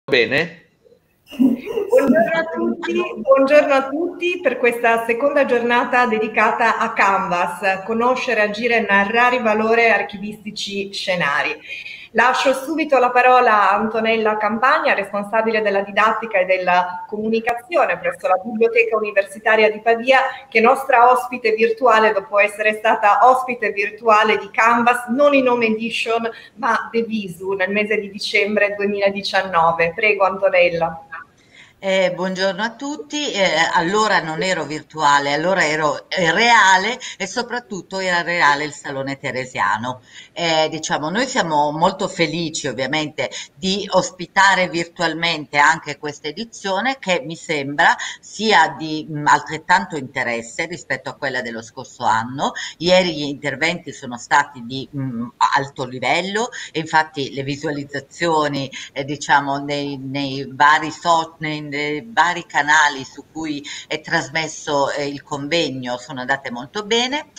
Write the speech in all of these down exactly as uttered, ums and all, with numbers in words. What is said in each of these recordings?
Bene? Buongiorno a tutti, buongiorno a tutti per questa seconda giornata dedicata a Canvas, conoscere, agire e narrare i valori archivistici scenari. Lascio subito la parola a Antonella Campagna, responsabile della didattica e della comunicazione presso la Biblioteca Universitaria di Pavia, che è nostra ospite virtuale dopo essere stata ospite virtuale di Canvas, non in Home Edition, ma The Visu nel mese di dicembre duemiladiciannove. Prego Antonella. Eh, buongiorno a tutti, eh, allora non ero virtuale, allora ero eh, reale e soprattutto era reale il Salone Teresiano. Eh, diciamo, noi siamo molto felici ovviamente di ospitare virtualmente anche questa edizione che mi sembra sia di mh, altrettanto interesse rispetto a quella dello scorso anno. Ieri gli interventi sono stati di mh, alto livello e infatti le visualizzazioni eh, diciamo nei, nei vari social, nei, nei vari canali su cui è trasmesso eh, il convegno sono andate molto bene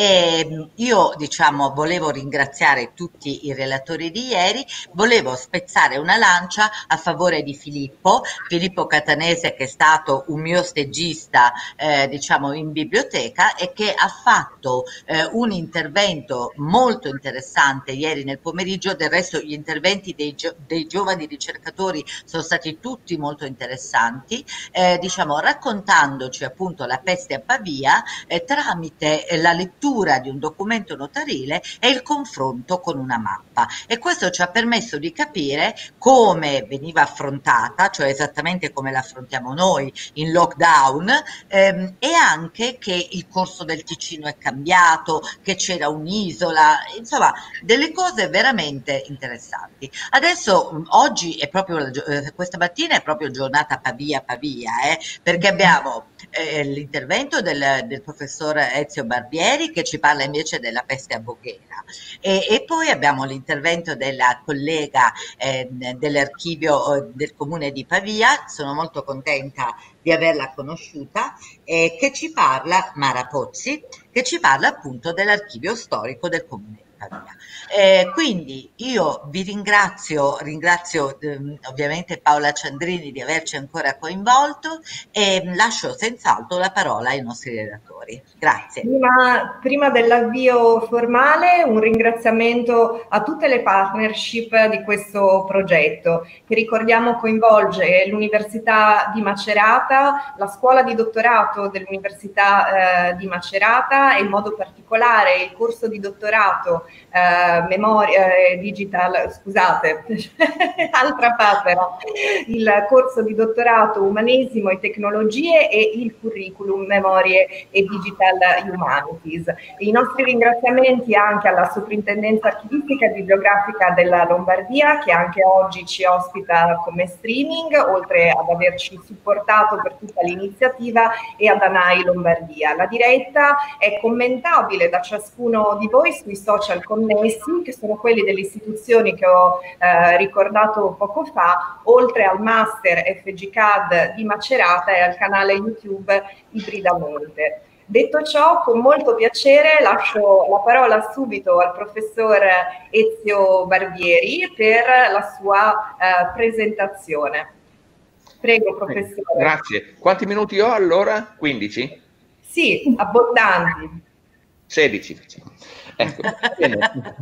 e mh, io diciamo volevo ringraziare tutti i relatori di ieri, volevo spezzare una lancia a favore di Filippo, Filippo Catanese che è stato un mio stagista eh, diciamo in biblioteca e che ha fatto eh, un intervento molto interessante ieri nel pomeriggio, del resto gli interventi dei, gio dei giovani ricercatori sono stati tutti molto interessanti, eh, diciamo raccontandoci appunto la peste a Pavia eh, tramite eh, la lettura di un documento notarile e il confronto con una mappa, e questo ci ha permesso di capire come veniva affrontata, cioè esattamente come la affrontiamo noi in lockdown, ehm, e anche che il corso del Ticino è cambiato, che c'era un'isola, insomma delle cose veramente interessanti. Adesso mh, oggi è proprio la gio- eh, questa mattina è proprio giornata Pavia Pavia, eh, perché abbiamo eh, l'intervento del, del professor Ezio Barbieri che ci parla invece della peste a Voghera e, e poi abbiamo l'intervento della collega eh, dell'archivio eh, del comune di Pavia, sono molto contenta di averla conosciuta, eh, che ci parla, Mara Pozzi, che ci parla appunto dell'archivio storico del comune di Pavia. Eh, quindi io vi ringrazio, ringrazio ehm, ovviamente Paola Ciandrini di averci ancora coinvolto e lascio senz'altro la parola ai nostri relatori. Grazie. Prima, prima dell'avvio formale, un ringraziamento a tutte le partnership di questo progetto, che ricordiamo coinvolge l'Università di Macerata, la scuola di dottorato dell'Università eh, di Macerata e in modo particolare il corso di dottorato eh, Memoria eh, Digital, scusate, altra papera, il corso di dottorato Umanesimo e Tecnologie e il curriculum Memorie e Digital Humanities. I nostri ringraziamenti anche alla Soprintendenza Archivistica e Bibliografica della Lombardia, che anche oggi ci ospita come streaming, oltre ad averci supportato per tutta l'iniziativa, e ad ANAI Lombardia. La diretta è commentabile da ciascuno di voi sui social connessi, che sono quelli delle istituzioni che ho eh, ricordato poco fa, oltre al Master F G C A D di Macerata e al canale YouTube Ibridamente. Detto ciò, con molto piacere lascio la parola subito al professor Ezio Barbieri per la sua eh, presentazione. Prego, professore. Grazie. Quanti minuti ho allora? quindici? Sì, abbondanti. sedici. Ecco, bene.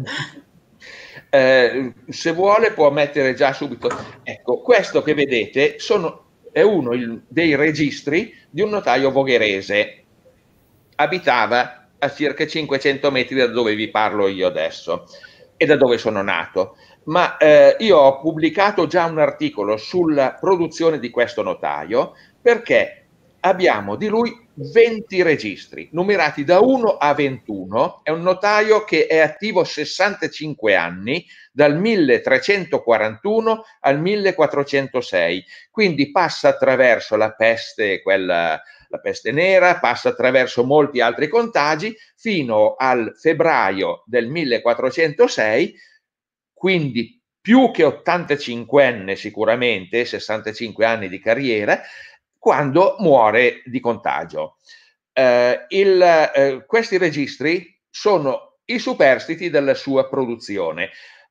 Eh, se vuole può mettere già subito. Ecco, questo che vedete sono, è uno il, dei registri di un notaio vogherese. Abitava a circa cinquecento metri da dove vi parlo io adesso e da dove sono nato. Ma eh, io ho pubblicato già un articolo sulla produzione di questo notaio, perché abbiamo di lui venti registri, numerati da uno a ventuno. È un notaio che è attivo sessantacinque anni, dal milletrecentoquarantuno al millequattrocentosei, quindi passa attraverso la peste, quella, la peste nera, passa attraverso molti altri contagi, fino al febbraio del millequattrocentosei, quindi più che ottantacinquenne sicuramente, sessantacinque anni di carriera, quando muore di contagio. Eh, il, eh, questi registri sono i superstiti della sua produzione.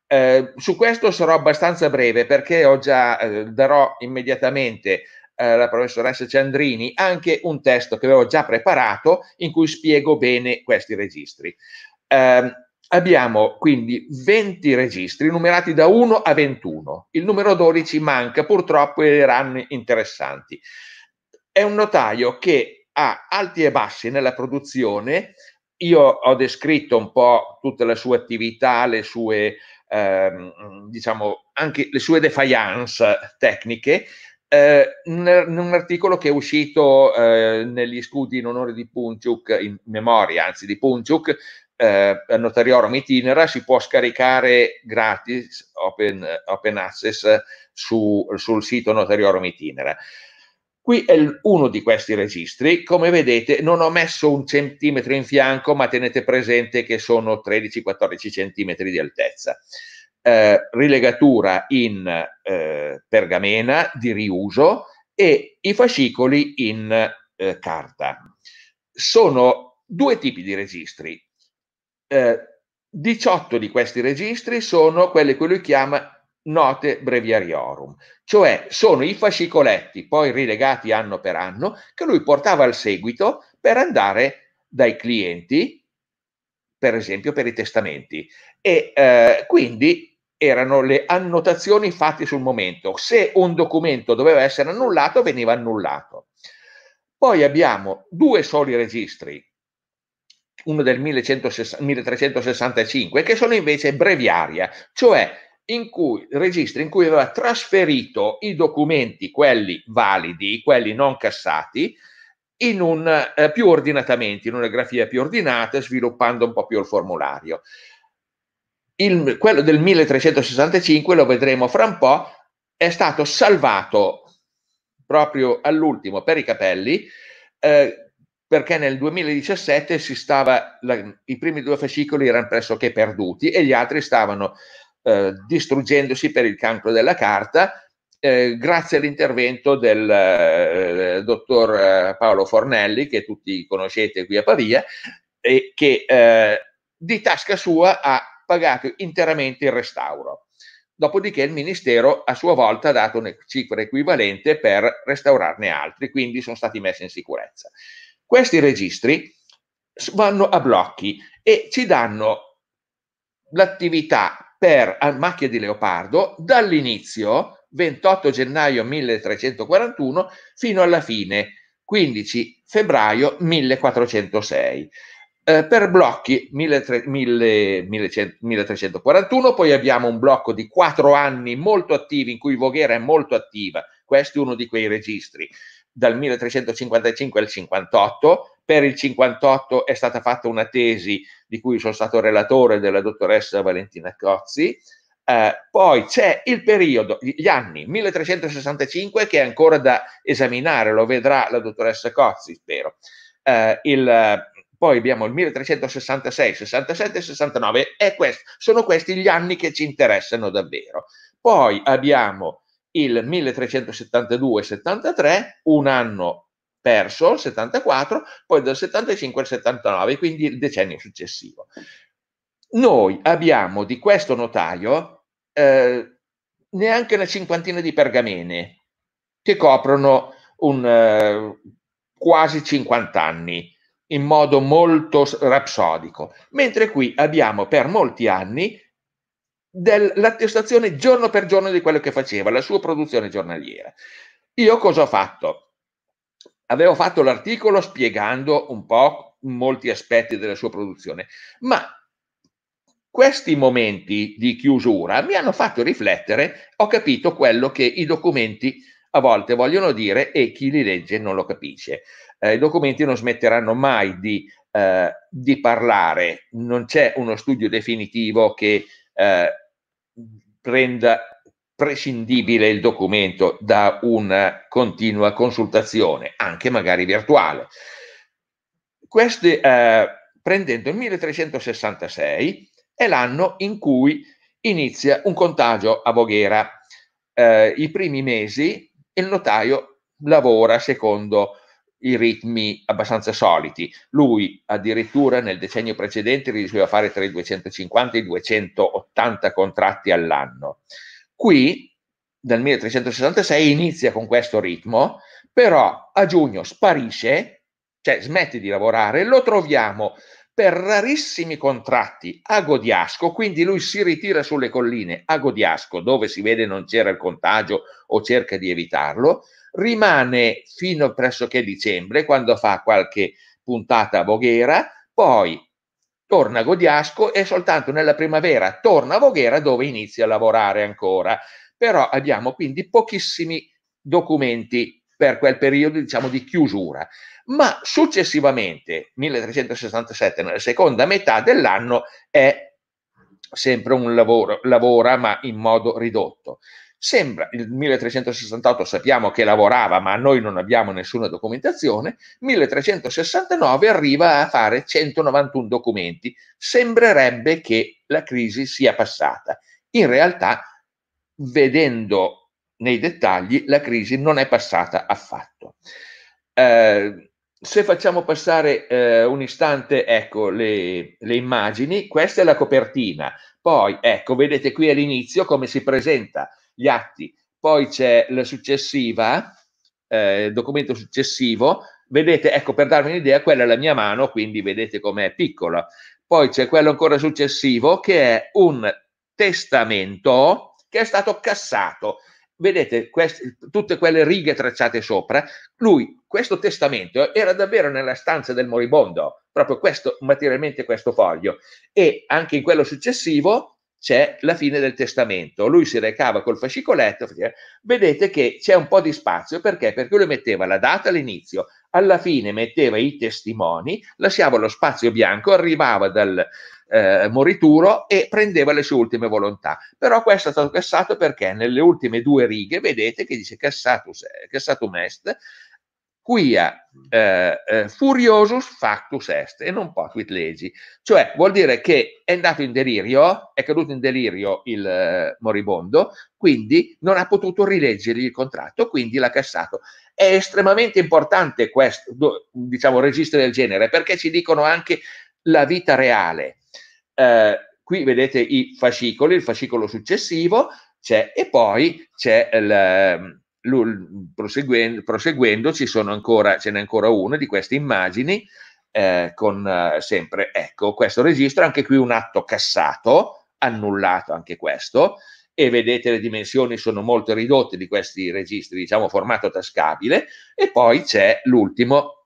Eh, su questo sarò abbastanza breve perché ho già, eh, darò immediatamente alla eh, professoressa Ciandrini anche un testo che avevo già preparato in cui spiego bene questi registri. Eh, abbiamo quindi venti registri numerati da uno a ventuno. Il numero dodici manca, purtroppo erano interessanti. È un notaio che ha alti e bassi nella produzione. Io ho descritto un po' tutta la sua attività, le sue Ehm, diciamo anche le sue defiance tecniche, eh, in, in un articolo che è uscito eh, negli studi in onore di Punchuk, in memoria anzi di Punchuk, eh, Notariarum Itinera, si può scaricare gratis, open, open access su, sul sito Notariarum Itinera. Qui è uno di questi registri. Come vedete non ho messo un centimetro in fianco, ma tenete presente che sono tredici quattordici centimetri di altezza. Eh, rilegatura in eh, pergamena di riuso e i fascicoli in eh, carta. Sono due tipi di registri. Eh, diciotto di questi registri sono quelli che lui chiama note breviariorum, cioè sono i fascicoletti poi rilegati anno per anno che lui portava al seguito per andare dai clienti, per esempio per i testamenti, e eh, quindi erano le annotazioni fatte sul momento. Se un documento doveva essere annullato, veniva annullato. Poi abbiamo due soli registri, uno del milletrecentosessantacinque, che sono invece breviaria, cioè in cui, registri in cui aveva trasferito i documenti, quelli validi, quelli non cassati, in un, eh, più ordinatamente, in una grafia più ordinata, sviluppando un po' più il formulario. Il, quello del milletrecentosessantacinque, lo vedremo fra un po', è stato salvato proprio all'ultimo per i capelli, eh, perché nel duemiladiciassette si stava, la, i primi due fascicoli erano pressoché perduti e gli altri stavano eh, distruggendosi per il cancro della carta, eh, grazie all'intervento del eh, dottor eh, Paolo Fornelli, che tutti conoscete qui a Pavia, e che eh, di tasca sua ha pagato interamente il restauro. Dopodiché il Ministero a sua volta ha dato una cifra equivalente per restaurarne altri, quindi sono stati messi in sicurezza. Questi registri vanno a blocchi e ci danno l'attività per a macchia di leopardo dall'inizio, ventotto gennaio milletrecentoquarantuno, fino alla fine, quindici febbraio millequattrocentosei. Eh, per blocchi milletrecentoquarantuno, poi abbiamo un blocco di quattro anni molto attivi in cui Voghera è molto attiva. Questo è uno di quei registri, dal milletrecentocinquantacinque al cinquantotto. Per il cinquantotto è stata fatta una tesi di cui sono stato relatore, della dottoressa Valentina Cozzi. Eh, poi c'è il periodo, gli anni milletrecentosessantacinque, che è ancora da esaminare, lo vedrà la dottoressa Cozzi, spero. Eh, il Poi abbiamo il milletrecentosessantasei, sessantasette e sessantanove, e questi, sono questi gli anni che ci interessano davvero. Poi abbiamo il milletrecentosettantadue settantatré, un anno perso, il settantaquattro, poi dal settantacinque al settantanove, quindi il decennio successivo. Noi abbiamo di questo notaio eh, neanche una cinquantina di pergamene che coprono un, eh, quasi cinquanta anni, in modo molto rapsodico, mentre qui abbiamo per molti anni l'attestazione giorno per giorno di quello che faceva, la sua produzione giornaliera. Io cosa ho fatto? Avevo fatto l'articolo spiegando un po' molti aspetti della sua produzione, ma questi momenti di chiusura mi hanno fatto riflettere, ho capito quello che i documenti a volte vogliono dire e chi li legge non lo capisce. Eh, I documenti non smetteranno mai di, eh, di parlare, non c'è uno studio definitivo che eh, renda prescindibile il documento da una continua consultazione, anche magari virtuale. Questi, eh, prendendo il milletrecentosessantasei, è l'anno in cui inizia un contagio a Voghera. Eh, I primi mesi il notaio lavora secondo i ritmi abbastanza soliti. Lui addirittura nel decennio precedente riusciva a fare tra i duecentocinquanta e i duecentottanta contratti all'anno. Qui, dal milletrecentosessantasei, inizia con questo ritmo, però a giugno sparisce, cioè smette di lavorare, lo troviamo per rarissimi contratti a Godiasco, quindi lui si ritira sulle colline a Godiasco, dove si vede non c'era il contagio o cerca di evitarlo, rimane fino a pressoché dicembre, quando fa qualche puntata a Voghera, poi torna a Godiasco e soltanto nella primavera torna a Voghera, dove inizia a lavorare ancora. Però abbiamo quindi pochissimi documenti per quel periodo, diciamo, di chiusura. Ma successivamente, milletrecentosessantasette, nella seconda metà dell'anno, è sempre un lavoro, lavora ma in modo ridotto. Sembra, il milletrecentosessantotto sappiamo che lavorava, ma noi non abbiamo nessuna documentazione. milletrecentosessantanove arriva a fare centonovantuno documenti. Sembrerebbe che la crisi sia passata. In realtà, vedendo nei dettagli, la crisi non è passata affatto. Eh, se facciamo passare eh, un istante, ecco le, le immagini, questa è la copertina. Poi, ecco, vedete qui all'inizio come si presenta gli atti, poi c'è la successiva, eh, il documento successivo, vedete, ecco, per darvi un'idea, quella è la mia mano, quindi vedete com'è piccola. Poi c'è quello ancora successivo, che è un testamento che è stato cassato. Vedete queste, tutte quelle righe tracciate sopra. Lui, questo testamento era davvero nella stanza del moribondo, proprio questo, materialmente questo foglio, e anche in quello successivo c'è la fine del testamento. Lui si recava col fascicoletto, vedete che c'è un po' di spazio, perché? Perché lui metteva la data all'inizio, alla fine metteva i testimoni, lasciava lo spazio bianco, arrivava dal eh, morituro e prendeva le sue ultime volontà. Però questo è stato cassato perché nelle ultime due righe vedete che dice cassatus, cassatum est, quia eh, eh, furiosus factus est, e non potuit legi, cioè vuol dire che è andato in delirio, è caduto in delirio il eh, moribondo, quindi non ha potuto rileggergli il contratto, quindi l'ha cassato. È estremamente importante questo, diciamo, registro del genere, perché ci dicono anche la vita reale. Eh, qui vedete i fascicoli, il fascicolo successivo c'è, e poi c'è il Proseguendo, proseguendo ci sono ancora, ce n'è ancora una di queste immagini eh, con eh, sempre, ecco, questo registro, anche qui un atto cassato, annullato anche questo, e vedete le dimensioni sono molto ridotte di questi registri, diciamo formato tascabile, e poi c'è l'ultimo,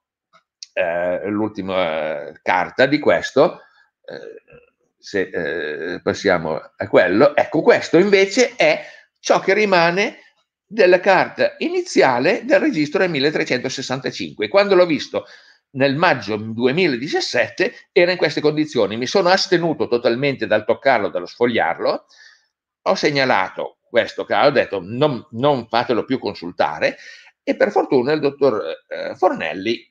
eh, l'ultima eh, carta di questo, eh, se eh, passiamo a quello, ecco, questo invece è ciò che rimane della carta iniziale del registro del milletrecentosessantacinque. Quando l'ho visto nel maggio duemiladiciassette era in queste condizioni. Mi sono astenuto totalmente dal toccarlo, dallo sfogliarlo. Ho segnalato questo caso, ho detto non, non fatelo più consultare, e per fortuna il dottor eh, Fornelli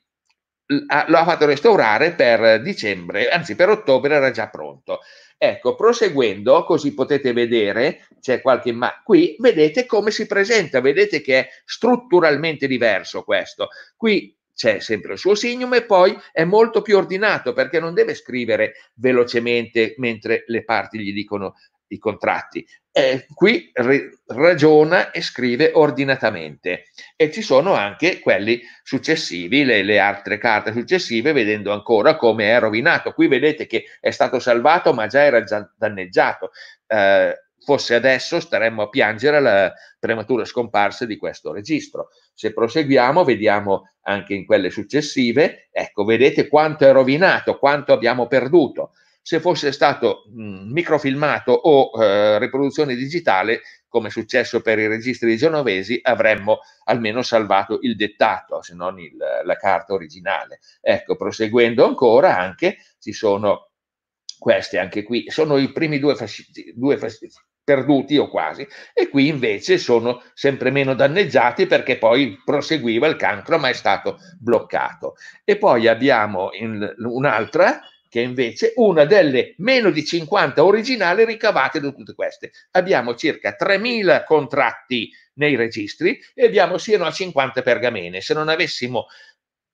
lo ha fatto restaurare per dicembre, anzi per ottobre era già pronto. Ecco, proseguendo, così potete vedere, c'è qualche ma qui vedete come si presenta, vedete che è strutturalmente diverso questo. Qui c'è sempre il suo signum e poi è molto più ordinato, perché non deve scrivere velocemente mentre le parti gli dicono i contratti. Eh, qui ragiona e scrive ordinatamente, e ci sono anche quelli successivi, le, le altre carte successive, vedendo ancora come è rovinato. Qui vedete che è stato salvato ma già era già danneggiato. Eh, fosse adesso staremmo a piangere la prematura scomparsa di questo registro. Se proseguiamo vediamo anche in quelle successive, ecco, vedete quanto è rovinato, quanto abbiamo perduto. Se fosse stato mh, microfilmato o eh, riproduzione digitale, come è successo per i registri di genovesi, avremmo almeno salvato il dettato, se non il, la carta originale. Ecco, proseguendo ancora, anche ci sono queste, anche qui, sono i primi due fascisti, due fascisti perduti o quasi, e qui invece sono sempre meno danneggiati perché poi proseguiva il cancro ma è stato bloccato. E poi abbiamo un'altra che è invece una delle meno di cinquanta originali ricavate da tutte queste. Abbiamo circa tremila contratti nei registri e abbiamo sino a cinquanta pergamene. Se non avessimo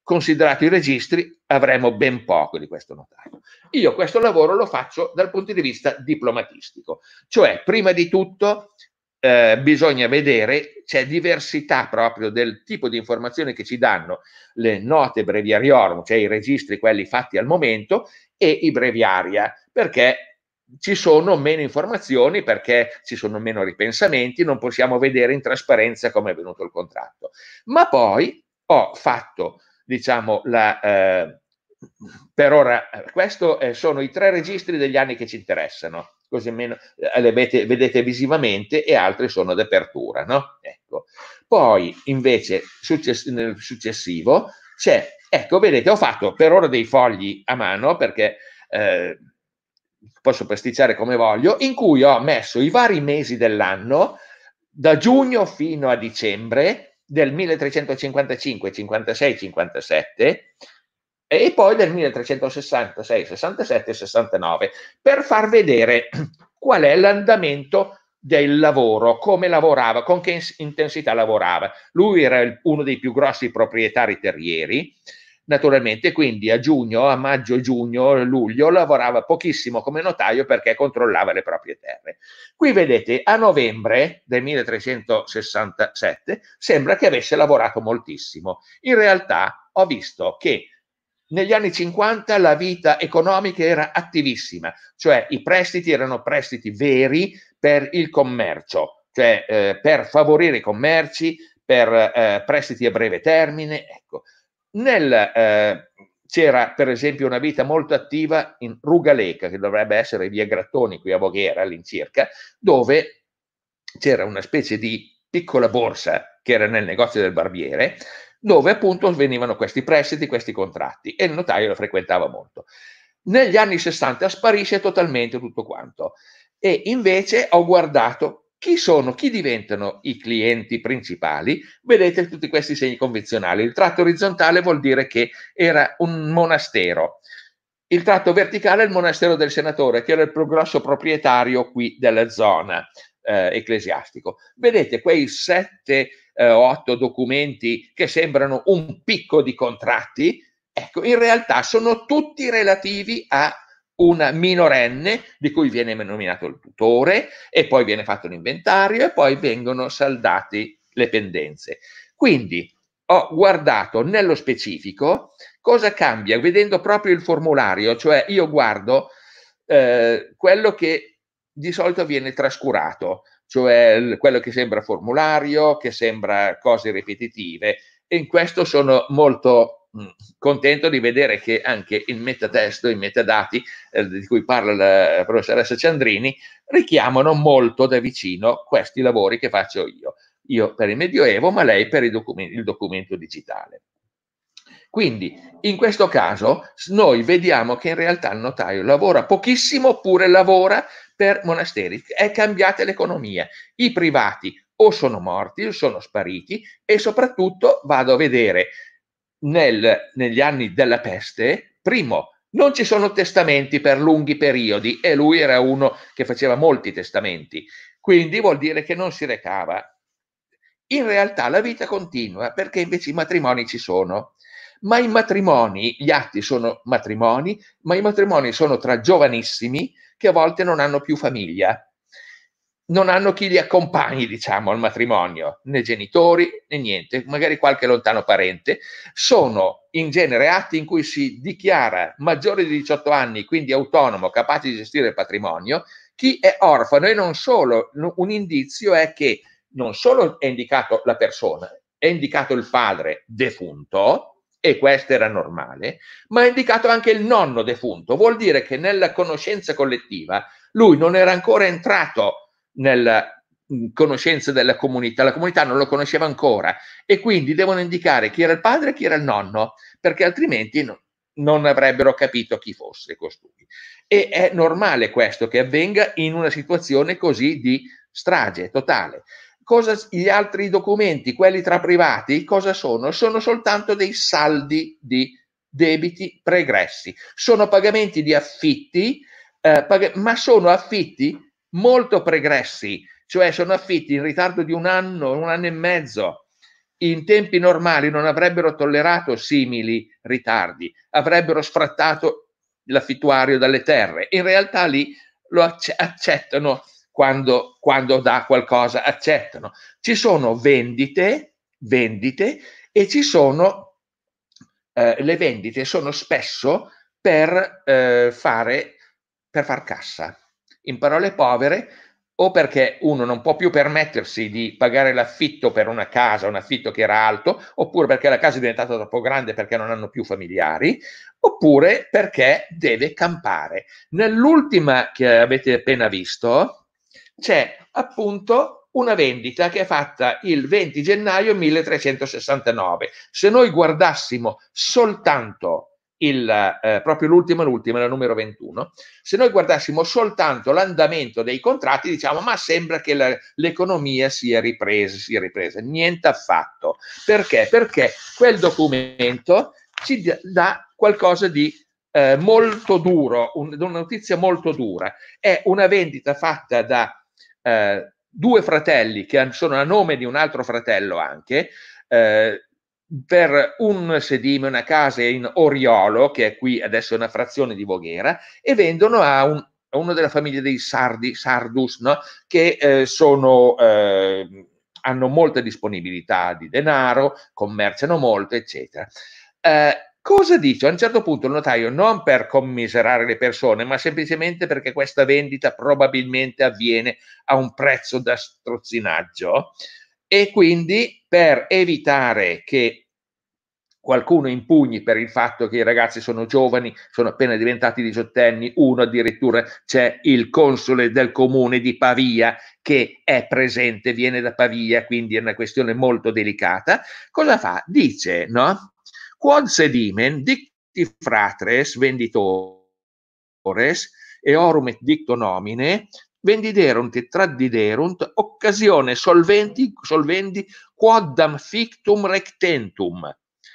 considerato i registri, avremo ben poco di questo notaio. Io questo lavoro lo faccio dal punto di vista diplomatistico, cioè prima di tutto eh, bisogna vedere, c'è diversità proprio del tipo di informazioni che ci danno le note breviariorum, cioè i registri, quelli fatti al momento, e i breviaria, perché ci sono meno informazioni, perché ci sono meno ripensamenti, non possiamo vedere in trasparenza come è venuto il contratto. Ma poi ho fatto, diciamo, la, eh, per ora, questo eh, sono i tre registri degli anni che ci interessano, così almeno eh, le vedete, vedete visivamente, e altri sono d'apertura, no? Ecco. Poi invece success- nel successivo c'è, ecco, vedete, ho fatto per ora dei fogli a mano, perché eh, posso pasticciare come voglio, in cui ho messo i vari mesi dell'anno, da giugno fino a dicembre del milletrecentocinquantacinque, cinquantasei, cinquantasette, e poi del milletrecentosessantasei, sessantasette e sessantanove, per far vedere qual è l'andamento del lavoro, come lavorava, con che intensità lavorava. Lui era il, uno dei più grossi proprietari terrieri, naturalmente, quindi a giugno, a maggio, giugno, luglio lavorava pochissimo come notaio perché controllava le proprie terre. Qui vedete, a novembre del milletrecentosessantasette sembra che avesse lavorato moltissimo. In realtà ho visto che negli anni cinquanta la vita economica era attivissima, cioè i prestiti erano prestiti veri per il commercio, cioè eh, per favorire i commerci, per eh, prestiti a breve termine. Ecco. Nel, eh, c'era per esempio una vita molto attiva in Rugaleca, che dovrebbe essere via Grattoni qui a Voghera all'incirca, dove c'era una specie di piccola borsa che era nel negozio del barbiere, dove appunto venivano questi prestiti, questi contratti, e il notaio lo frequentava molto. Negli anni sessanta sparisce totalmente tutto quanto, e invece ho guardato chi sono, chi diventano i clienti principali. Vedete tutti questi segni convenzionali. Il tratto orizzontale vuol dire che era un monastero, il tratto verticale è il monastero del senatore, che era il più grosso proprietario qui della zona eh, ecclesiastico. Vedete quei sette eh, otto documenti che sembrano un picco di contratti? Ecco, in realtà sono tutti relativi a una minorenne di cui viene nominato il tutore, e poi viene fatto l'inventario, e poi vengono saldati le pendenze. Quindi ho guardato nello specifico cosa cambia, vedendo proprio il formulario, cioè io guardo eh, quello che di solito viene trascurato, cioè quello che sembra formulario, che sembra cose ripetitive, e in questo sono molto mh, contento di vedere che anche il metatesto, i metadati eh, di cui parla la professoressa Ciandrini, richiamano molto da vicino questi lavori che faccio io. Io per il Medioevo, ma lei per il documento, il documento digitale. Quindi in questo caso noi vediamo che in realtà il notaio lavora pochissimo oppure lavora per monasteri. È cambiata l'economia. I privati o sono morti o sono spariti, e soprattutto vado a vedere nel, negli anni della peste, primo, non ci sono testamenti per lunghi periodi, e lui era uno che faceva molti testamenti, quindi vuol dire che non si recava. In realtà la vita continua, perché invece i matrimoni ci sono. Ma i matrimoni, gli atti sono matrimoni, ma i matrimoni sono tra giovanissimi che a volte non hanno più famiglia, non hanno chi li accompagni, diciamo, al matrimonio, né genitori né niente, magari qualche lontano parente. Sono in genere atti in cui si dichiara maggiore di diciotto anni, quindi autonomo, capace di gestire il patrimonio, chi è orfano. E non solo, un indizio è che non solo è indicato la persona, è indicato il padre defunto, e questo era normale, ma è indicato anche il nonno defunto. Vuol dire che nella conoscenza collettiva lui non era ancora entrato nella conoscenza della comunità, la comunità non lo conosceva ancora, e quindi devono indicare chi era il padre e chi era il nonno, perché altrimenti no, non avrebbero capito chi fosse costui. E è normale questo che avvenga in una situazione così di strage totale. Cosa, gli altri documenti, quelli tra privati, cosa sono? Sono soltanto dei saldi di debiti pregressi. Sono pagamenti di affitti, eh, pag- ma sono affitti molto pregressi, cioè sono affitti in ritardo di un anno, un anno e mezzo. in tempi normali non avrebbero tollerato simili ritardi, avrebbero sfrattato l'affittuario dalle terre. In realtà lì lo accettano quando, quando dà qualcosa, accettano. Ci sono vendite, vendite e ci sono eh, le vendite sono spesso per eh, fare per far cassa. In parole povere, o perché uno non può più permettersi di pagare l'affitto per una casa, un affitto che era alto, oppure perché la casa è diventata troppo grande perché non hanno più familiari, oppure perché deve campare. Nell'ultima che avete appena visto c'è appunto una vendita che è fatta il venti gennaio milletrecentosessantanove. Se noi guardassimo soltanto il, eh, proprio l'ultima, l'ultima, la numero ventuno, se noi guardassimo soltanto l'andamento dei contratti, diciamo, ma sembra che la, l'economia sia ripresa, sia ripresa. Niente affatto. Perché? Perché quel documento ci dà qualcosa di eh, molto duro, un, una notizia molto dura. È una vendita fatta da eh, due fratelli che sono a nome di un altro fratello anche, eh, per un sedime, una casa in Oriolo, che è qui adesso una frazione di Voghera, e vendono a, un, a uno della famiglia dei Sardi, Sardus, no? Che eh, sono, eh, hanno molta disponibilità di denaro, commerciano molto, eccetera. Eh, cosa dice? A un certo punto il notaio, non per commiserare le persone, ma semplicemente perché questa vendita probabilmente avviene a un prezzo da strozzinaggio, e quindi per evitare che qualcuno impugni per il fatto che i ragazzi sono giovani, sono appena diventati diciottenni, uno addirittura c'è il console del comune di Pavia che è presente, viene da Pavia, quindi è una questione molto delicata. Cosa fa? Dice, no? Quod sedimen dicti fratres venditores e orum et dicto nomine vendiderunt et tradiderunt occasione solventi, solvendi quoddam fictum rectentum.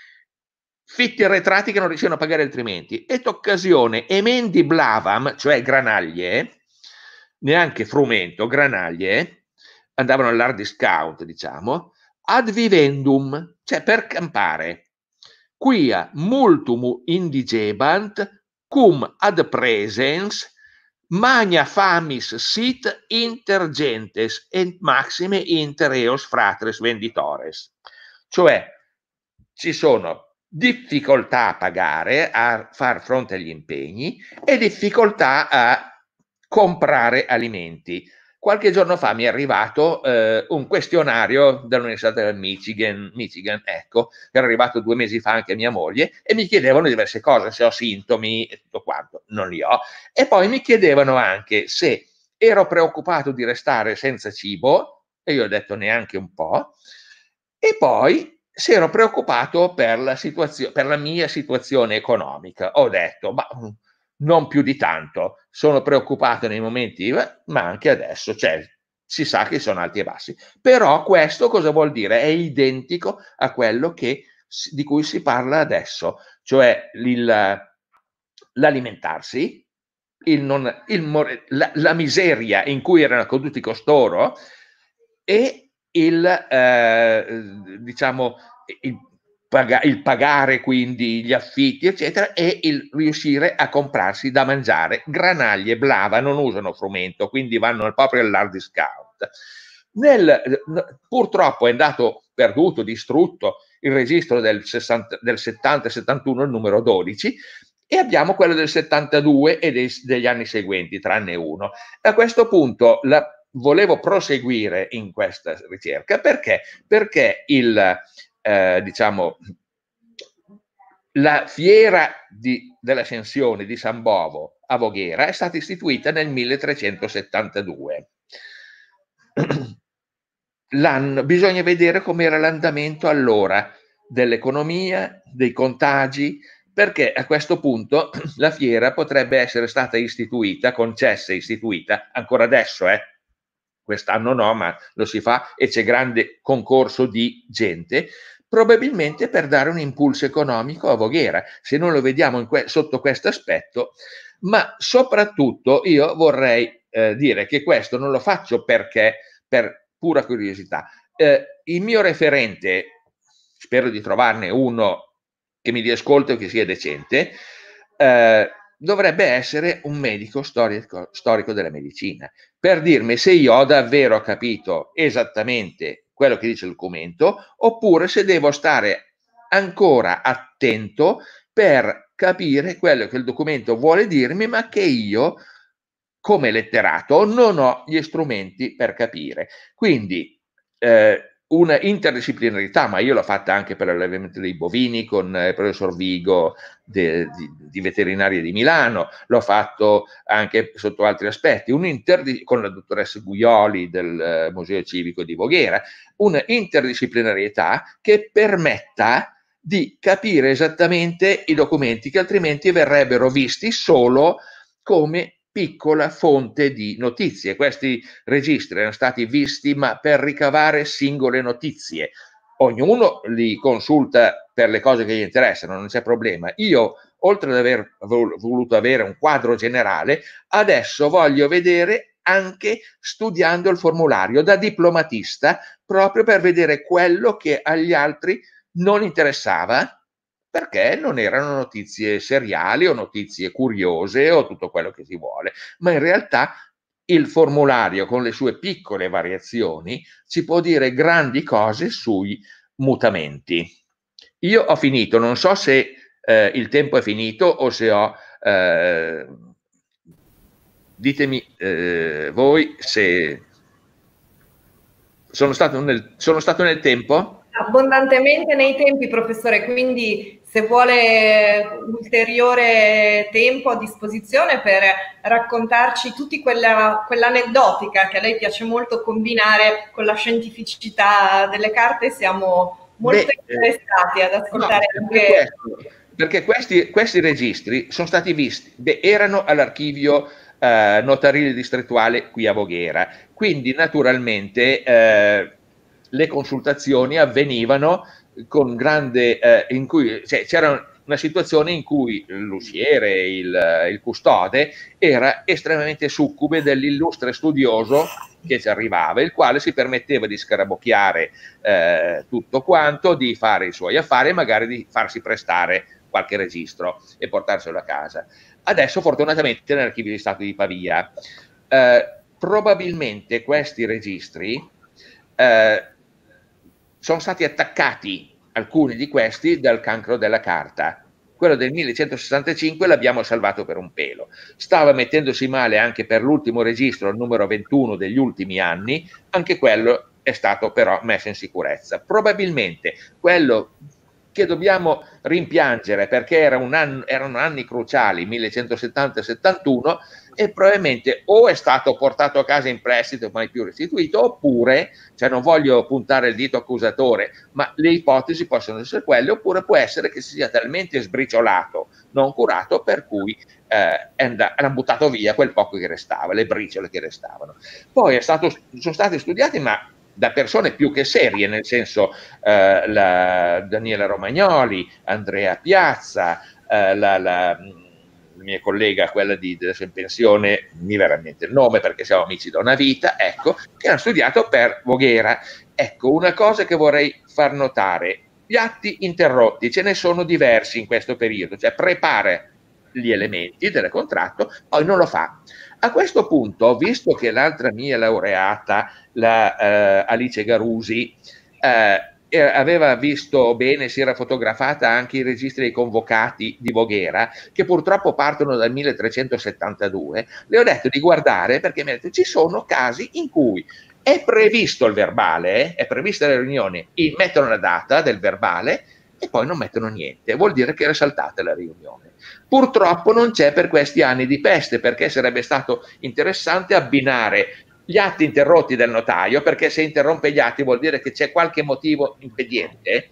Fitti arretrati che non riuscivano a pagare altrimenti, et occasione emendi blavam, cioè granaglie, neanche frumento, granaglie, andavano all'hard discount, diciamo, ad vivendum, cioè per campare, quia multum indigebant, cum ad presens magna famis sit intergentes et maxime inter eos fratres venditores. Cioè ci sono difficoltà a pagare, a far fronte agli impegni, e difficoltà a comprare alimenti. Qualche giorno fa mi è arrivato eh, un questionario dall'Università del Michigan, Michigan, ecco, che era arrivato due mesi fa anche a mia moglie, e mi chiedevano diverse cose, se ho sintomi e tutto quanto. Non li ho. E poi mi chiedevano anche se ero preoccupato di restare senza cibo, e io ho detto neanche un po', e poi se ero preoccupato per la, situazio- per la mia situazione economica. Ho detto, ma non più di tanto, sono preoccupato nei momenti, ma anche adesso, cioè, si sa che sono alti e bassi. Però questo cosa vuol dire? È identico a quello che, di cui si parla adesso, cioè il, l'alimentarsi, il non, il, la, la miseria in cui erano caduti costoro, e il, eh, diciamo, il, paga, il pagare quindi gli affitti, eccetera, e il riuscire a comprarsi da mangiare. Granaglie, blava, non usano frumento, quindi vanno proprio all'hard discount. Nel, purtroppo è andato perduto, distrutto il registro del, sessanta, del settanta settantuno, il numero dodici, e abbiamo quello del settantadue e dei, degli anni seguenti, tranne uno. A questo punto la, volevo proseguire in questa ricerca perché, perché il, eh, diciamo, la fiera di, dell'Ascensione di San Bovo a Voghera è stata istituita nel milletrecentosettantadue. L'anno, bisogna vedere com'era l'andamento allora dell'economia, dei contagi, perché a questo punto la fiera potrebbe essere stata istituita, concessa e istituita, ancora adesso, eh, quest'anno no, ma lo si fa e c'è grande concorso di gente, probabilmente per dare un impulso economico a Voghera, se non lo vediamo in que- sotto questo aspetto. Ma soprattutto io vorrei eh, dire che questo non lo faccio perché per pura curiosità. Eh, il mio referente spero di trovarne uno che mi dia ascolto e che sia decente, eh, dovrebbe essere un medico storico, storico della medicina, per dirmi se io ho davvero capito esattamente quello che dice il documento, oppure se devo stare ancora attento per capire quello che il documento vuole dirmi, ma che io, come letterato, non ho gli strumenti per capire. Quindi eh, una interdisciplinarità, ma io l'ho fatta anche per l'allevamento dei bovini con il professor Vigo de, di, di Veterinaria di Milano, l'ho fatto anche sotto altri aspetti, un con la dottoressa Guioli del uh, Museo Civico di Voghera, una interdisciplinarietà che permetta di capire esattamente i documenti che altrimenti verrebbero visti solo come piccola fonte di notizie. Questi registri erano stati visti ma per ricavare singole notizie. Ognuno li consulta per le cose che gli interessano, non c'è problema. Io, oltre ad aver voluto avere un quadro generale, adesso voglio vedere anche studiando il formulario da diplomatista, proprio per vedere quello che agli altri non interessava, perché non erano notizie seriali o notizie curiose o tutto quello che si vuole, ma in realtà il formulario con le sue piccole variazioni ci può dire grandi cose sui mutamenti. Io ho finito, non so se eh, il tempo è finito o se ho... Eh, ditemi eh, voi se sono stato nel, sono stato nel tempo? Abbondantemente nei tempi, professore, quindi se vuole ulteriore tempo a disposizione per raccontarci tutti quella, quell'aneddotica che a lei piace molto combinare con la scientificità delle carte, siamo molto Beh, interessati ad ascoltare no, anche... Questo, perché questi, questi registri sono stati visti, beh, erano all'archivio eh, notarile distrettuale qui a Voghera, quindi naturalmente eh, le consultazioni avvenivano con grande, eh, in cui cioè, c'era una situazione in cui l'usciere, il, il custode, era estremamente succube dell'illustre studioso che ci arrivava, il quale si permetteva di scarabocchiare eh, tutto quanto, di fare i suoi affari e magari di farsi prestare qualche registro e portarselo a casa. Adesso fortunatamente nell'archivio di Stato di Pavia. Eh, probabilmente questi registri eh, sono stati attaccati, alcuni di questi, dal cancro della carta. Quello del millecentosessantacinque l'abbiamo salvato per un pelo. Stava mettendosi male anche per l'ultimo registro, il numero ventuno degli ultimi anni, anche quello è stato però messo in sicurezza. Probabilmente quello che dobbiamo rimpiangere, perché era un anno, erano anni cruciali, millecentosettanta settantuno, e probabilmente o è stato portato a casa in prestito e mai più restituito, oppure, cioè non voglio puntare il dito accusatore, ma le ipotesi possono essere quelle, oppure può essere che si sia talmente sbriciolato, non curato, per cui eh, hanno buttato via quel poco che restava, le briciole che restavano. Poi è stato, sono stati studiati, ma da persone più che serie, nel senso eh, la Daniela Romagnoli, Andrea Piazza, eh, la, la, la mia collega, quella di, adesso in pensione, mi verrà in mente il nome perché siamo amici da una vita, ecco, che hanno studiato per Voghera. Ecco, una cosa che vorrei far notare, gli atti interrotti, ce ne sono diversi in questo periodo, cioè prepara gli elementi del contratto, poi non lo fa. A questo punto, visto che l'altra mia laureata, la eh, Alice Garusi, eh, aveva visto bene, si era fotografata anche i registri dei convocati di Voghera, che purtroppo partono dal milletrecentosettantadue, le ho detto di guardare perché mi ha detto ci sono casi in cui è previsto il verbale, è prevista la riunione, mettono la data del verbale e poi non mettono niente, vuol dire che era saltata la riunione. Purtroppo non c'è per questi anni di peste, perché sarebbe stato interessante abbinare gli atti interrotti del notaio, perché se interrompe gli atti vuol dire che c'è qualche motivo impediente,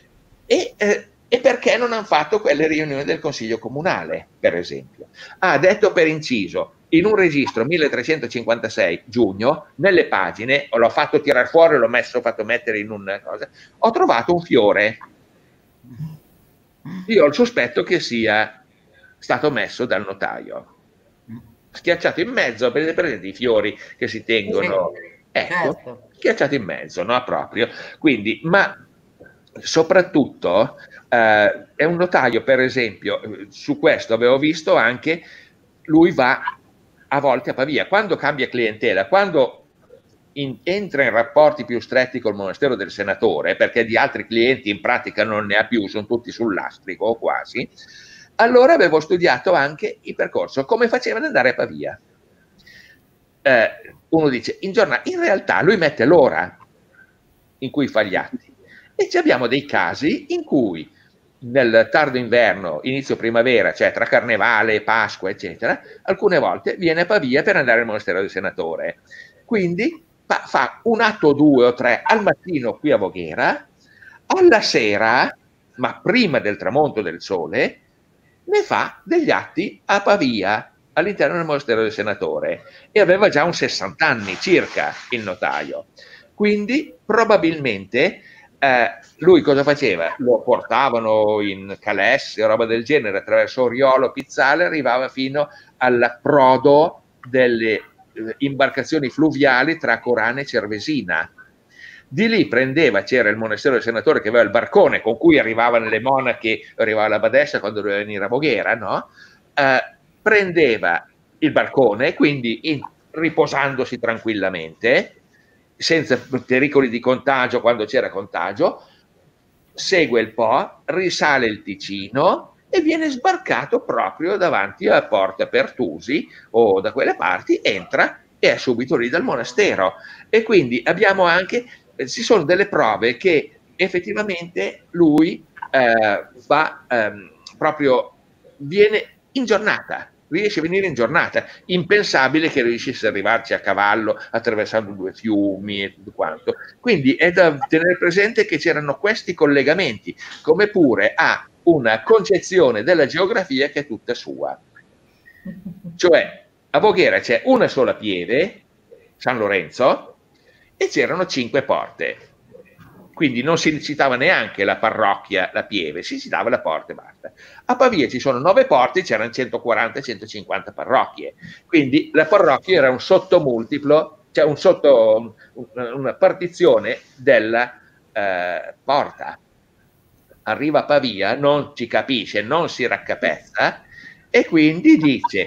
e, eh, e perché non hanno fatto quelle riunioni del Consiglio Comunale, per esempio. Ah, detto per inciso, in un registro milletrecentocinquantasei giugno, nelle pagine, l'ho fatto tirare fuori, l'ho messo, fatto mettere in una cosa, ho trovato un fiore. Io ho il sospetto che sia stato messo dal notaio, schiacciato in mezzo, per presente i fiori che si tengono, ecco, certo. Schiacciato in mezzo, no, proprio. Quindi, ma soprattutto eh, è un notaio, per esempio, su questo avevo visto anche, lui va a volte a Pavia, quando cambia clientela, quando in, entra in rapporti più stretti col monastero del senatore, perché di altri clienti in pratica non ne ha più, sono tutti sul lastrico o quasi, allora avevo studiato anche il percorso, come faceva ad andare a Pavia. Eh, uno dice, in giornata, in realtà lui mette l'ora in cui fa gli atti, e ci abbiamo dei casi in cui nel tardo inverno, inizio primavera, cioè tra Carnevale, Pasqua, eccetera, alcune volte viene a Pavia per andare al monastero del senatore. Quindi fa, fa un atto, due o tre al mattino qui a Voghera, alla sera, ma prima del tramonto del sole, ne fa degli atti a Pavia, all'interno del monastero del senatore, e aveva già un sessanta anni circa il notaio. Quindi probabilmente eh, lui cosa faceva? Lo portavano in calesse o roba del genere attraverso Oriolo, Pizzale, arrivava fino all'approdo delle eh, imbarcazioni fluviali tra Corana e Cervesina. Di lì prendeva, c'era il monastero del senatore che aveva il barcone con cui arrivavano le monache, arrivava la badessa quando doveva venire a Voghera, no? Eh, prendeva il barcone, quindi in, riposandosi tranquillamente, senza pericoli di contagio quando c'era contagio, segue il Po, risale il Ticino e viene sbarcato proprio davanti a Porta Pertusi o da quelle parti, entra e è subito lì dal monastero. E quindi abbiamo anche, eh, ci sono delle prove che effettivamente lui eh, va ehm, proprio, viene in giornata, riesce a venire in giornata, impensabile che riuscisse ad arrivarci a cavallo attraversando due fiumi e tutto quanto. Quindi è da tenere presente che c'erano questi collegamenti, come pure ha una concezione della geografia che è tutta sua. Cioè a Voghera c'è una sola pieve, San Lorenzo, e c'erano cinque porte. Quindi non si citava neanche la parrocchia, la pieve, si citava la porta e basta. A Pavia ci sono nove porte, c'erano centoquaranta centocinquanta parrocchie. Quindi la parrocchia era un sottomultiplo, cioè un sotto, una partizione della eh, porta. Arriva a Pavia, non ci capisce, non si raccapezza, e quindi dice,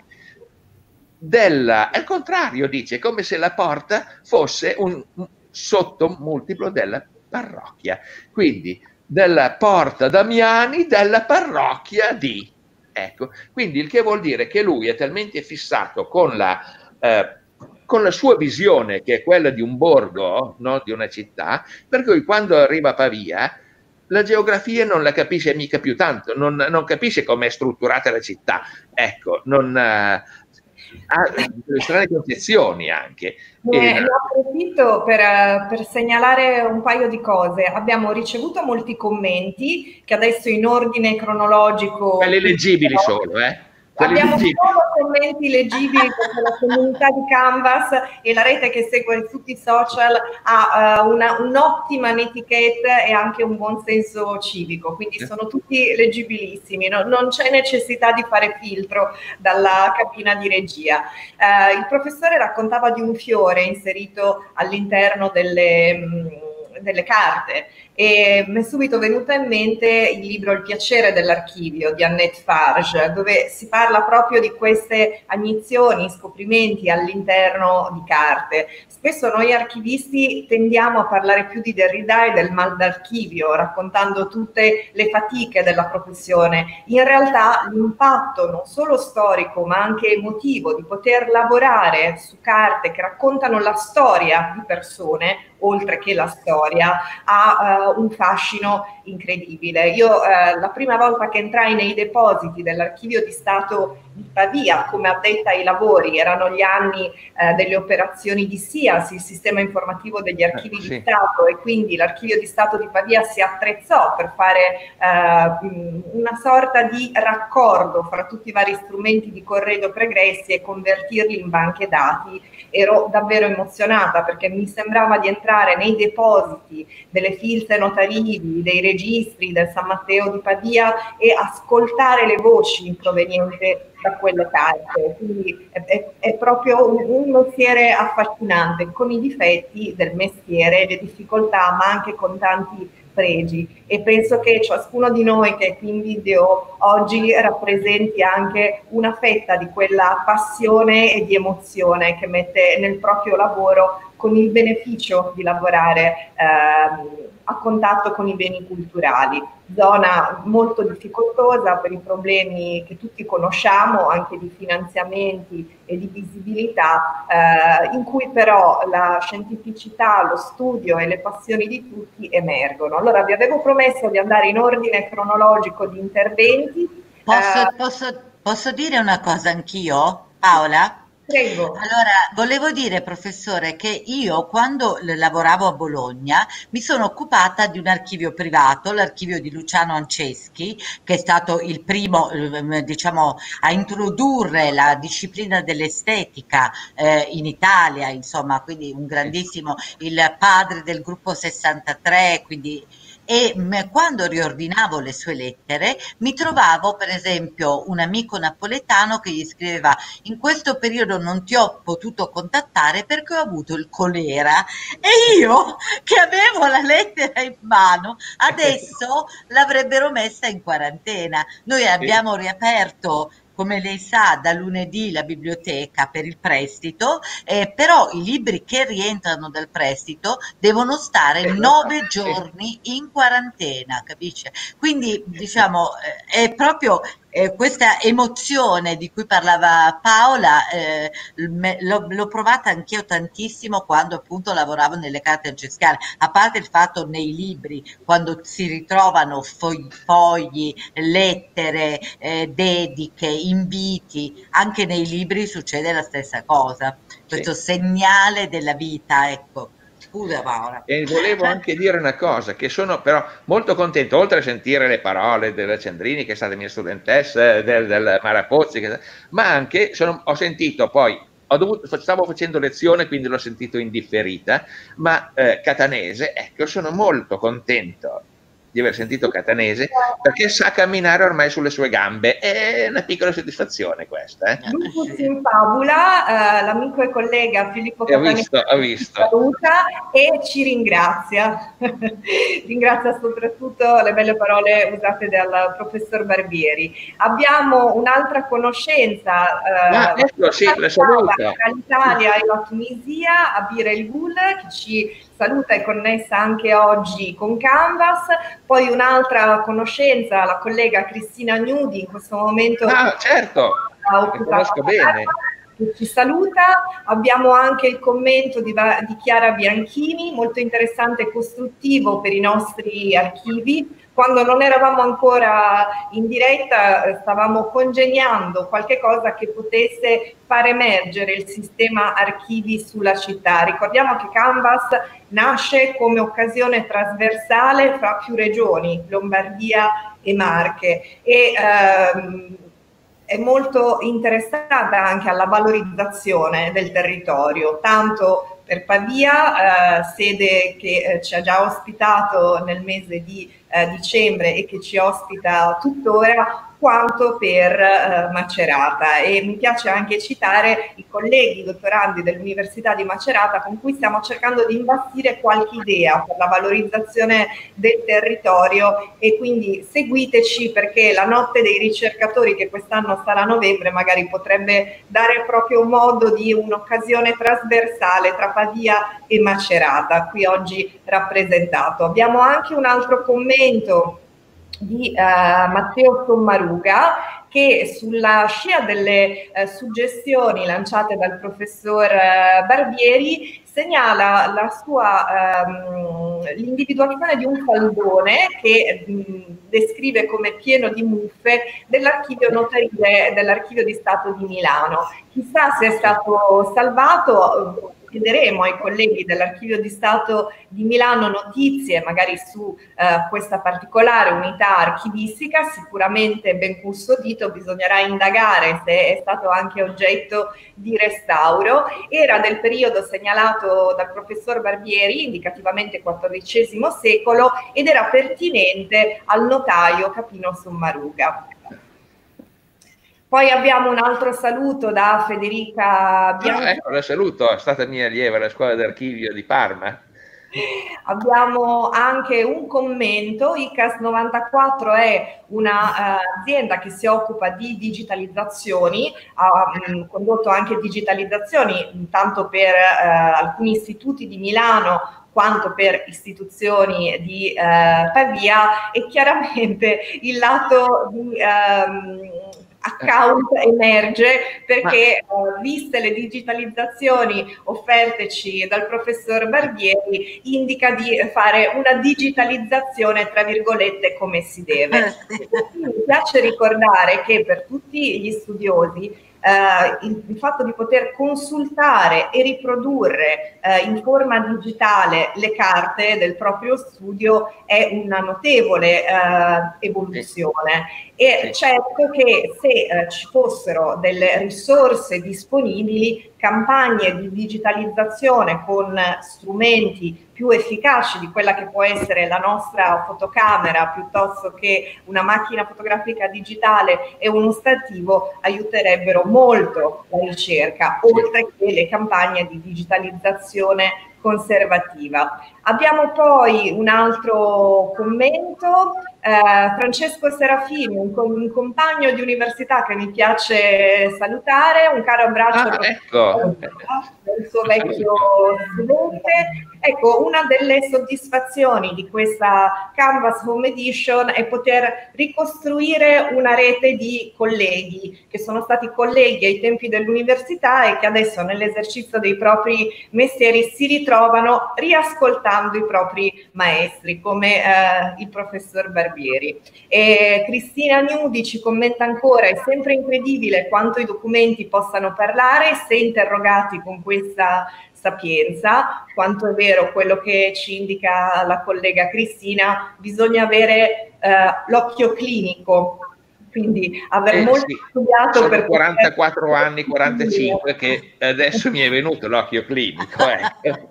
della, al contrario, dice, come se la porta fosse un, un sottomultiplo della parrocchia, quindi della Porta Damiani della parrocchia di, ecco, quindi il che vuol dire che lui è talmente fissato con la, eh, con la sua visione, che è quella di un borgo, no, di una città, per cui quando arriva a Pavia la geografia non la capisce mica più tanto, non, non capisce com'è strutturata la città, ecco, non ha delle strane concezioni anche. Ne, ne approfitto per, per segnalare un paio di cose. Abbiamo ricevuto molti commenti che adesso in ordine cronologico... Quelli leggibili solo, eh? Abbiamo solo commenti leggibili perché la comunità di Canvas e la rete che segue tutti i social ha uh, un'ottima netiquette e anche un buon senso civico, quindi sono tutti leggibilissimi, no, non c'è necessità di fare filtro dalla cabina di regia. Uh, il professore raccontava di un fiore inserito all'interno delle... Mh, delle carte, e mi è subito venuto in mente il libro Il piacere dell'archivio di Annette Farge, dove si parla proprio di queste agnizioni, scoprimenti all'interno di carte. Spesso noi archivisti tendiamo a parlare più di Derrida e del mal d'archivio, raccontando tutte le fatiche della professione. In realtà l'impatto non solo storico ma anche emotivo di poter lavorare su carte che raccontano la storia di persone, oltre che la storia, ha uh, un fascino incredibile. Io uh, la prima volta che entrai nei depositi dell'Archivio di Stato di Pavia come addetta ai lavori, erano gli anni uh, delle operazioni di SIAS, il sistema informativo degli archivi eh, sì. di Stato, e quindi l'Archivio di Stato di Pavia si attrezzò per fare uh, una sorta di raccordo fra tutti i vari strumenti di corredo pregressi e convertirli in banche dati. Ero davvero emozionata perché mi sembrava di entrare nei depositi delle filze notarili, dei registri del San Matteo di Pavia e ascoltare le voci provenienti da quelle carte. Quindi è, è, è proprio un, un mestiere affascinante, con i difetti del mestiere, le difficoltà, ma anche con tanti pregi, e penso che ciascuno di noi che è qui in video oggi rappresenti anche una fetta di quella passione e di emozione che mette nel proprio lavoro, con il beneficio di lavorare eh, a contatto con i beni culturali. Zona molto difficoltosa per i problemi che tutti conosciamo, anche di finanziamenti e di visibilità, eh, in cui però la scientificità, lo studio e le passioni di tutti emergono. Allora vi avevo promesso di andare in ordine cronologico di interventi. Posso, Eh, posso, posso dire una cosa anch'io, Paola? Prego. Allora, volevo dire, professore, che io quando l- lavoravo a Bologna mi sono occupata di un archivio privato, l'archivio di Luciano Anceschi, che è stato il primo, ehm, diciamo, a introdurre la disciplina dell'estetica eh, in Italia, insomma, quindi un grandissimo, il padre del gruppo sessantatré, quindi e mh, quando riordinavo le sue lettere mi trovavo per esempio un amico napoletano che gli scriveva: in questo periodo non ti ho potuto contattare perché ho avuto il colera, e io che avevo la lettera in mano adesso l'avrebbero messa in quarantena. Noi abbiamo riaperto, come lei sa, da lunedì la biblioteca per il prestito, eh, però i libri che rientrano dal prestito devono stare nove giorni in quarantena, capisce? Quindi diciamo eh, è proprio eh, questa emozione di cui parlava Paola, eh, me- l'ho, l'ho provata anch'io tantissimo quando appunto lavoravo nelle carte ancestrali, a parte il fatto nei libri, quando si ritrovano fogli, fogli lettere, eh, dediche, inviti, anche nei libri succede la stessa cosa, questo Sì. segnale della vita, ecco. Scusa Paola. E volevo anche dire una cosa, che sono però molto contento, oltre a sentire le parole della Cendrini, che è stata mia studentessa, del, del Marapozzi, che, ma anche sono, ho sentito poi, ho dovuto, stavo facendo lezione, quindi l'ho sentito in differita, ma eh, Catanese, ecco, sono molto contento di aver sentito Catanese, perché sa camminare ormai sulle sue gambe, è una piccola soddisfazione questa. Eh? Lupus in fabula, eh, l'amico e collega Filippo E ho Catanese visto, ho ci visto. saluta e ci ringrazia. Ringrazia soprattutto le belle parole usate dal professor Barbieri. Abbiamo un'altra conoscenza Ah, eh, ecco, sì, la saluto. tra l'Italia e la Tunisia, Abir El Gul, che ci saluta, è connessa anche oggi con Canvas. Poi un'altra conoscenza, la collega Cristina Gnudi, in questo momento Ah, certo, la conosco bene. che ci saluta. Abbiamo anche il commento di, di Chiara Bianchini, molto interessante e costruttivo per i nostri archivi. Quando non eravamo ancora in diretta stavamo congegnando qualche cosa che potesse far emergere il sistema archivi sulla città. Ricordiamo che Canvas nasce come occasione trasversale fra più regioni, Lombardia e Marche, e ehm, è molto interessata anche alla valorizzazione del territorio, tanto per Pavia, eh, sede che eh, ci ha già ospitato nel mese di eh, dicembre e che ci ospita tuttora, quanto per eh, Macerata. E mi piace anche citare i colleghi dottorandi dell'Università di Macerata con cui stiamo cercando di imbastire qualche idea per la valorizzazione del territorio, e quindi seguiteci, perché la notte dei ricercatori, che quest'anno sarà a novembre, magari potrebbe dare proprio modo di un'occasione trasversale tra Pavia e Macerata, qui oggi rappresentato. Abbiamo anche un altro commento di eh, Matteo Sommaruga, che sulla scia delle eh, suggestioni lanciate dal professor eh, Barbieri segnala la sua ehm, l'individuazione di un faldone che mh, descrive come pieno di muffe dell'archivio notarile dell'archivio di Stato di Milano. Chissà se è stato salvato. Chiederemo ai colleghi dell'Archivio di Stato di Milano notizie magari su eh, questa particolare unità archivistica, sicuramente ben custodito, bisognerà indagare se è stato anche oggetto di restauro. Era del periodo segnalato dal professor Barbieri, indicativamente quattordicesimo secolo, ed era pertinente al notaio Capino Sommaruga. Poi abbiamo un altro saluto da Federica Bianchi. Ah, ecco, la saluto, è stata mia allieva alla scuola d'archivio di Parma. Abbiamo anche un commento. I C A S novantaquattro è un'azienda uh, che si occupa di digitalizzazioni, ha mh, condotto anche digitalizzazioni tanto per uh, alcuni istituti di Milano quanto per istituzioni di uh, Pavia, e chiaramente il lato di um, account emerge perché uh, viste le digitalizzazioni offerteci dal professor Barbieri, indica di fare una digitalizzazione tra virgolette come si deve. Mi piace ricordare che per tutti gli studiosi Uh, il, il fatto di poter consultare e riprodurre uh, in forma digitale le carte del proprio studio è una notevole uh, evoluzione. E certo che se uh, ci fossero delle risorse disponibili, campagne di digitalizzazione con strumenti più efficaci di quella che può essere la nostra fotocamera piuttosto che una macchina fotografica digitale e uno stativo, aiuterebbero molto la ricerca, oltre che le campagne di digitalizzazione conservativa. Abbiamo poi un altro commento, eh, Francesco Serafini, un, un compagno di università che mi piace salutare, un caro abbraccio ah, ecco. del suo vecchio studente. Ecco, una delle soddisfazioni di questa Canvas Home Edition è poter ricostruire una rete di colleghi che sono stati colleghi ai tempi dell'università e che adesso nell'esercizio dei propri mestieri si ritrovano riascoltando i propri maestri, come eh, il professor Barbieri. E Cristina Gnudi ci commenta ancora: è sempre incredibile quanto i documenti possano parlare se interrogati con questa sapienza. Quanto è vero quello che ci indica la collega Cristina, bisogna avere eh, l'occhio clinico, quindi aver eh, molto sì. studiato. Sono per quarantaquattro poter... anni, quarantacinque, che adesso mi è venuto l'occhio clinico. Ecco.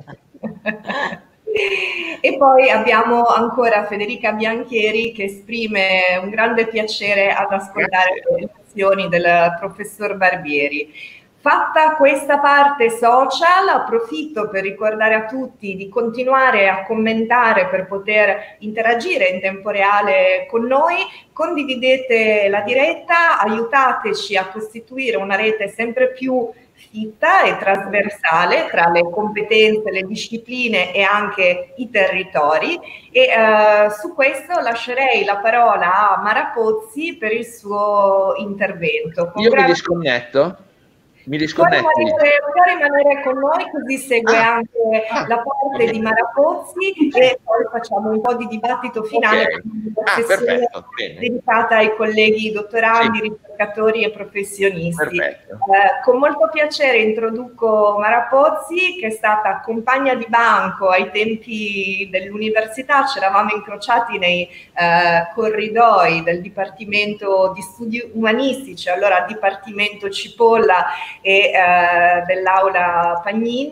E poi abbiamo ancora Federica Bianchieri che esprime un grande piacere ad ascoltare Grazie. le lezioni del professor Barbieri. Fatta questa parte social, approfitto per ricordare a tutti di continuare a commentare per poter interagire in tempo reale con noi. Condividete la diretta, aiutateci a costituire una rete sempre più fitta e trasversale tra le competenze, le discipline e anche i territori. E eh, su questo lascerei la parola a Mara Pozzi per il suo intervento. Io mi disconnetto. Mi disconnetti. Può rimanere, può rimanere con noi, così segue ah, anche ah, la parte okay. di Mara Pozzi e poi facciamo un po' di dibattito finale okay. ah, perfetto, dedicata ai colleghi dottorandi, sì. ricercatori e professionisti. Eh, con molto piacere introduco Mara Pozzi, che è stata compagna di banco ai tempi dell'università. Ci eravamo incrociati nei eh, corridoi del Dipartimento di Studi Umanistici, allora Dipartimento Cipolla, e uh, dell'aula Pagnin,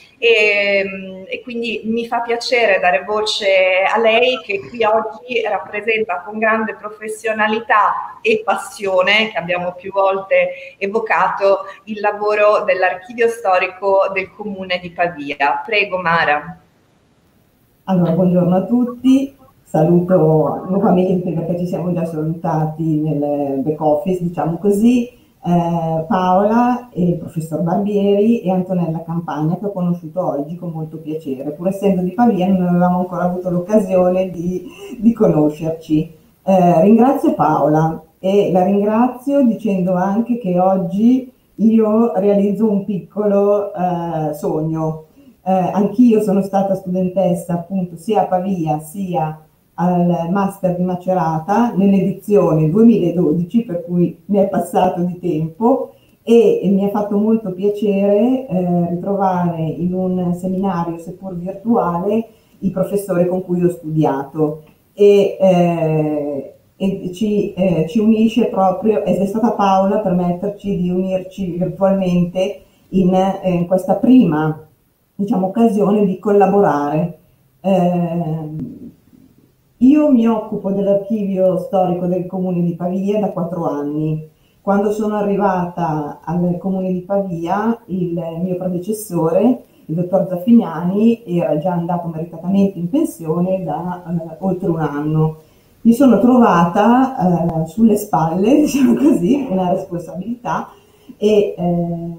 e, e quindi mi fa piacere dare voce a lei, che qui oggi rappresenta con grande professionalità e passione, che abbiamo più volte evocato, il lavoro dell'archivio storico del comune di Pavia. Prego Mara. Allora, buongiorno a tutti, saluto nuovamente perché ci siamo già salutati nel back office, diciamo così. Eh, Paola e il professor Barbieri e Antonella Campagna, che ho conosciuto oggi con molto piacere. Pur essendo di Pavia non avevamo ancora avuto l'occasione di, di conoscerci. Eh, ringrazio Paola e la ringrazio dicendo anche che oggi io realizzo un piccolo eh, sogno. Eh, anch'io sono stata studentessa appunto sia a Pavia sia al Master di Macerata nell'edizione duemiladodici, per cui mi è passato di tempo, e, e mi ha fatto molto piacere eh, ritrovare in un seminario, seppur virtuale, il professore con cui ho studiato e, eh, e ci, eh, ci unisce proprio, ed è stata Paola a permetterci di unirci virtualmente in, eh, in questa prima, diciamo, occasione di collaborare. Eh, Io mi occupo dell'archivio storico del comune di Pavia da quattro anni. Quando sono arrivata al comune di Pavia, il mio predecessore il dottor Zaffignani era già andato meritatamente in pensione da eh, oltre un anno. Mi sono trovata eh, sulle spalle, diciamo così, una responsabilità e eh,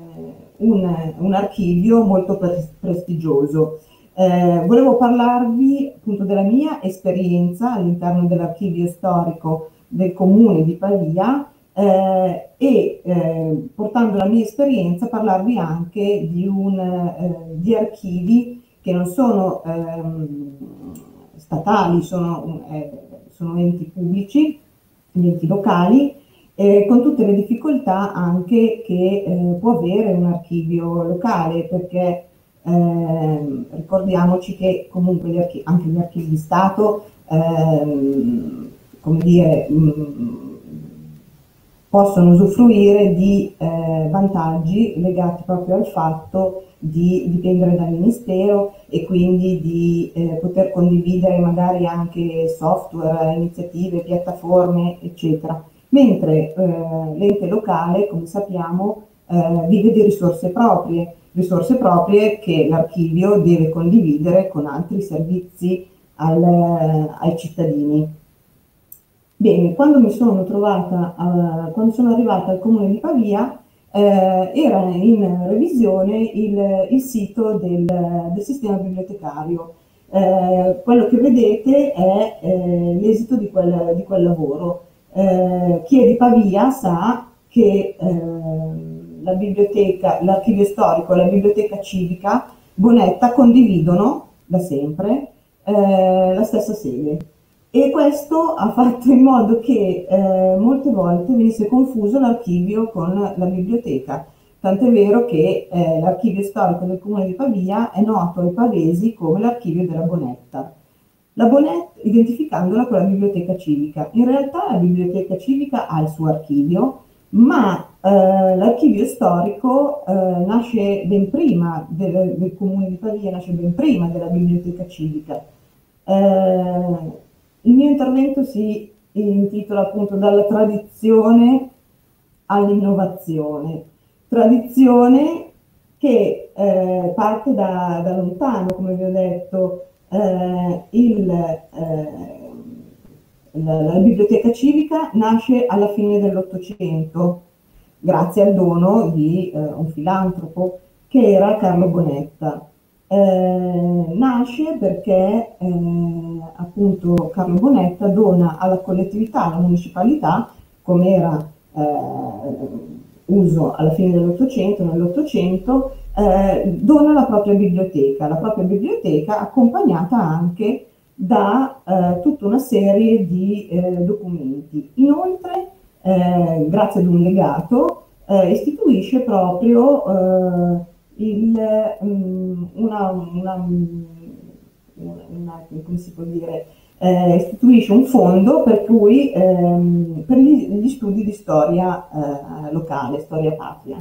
un, un archivio molto pre prestigioso. Eh, volevo parlarvi appunto della mia esperienza all'interno dell'archivio storico del comune di Pavia eh, e eh, portando la mia esperienza parlarvi anche di, un, eh, di archivi che non sono ehm, statali, sono, eh, sono enti pubblici, enti locali, eh, con tutte le difficoltà anche che eh, può avere un archivio locale, perché Eh, ricordiamoci che comunque gli archivi, anche gli archivi di Stato ehm, come dire, mh, possono usufruire di eh, vantaggi legati proprio al fatto di dipendere dal Ministero e quindi di eh, poter condividere magari anche software, iniziative, piattaforme, eccetera. Mentre eh, l'ente locale, come sappiamo, eh, vive di risorse proprie, risorse proprie che l'archivio deve condividere con altri servizi al, ai cittadini. Bene, quando mi sono trovata, a, quando sono arrivata al comune di Pavia, eh, era in revisione il, il sito del, del sistema bibliotecario. Eh, quello che vedete è eh, l'esito di quel, di quel lavoro. Eh, chi è di Pavia sa che eh, la biblioteca, l'archivio storico e la biblioteca civica Bonetta condividono da sempre eh, la stessa sede e questo ha fatto in modo che eh, molte volte venisse confuso l'archivio con la biblioteca, tant'è vero che eh, l'archivio storico del comune di Pavia è noto ai pavesi come l'archivio della Bonetta. La Bonetta identificandola con la biblioteca civica. In realtà la biblioteca civica ha il suo archivio, ma eh, l'archivio storico eh, nasce ben prima del, del comune di Pavia, nasce ben prima della biblioteca civica. Eh, il mio intervento si intitola appunto Dalla tradizione all'innovazione. Tradizione che eh, parte da, da lontano, come vi ho detto, eh, il, eh, la, la biblioteca civica nasce alla fine dell'Ottocento, grazie al dono di eh, un filantropo che era Carlo Bonetta. Eh, nasce perché eh, appunto Carlo Bonetta dona alla collettività, alla municipalità, come era eh, uso alla fine dell'Ottocento, nell'Ottocento, eh, dona la propria biblioteca, la propria biblioteca accompagnata anche da eh, tutta una serie di eh, documenti. Inoltre, eh, grazie ad un legato, eh, istituisce proprio eh, il, um, una, una, una, come si può dire, eh, istituisce un fondo per cui ehm, per gli, gli studi di storia eh, locale, storia patria.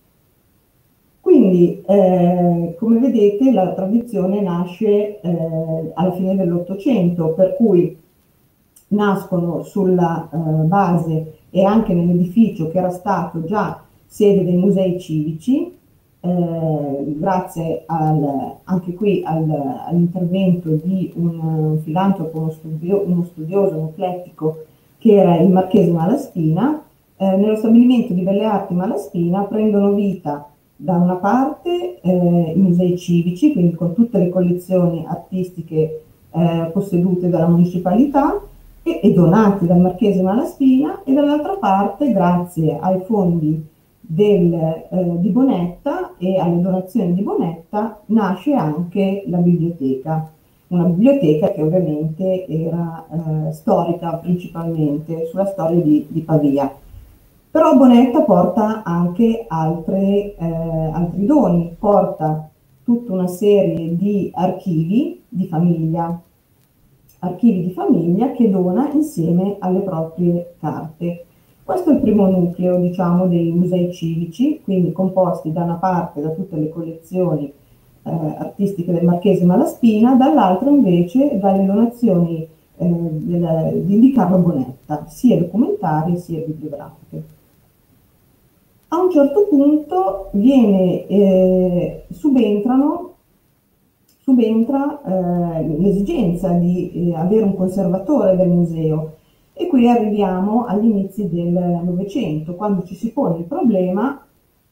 Quindi, eh, come vedete, la tradizione nasce eh, alla fine dell'Ottocento, per cui nascono sulla eh, base e anche nell'edificio che era stato già sede dei musei civici, eh, grazie al, anche qui al, all'intervento di un filantropo, uno, studio, uno studioso, un eclettico, che era il Marchese Malaspina. Eh, nello stabilimento di Belle Arti Malaspina prendono vita da una parte eh, i musei civici, quindi con tutte le collezioni artistiche eh, possedute dalla municipalità e, e donate dal Marchese Malaspina, e dall'altra parte, grazie ai fondi del, eh, di Bonetta e alle donazioni di Bonetta, nasce anche la biblioteca. Una biblioteca che ovviamente era eh, storica principalmente, sulla storia di, di Pavia. Però Bonetta porta anche altre, eh, altri doni, porta tutta una serie di archivi di famiglia, archivi di famiglia che dona insieme alle proprie carte. Questo è il primo nucleo, diciamo, dei musei civici, quindi composti da una parte da tutte le collezioni eh, artistiche del Marchese Malaspina, dall'altra invece dalle donazioni eh, del, di Carlo Bonetta, sia documentarie sia bibliografiche. A un certo punto viene, eh, subentrano, subentra eh, l'esigenza di eh, avere un conservatore del museo, e qui arriviamo agli inizi del Novecento, quando ci si pone il problema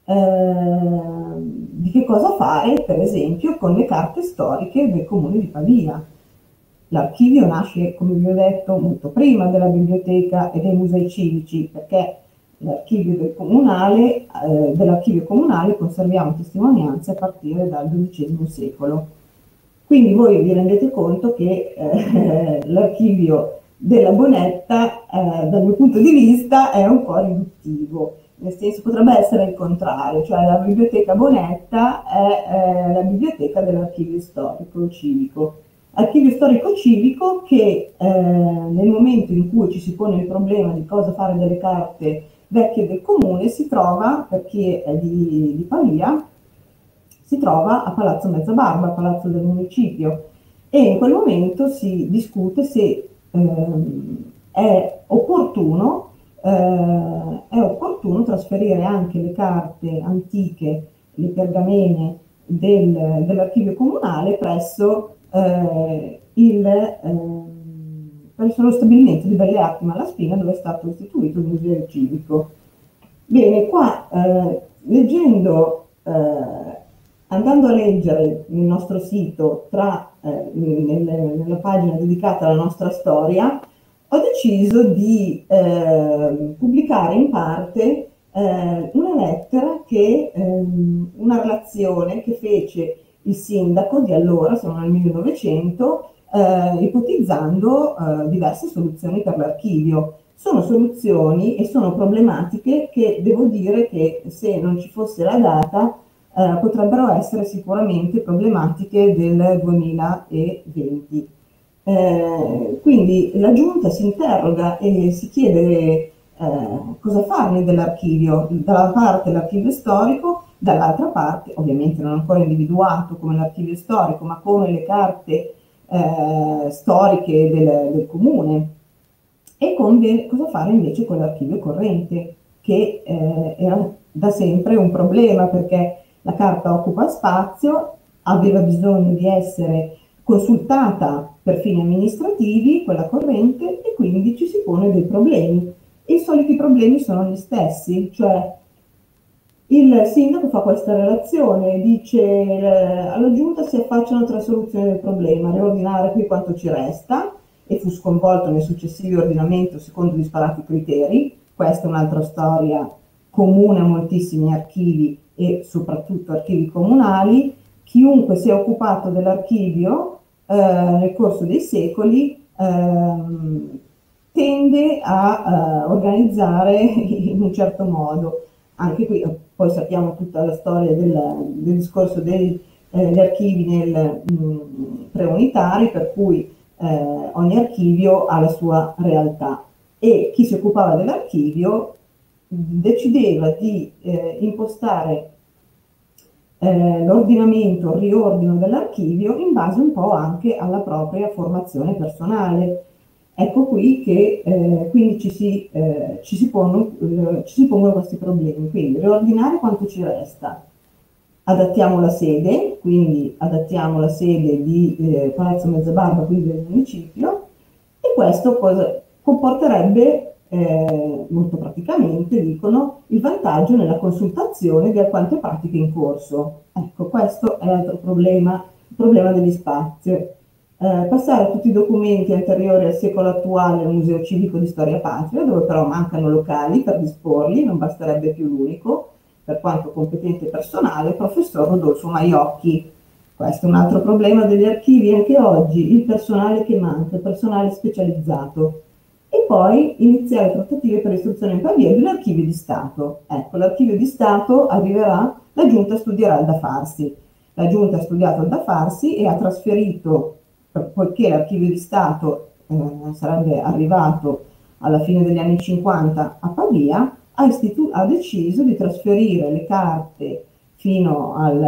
eh, di che cosa fare, per esempio, con le carte storiche del Comune di Pavia. L'archivio nasce, come vi ho detto, molto prima della biblioteca e dei musei civici, perché l'archivio del comunale, eh, dell'archivio comunale conserviamo testimonianze a partire dal dodicesimo secolo. Quindi voi vi rendete conto che eh, l'archivio della Bonetta, eh, dal mio punto di vista, è un po' riduttivo, nel senso potrebbe essere il contrario, cioè la biblioteca Bonetta è eh, la biblioteca dell'archivio storico civico. Archivio storico civico che eh, nel momento in cui ci si pone il problema di cosa fare delle carte vecchie del comune si trova, per chi è di, di Pavia, si trova a Palazzo Mezzabarba, Palazzo del Municipio, e in quel momento si discute se ehm, è opportuno, eh, è opportuno trasferire anche le carte antiche, le pergamene del, dell'archivio comunale presso Eh, il, eh, presso lo stabilimento di Belle Arti Malaspina, dove è stato istituito il museo civico. Bene, qua eh, leggendo, eh, andando a leggere nel nostro sito, tra, eh, nel, nella pagina dedicata alla nostra storia, ho deciso di eh, pubblicare in parte eh, una lettera che, eh, una relazione che fece il sindaco di allora, siamo nel millenovecento, eh, ipotizzando eh, diverse soluzioni per l'archivio. Sono soluzioni e sono problematiche che devo dire che se non ci fosse la data eh, potrebbero essere sicuramente problematiche del duemilaventi. Eh, quindi la Giunta si interroga e si chiede eh, cosa farne dell'archivio, dalla parte l'archivio storico, dall'altra parte, ovviamente non ancora individuato come l'archivio storico, ma come le carte eh, storiche del, del comune, e con cosa fare invece con l'archivio corrente, che eh, era da sempre un problema, perché la carta occupa spazio, aveva bisogno di essere consultata per fini amministrativi, quella corrente, e quindi ci si pone dei problemi. E i soliti problemi sono gli stessi, cioè il sindaco fa questa relazione, dice eh, alla giunta si affacciano tre soluzioni del problema: riordinare qui quanto ci resta, e fu sconvolto nel successivo ordinamento secondo disparati criteri. Questa è un'altra storia comune a moltissimi archivi e soprattutto archivi comunali. Chiunque si è occupato dell'archivio eh, nel corso dei secoli ehm, tende a uh, organizzare in un certo modo. Anche qui poi sappiamo tutta la storia del, del discorso degli eh, archivi nel mh, preunitari, per cui eh, ogni archivio ha la sua realtà, e chi si occupava dell'archivio decideva di eh, impostare eh, l'ordinamento, il riordino dell'archivio in base un po' anche alla propria formazione personale. Ecco qui che eh, quindi ci si, eh, ci, si pongono, eh, ci si pongono questi problemi. Quindi riordinare quanto ci resta, adattiamo la sede, quindi adattiamo la sede di eh, Palazzo Mezzabarba, quindi del municipio, e questo cosa comporterebbe eh, molto praticamente, dicono, il vantaggio nella consultazione di alquante pratiche in corso. Ecco, questo è l'altro problema, il problema degli spazi. Eh, passare tutti i documenti anteriori al secolo attuale al Museo Civico di Storia Patria, dove però mancano locali per disporli, non basterebbe più l'unico, per quanto competente e personale, professor Rodolfo Maiocchi. Questo è un altro problema degli archivi anche oggi, il personale che manca, il personale specializzato. E poi iniziare trattative per l'istruzione in Pavia dell'archivio di Stato. Ecco, l'archivio di Stato arriverà, la Giunta studierà il da farsi. La Giunta ha studiato il da farsi e ha trasferito, poiché l'archivio di Stato eh, sarebbe arrivato alla fine degli anni cinquanta a Pavia, ha, ha deciso di trasferire le carte fino al,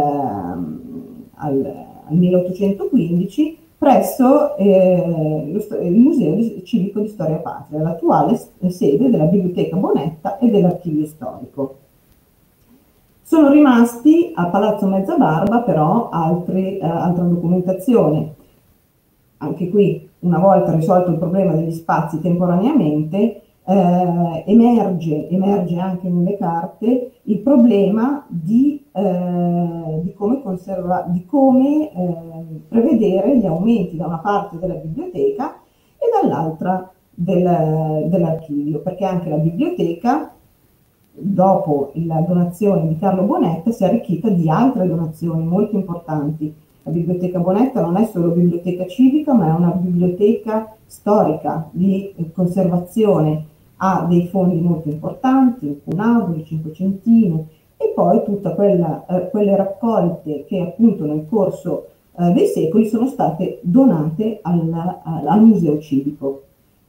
al, al milleottocentoquindici presso eh, lo, il Museo Civico di Storia Patria, l'attuale sede della Biblioteca Bonetta e dell'Archivio Storico. Sono rimasti a Palazzo Mezzabarba però altri, eh, altra documentazione. Anche qui, una volta risolto il problema degli spazi temporaneamente, eh, emerge, emerge anche nelle carte il problema di, eh, di come, conserva, di come eh, prevedere gli aumenti da una parte della biblioteca e dall'altra del, dell'archivio, perché anche la biblioteca, dopo la donazione di Carlo Bonetta, si è arricchita di altre donazioni molto importanti. La Biblioteca Bonetta non è solo biblioteca civica, ma è una biblioteca storica di conservazione, ha dei fondi molto importanti, il Cunabo, il Cinquecentino, e poi tutte eh, quelle raccolte che appunto nel corso eh, dei secoli sono state donate al, al Museo Civico.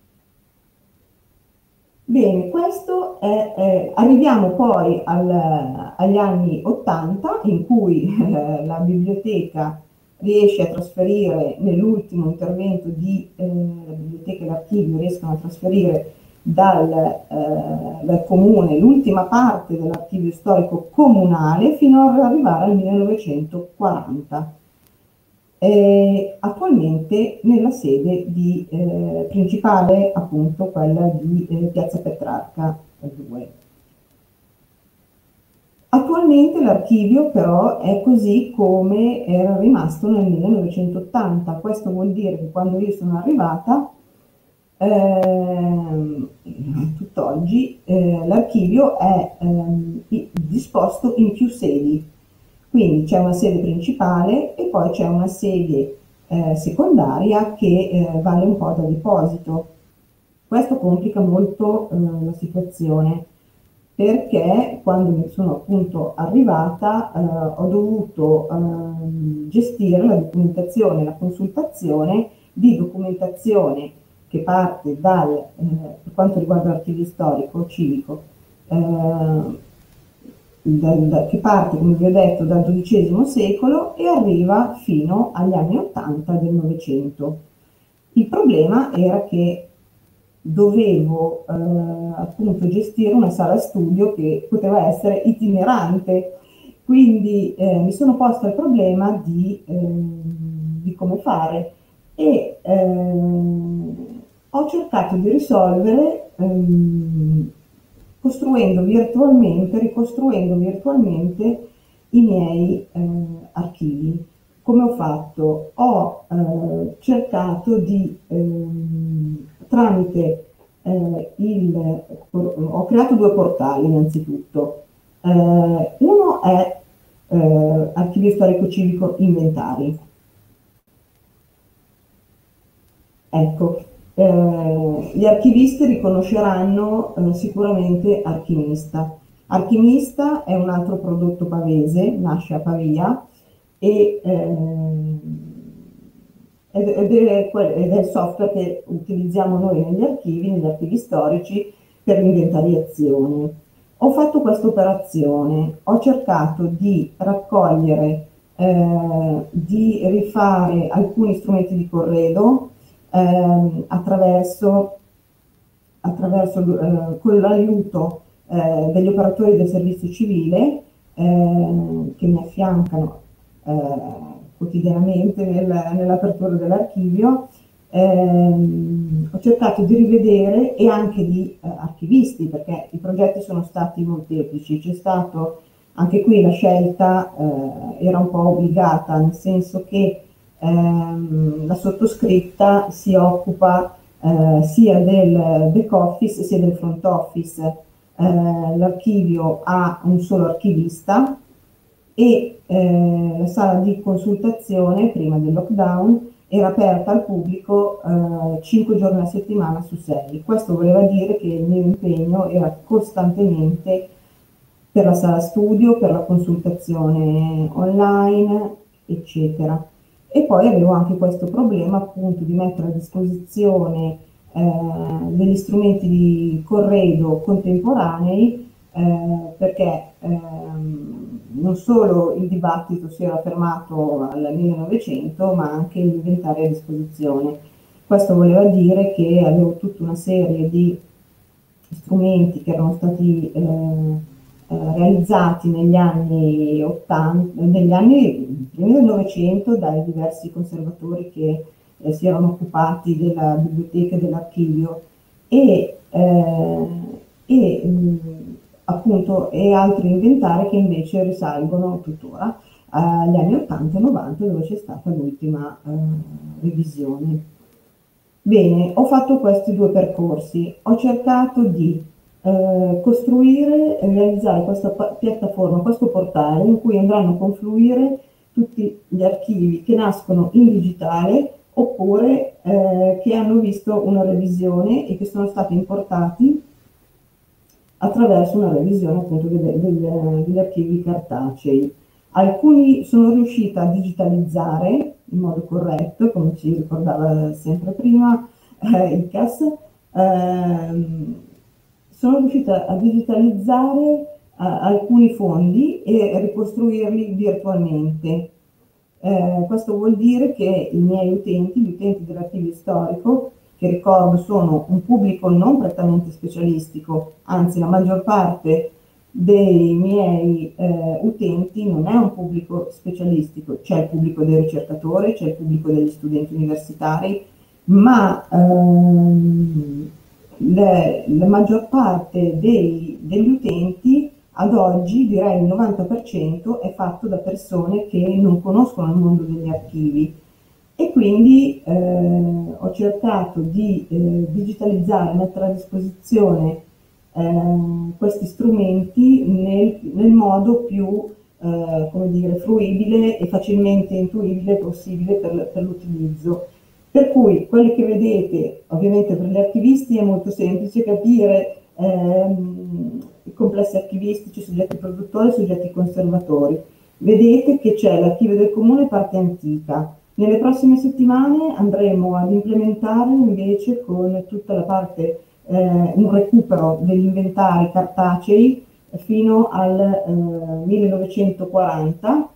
Bene, questo è, eh, arriviamo poi al, agli anni ottanta, in cui eh, la biblioteca riesce a trasferire, nell'ultimo intervento di eh, la biblioteca e l'archivio riescono a trasferire dal, eh, dal comune l'ultima parte dell'archivio storico comunale fino ad arrivare al millenovecentoquaranta. Eh, attualmente nella sede di, eh, principale, appunto quella di eh, Piazza Petrarca due. Attualmente l'archivio però è così come era rimasto nel millenovecentottanta. Questo vuol dire che quando io sono arrivata, eh, tutt'oggi, eh, l'archivio è eh, disposto in più sedi. Quindi c'è una sede principale e poi c'è una sede eh, secondaria che eh, vale un po' da deposito. Questo complica molto eh, la situazione, perché quando mi sono appunto arrivata eh, ho dovuto eh, gestire la documentazione, la consultazione di documentazione che parte dal, eh, per quanto riguarda l'archivio storico civico, eh, Dal, che parte, come vi ho detto, dal dodicesimo secolo e arriva fino agli anni ottanta del Novecento. Il problema era che dovevo eh, appunto gestire una sala studio che poteva essere itinerante, quindi eh, mi sono posta il problema di, eh, di come fare e eh, ho cercato di risolvere ehm, costruendo virtualmente, ricostruendo virtualmente i miei eh, archivi. Come ho fatto? Ho eh, cercato di, eh, tramite eh, il, ho creato due portali innanzitutto. Eh, uno è eh, Archivio Storico Civico Inventari. Ecco. Eh, gli archivisti riconosceranno eh, sicuramente Archimista. Archimista è un altro prodotto pavese, nasce a Pavia e, eh, ed, ed, è, ed è il software che utilizziamo noi negli archivi, negli archivi storici per l'inventariazione. Ho fatto questa operazione, ho cercato di raccogliere, eh, di rifare alcuni strumenti di corredo, Eh, attraverso, attraverso eh, con l'aiuto eh, degli operatori del servizio civile eh, che mi affiancano eh, quotidianamente nel, nell'apertura dell'archivio. Eh, ho cercato di rivedere e anche di eh, archivisti, perché i progetti sono stati molteplici. C'è stato anche qui la scelta, eh, era un po' obbligata, nel senso che ehm, la sottoscritta si occupa eh, sia del back office sia del front office. Eh, l'archivio ha un solo archivista e eh, la sala di consultazione prima del lockdown era aperta al pubblico eh, cinque giorni a settimana su sei. Questo voleva dire che il mio impegno era costantemente per la sala studio, per la consultazione online, eccetera. E poi avevo anche questo problema appunto di mettere a disposizione eh, degli strumenti di corredo contemporanei eh, perché ehm, non solo il dibattito si era fermato al millenovecento, ma anche gli inventari a disposizione. Questo voleva dire che avevo tutta una serie di strumenti che erano stati eh, realizzati negli anni ottanta, negli anni primi del Novecento dai diversi conservatori che eh, si erano occupati della biblioteca e dell'archivio e, eh, e mh, appunto e altri inventari che invece risalgono tuttora agli anni ottanta e novanta, dove c'è stata l'ultima eh, revisione. Bene, ho fatto questi due percorsi, ho cercato di eh, costruire e realizzare questa piattaforma, questo portale in cui andranno a confluire tutti gli archivi che nascono in digitale oppure eh, che hanno visto una revisione e che sono stati importati attraverso una revisione appunto delle, delle, degli archivi cartacei. Alcuni sono riuscita a digitalizzare in modo corretto, come ci ricordava sempre prima eh, I C A S, ehm, sono riuscita a digitalizzare eh, alcuni fondi e ricostruirli virtualmente. Eh, questo vuol dire che i miei utenti, gli utenti dell'archivio storico, che ricordo sono un pubblico non prettamente specialistico, anzi la maggior parte dei miei eh, utenti non è un pubblico specialistico, c'è il pubblico dei ricercatori, c'è il pubblico degli studenti universitari, ma ehm, le, la maggior parte dei, degli utenti ad oggi, direi il novanta per cento, è fatto da persone che non conoscono il mondo degli archivi e quindi eh, ho cercato di eh, digitalizzare, mettere a disposizione eh, questi strumenti nel, nel modo più eh, come dire, fruibile e facilmente intuibile possibile per, per l'utilizzo. Per cui quelli che vedete, ovviamente per gli archivisti è molto semplice capire ehm, i complessi archivistici, soggetti produttori, soggetti conservatori. Vedete che c'è l'archivio del comune parte antica. Nelle prossime settimane andremo ad implementarlo invece con tutta la parte, eh, un recupero degli inventari cartacei fino al eh, millenovecentoquaranta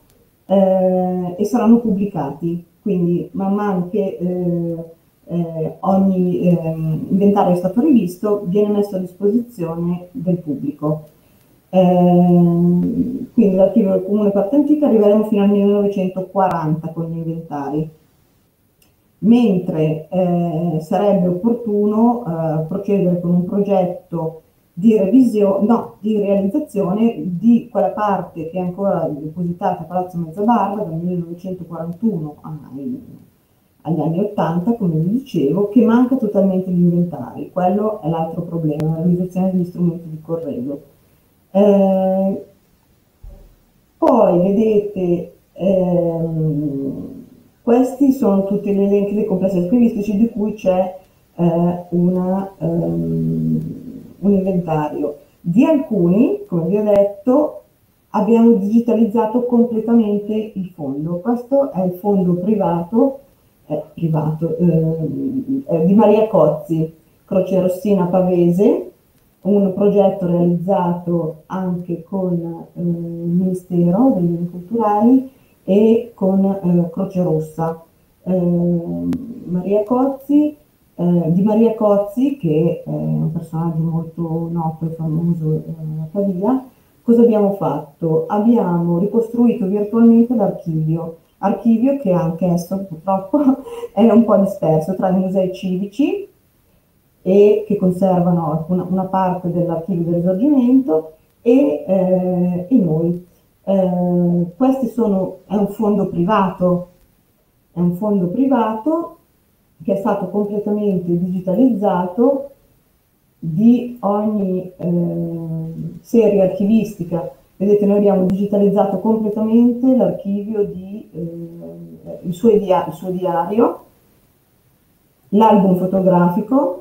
eh, e saranno pubblicati. Quindi man mano che eh, eh, ogni eh, inventario è stato rivisto viene messo a disposizione del pubblico. Eh, quindi l'archivio del comune parte antica arriveremo fino al millenovecentoquaranta con gli inventari, mentre eh, sarebbe opportuno eh, procedere con un progetto di revisione, no, di realizzazione di quella parte che è ancora depositata a Palazzo Mezzabarba dal millenovecentoquarantuno ai, agli anni ottanta, come vi dicevo, che manca totalmente gli inventari. Quello è l'altro problema, la realizzazione degli strumenti di corredo. Eh, poi vedete, ehm, questi sono tutti gli elenchi dei complessi archivistici di cui c'è eh, una, um, un inventario. Di alcuni, come vi ho detto, abbiamo digitalizzato completamente il fondo. Questo è il fondo privato, eh, privato eh, eh, di Maria Cozzi, Croce Rossina Pavese, un progetto realizzato anche con eh, il Ministero dei Beni Culturali e con eh, Croce Rossa. Eh, Maria Cozzi, eh, di Maria Cozzi, che è un personaggio molto noto e famoso eh, a Pavia, cosa abbiamo fatto? Abbiamo ricostruito virtualmente l'archivio, archivio che anche esso purtroppo è un po' disperso tra i musei civici e che conservano una, una parte dell'archivio del Risorgimento e, eh, e noi. Eh, questi sono, è un fondo privato, è un fondo privato che è stato completamente digitalizzato di ogni eh, serie archivistica. Vedete, noi abbiamo digitalizzato completamente l'archivio di eh, il, suo dia- il suo diario, l'album fotografico,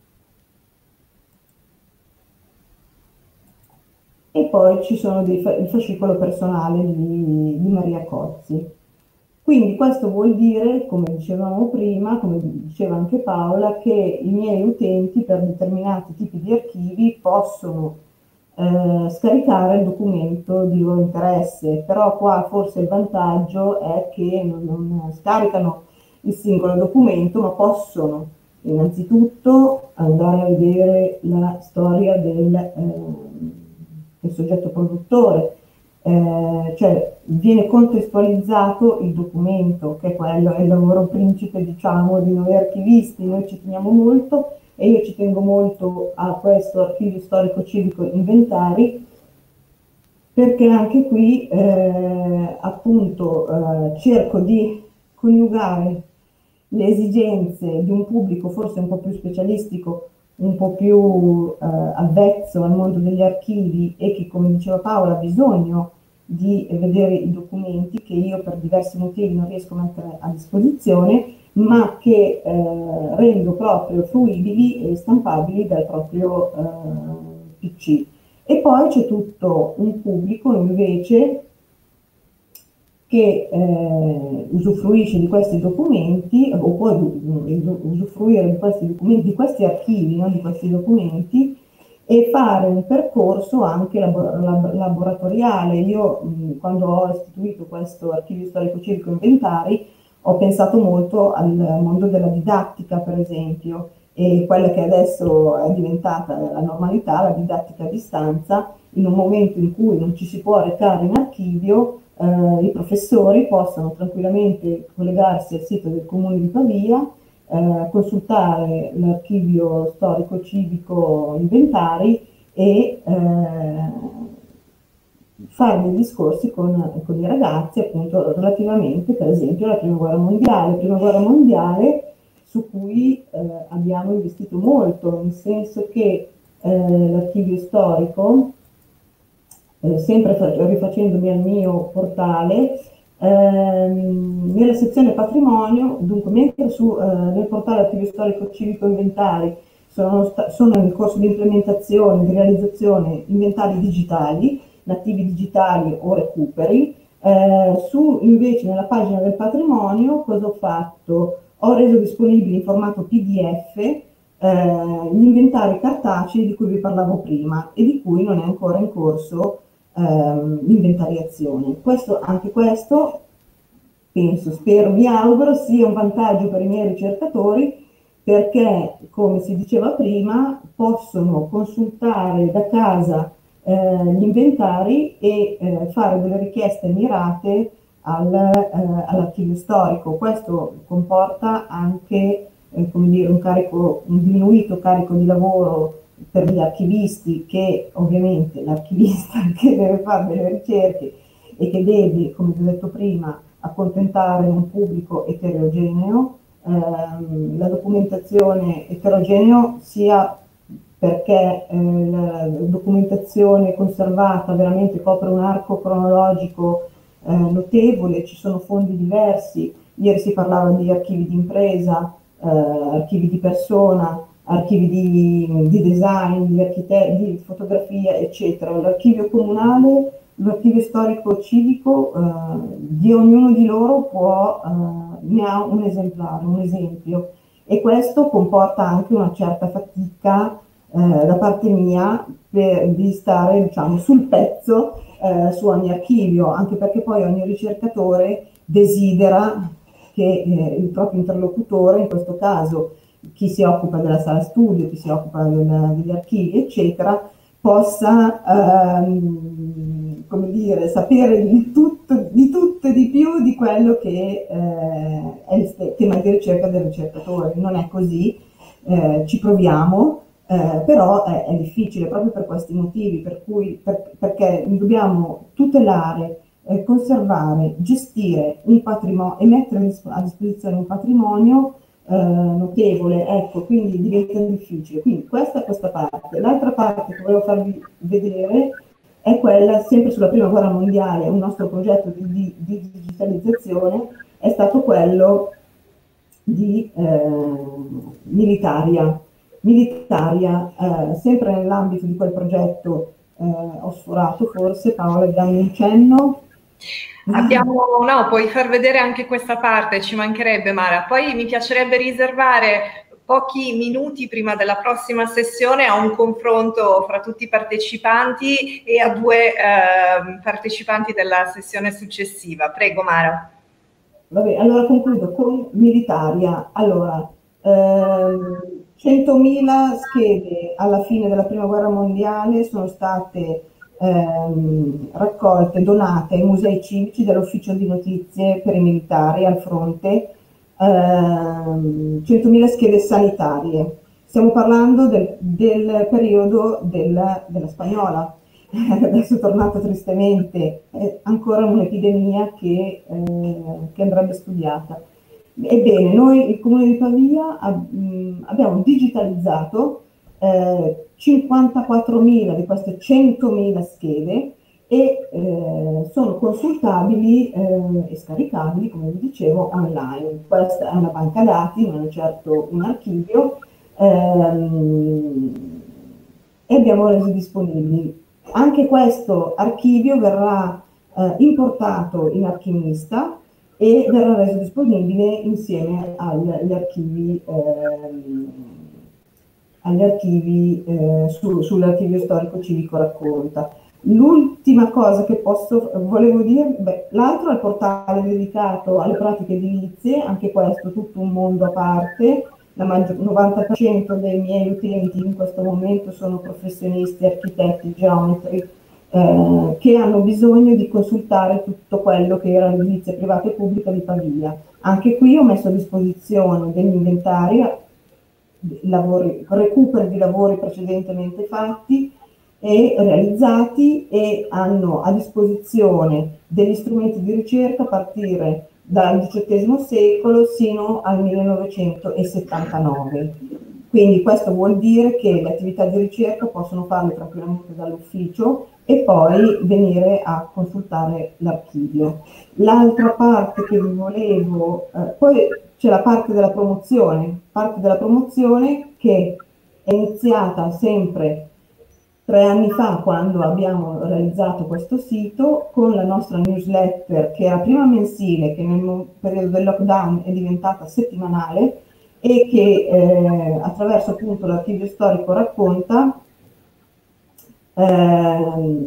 e poi ci sono dei fa- il fascicolo personale di, di Maria Cozzi. Quindi questo vuol dire, come dicevamo prima, come diceva anche Paola, che i miei utenti per determinati tipi di archivi possono eh, scaricare il documento di loro interesse, però qua forse il vantaggio è che non, non scaricano il singolo documento, ma possono innanzitutto andare a vedere la storia del... Eh, il soggetto produttore, eh, cioè viene contestualizzato il documento, che è quello, è il lavoro principe, diciamo, di noi archivisti. Noi ci teniamo molto, e io ci tengo molto a questo archivio storico civico inventari, perché anche qui eh, appunto eh, cerco di coniugare le esigenze di un pubblico forse un po' più specialistico, un po' più eh, avvezzo al mondo degli archivi, e che, come diceva Paola, ha bisogno di vedere i documenti che io per diversi motivi non riesco a mettere a disposizione, ma che eh, rendo proprio fruibili e stampabili dal proprio eh, P C. E poi c'è tutto un pubblico invece che eh, usufruisce di questi documenti, o può usufruire di questi documenti, di questi archivi, non di questi documenti, e fare un percorso anche labor lab laboratoriale. Io mh, quando ho istituito questo archivio storico civico inventari ho pensato molto al mondo della didattica, per esempio, e quella che adesso è diventata la normalità, la didattica a distanza. In un momento in cui non ci si può recare in archivio, eh, i professori possono tranquillamente collegarsi al sito del Comune di Pavia, eh, consultare l'archivio storico civico inventari e eh, fare dei discorsi con, con i ragazzi, appunto, relativamente, per esempio, alla Prima Guerra Mondiale. Prima Guerra Mondiale su cui eh, abbiamo investito molto, nel senso che eh, l'archivio storico, eh, sempre rifacendomi al mio portale, ehm, nella sezione patrimonio, dunque mentre su, eh, nel portale archivio storico civico inventari sono, sono in corso di implementazione, di realizzazione inventari digitali, nativi digitali o recuperi, eh, su invece nella pagina del patrimonio cosa ho fatto? Ho reso disponibili in formato P D F eh, gli inventari cartacei di cui vi parlavo prima e di cui non è ancora in corso ehm, l'inventariazione. Questo, anche questo, penso, spero, mi auguro sia un vantaggio per i miei ricercatori, perché, come si diceva prima, possono consultare da casa eh, gli inventari e eh, fare delle richieste mirate al, eh, all'archivio storico. Questo comporta anche eh, come dire, un, carico, un diminuito carico di lavoro per gli archivisti, che ovviamente l'archivista che deve fare delle ricerche e che deve, come vi ho detto prima, accontentare un pubblico eterogeneo. Ehm, la documentazione eterogeneo sia perché eh, la documentazione conservata veramente copre un arco cronologico eh, notevole, ci sono fondi diversi. Ieri si parlava di archivi di impresa, eh, archivi di persona, archivi di, di design, di, di fotografia, eccetera. L'archivio comunale, l'archivio storico civico, eh, di ognuno di loro può, eh, ne ha un esemplare, un esempio, e questo comporta anche una certa fatica eh, da parte mia per, di stare, diciamo, sul pezzo eh, su ogni archivio, anche perché poi ogni ricercatore desidera che eh, il proprio interlocutore, in questo caso chi si occupa della sala studio, chi si occupa del, degli archivi, eccetera, possa ehm, come dire, sapere di tutto, di tutto e di più di quello che eh, è il tema di ricerca del ricercatore. Non è così, eh, ci proviamo, eh, però è, è difficile proprio per questi motivi, per cui, per, perché dobbiamo tutelare, eh, conservare, gestire un patrimonio e mettere a disposizione un patrimonio Eh, notevole, ecco, quindi diventa difficile. Quindi questa è questa parte. L'altra parte che volevo farvi vedere è quella, sempre sulla Prima Guerra Mondiale. Un nostro progetto di, di, di digitalizzazione è stato quello di eh, Militaria. Militaria, eh, sempre nell'ambito di quel progetto eh, ho sforato forse, Paola, dammi un cenno. Abbiamo, no, puoi far vedere anche questa parte, ci mancherebbe, Mara. Poi mi piacerebbe riservare pochi minuti prima della prossima sessione a un confronto fra tutti i partecipanti e a due eh, partecipanti della sessione successiva. Prego, Mara. Vabbè, allora concludo con Militaria. Allora, ehm, centomila schede alla fine della Prima Guerra Mondiale sono state ehm, raccolte, donate ai musei civici dall'Ufficio di Notizie per i Militari al fronte, ehm, centomila schede sanitarie. Stiamo parlando del, del periodo del, della spagnola. Adesso è tornata tristemente, è ancora un'epidemia che, eh, che andrebbe studiata. Ebbene, noi, il Comune di Pavia, ab- mh, abbiamo digitalizzato eh, cinquantaquattromila di queste centomila schede e eh, sono consultabili eh, e scaricabili, come vi dicevo, online. Questa è una banca dati, non è certo un archivio, ehm, e abbiamo reso disponibili. Anche questo archivio verrà eh, importato in Archimista e verrà reso disponibile insieme agli archivi, ehm, agli archivi eh, su, sull'archivio storico civico racconta. L'ultima cosa che posso, volevo dire, beh, l'altro è il portale dedicato alle pratiche edilizie, anche questo tutto un mondo a parte. Il novanta per cento dei miei utenti in questo momento sono professionisti, architetti, geometri, eh, che hanno bisogno di consultare tutto quello che era l'edilizia privata e pubblica di Pavia. Anche qui ho messo a disposizione degli inventari, lavori, recuperi di lavori precedentemente fatti e realizzati, e hanno a disposizione degli strumenti di ricerca a partire dal diciottesimo secolo sino al millenovecentosettantanove. Quindi questo vuol dire che le attività di ricerca possono farle tranquillamente dall'ufficio e poi venire a consultare l'archivio. L'altra parte che vi volevo, eh, poi c'è la parte della promozione, parte della promozione che è iniziata sempre tre anni fa, quando abbiamo realizzato questo sito, con la nostra newsletter, che era prima mensile, che nel periodo del lockdown è diventata settimanale, e che eh, attraverso appunto l'archivio storico racconta eh,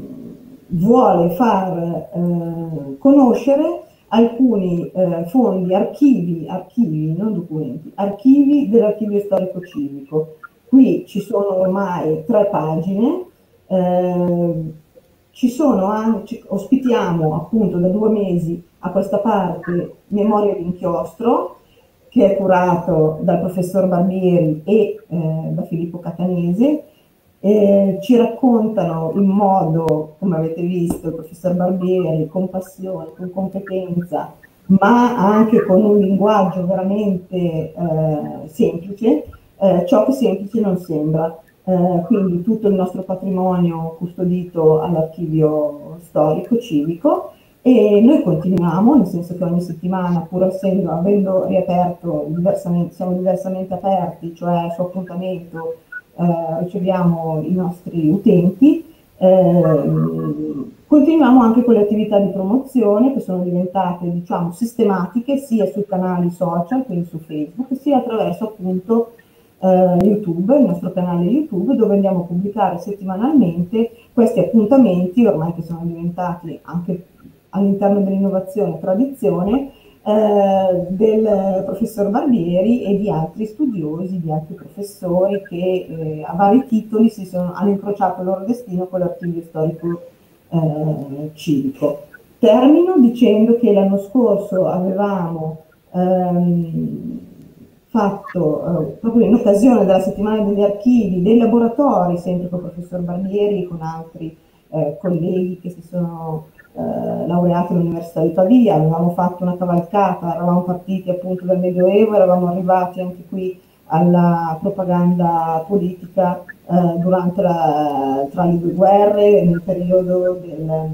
vuole far eh, conoscere alcuni eh, fondi, archivi, archivi, non documenti, archivi dell'archivio storico civico. Qui ci sono ormai tre pagine, eh, ci sono anche, ospitiamo appunto da due mesi a questa parte Memoria d'inchiostro, che è curato dal professor Barbieri e eh, da Filippo Catanese. Eh, ci raccontano in modo, come avete visto, il professor Barbieri, con passione, con competenza, ma anche con un linguaggio veramente eh, semplice, eh, ciò che semplice non sembra. Eh, quindi tutto il nostro patrimonio custodito all'archivio storico civico, e noi continuiamo, nel senso che ogni settimana, pur essendo, avendo riaperto diversamente, siamo diversamente aperti, cioè su appuntamento eh, riceviamo i nostri utenti, eh, continuiamo anche con le attività di promozione che sono diventate, diciamo, sistematiche sia sui canali social, quindi su Facebook, sia attraverso appunto eh, YouTube, il nostro canale YouTube, dove andiamo a pubblicare settimanalmente questi appuntamenti, ormai che sono diventati anche all'interno dell'innovazione tradizione, eh, del professor Barbieri e di altri studiosi, di altri professori che eh, a vari titoli si sono, hanno incrociato il loro destino con l'archivio storico eh, civico. Termino dicendo che l'anno scorso avevamo ehm, fatto, eh, proprio in occasione della settimana degli archivi, dei laboratori, sempre con il professor Barbieri e con altri eh, colleghi che si sono Eh, laureati all'Università di Pavia. Avevamo fatto una cavalcata, eravamo partiti appunto dal Medioevo, eravamo arrivati anche qui alla propaganda politica eh, durante la, tra le due guerre, nel periodo del,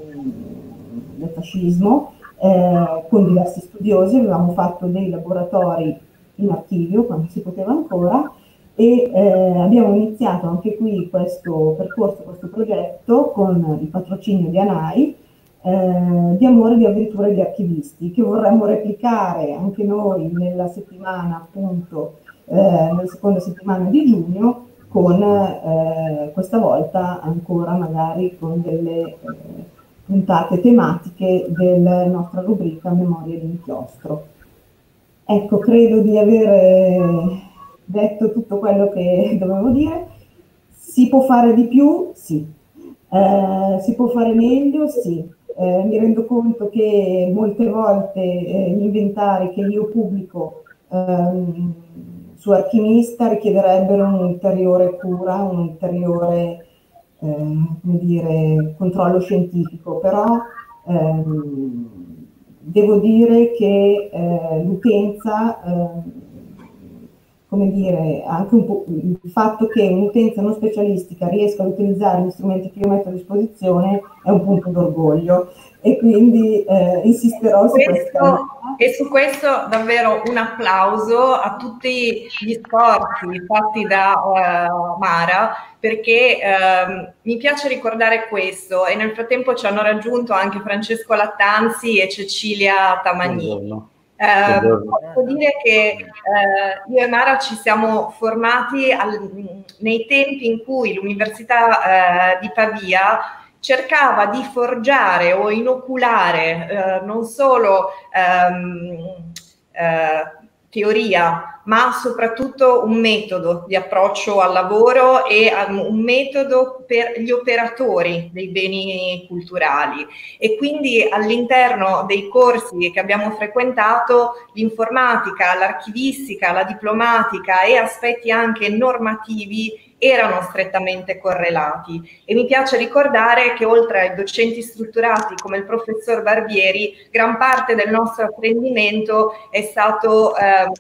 del fascismo, eh, con diversi studiosi. Avevamo fatto dei laboratori in archivio quando si poteva ancora, e eh, abbiamo iniziato anche qui questo percorso, questo progetto con il patrocinio di ANAI, Eh, di amore, di avventura e di archivisti, che vorremmo replicare anche noi nella settimana, appunto, eh, nella seconda settimana di giugno, con eh, questa volta ancora magari con delle eh, puntate tematiche della nostra rubrica Memoria d'inchiostro. Ecco, credo di aver detto tutto quello che dovevo dire. Si può fare di più? Sì. Eh, si può fare meglio? Sì. Eh, mi rendo conto che molte volte eh, gli inventari che io pubblico ehm, su Archimista richiederebbero un'ulteriore cura, un ulteriore eh, come dire, controllo scientifico, però ehm, devo dire che eh, l'utenza, eh, come dire, anche un po' il fatto che un'utenza non specialistica riesca ad utilizzare gli strumenti che io metto a disposizione è un punto d'orgoglio e quindi eh, insisterò su questa linea. E su questo davvero un applauso a tutti gli sforzi fatti da uh, Mara, perché uh, mi piace ricordare questo, e nel frattempo ci hanno raggiunto anche Francesco Lattanzi e Cecilia Tamagnini. Eh, posso dire che eh, io e Mara ci siamo formati al, nei tempi in cui l'Università eh, di Pavia cercava di forgiare o inoculare eh, non solo ehm, eh, teoria, ma soprattutto un metodo di approccio al lavoro e un metodo per gli operatori dei beni culturali. E quindi all'interno dei corsi che abbiamo frequentato, l'informatica, l'archivistica, la diplomatica e aspetti anche normativi erano strettamente correlati, e mi piace ricordare che oltre ai docenti strutturati come il professor Barbieri, gran parte del nostro apprendimento è stato ehm,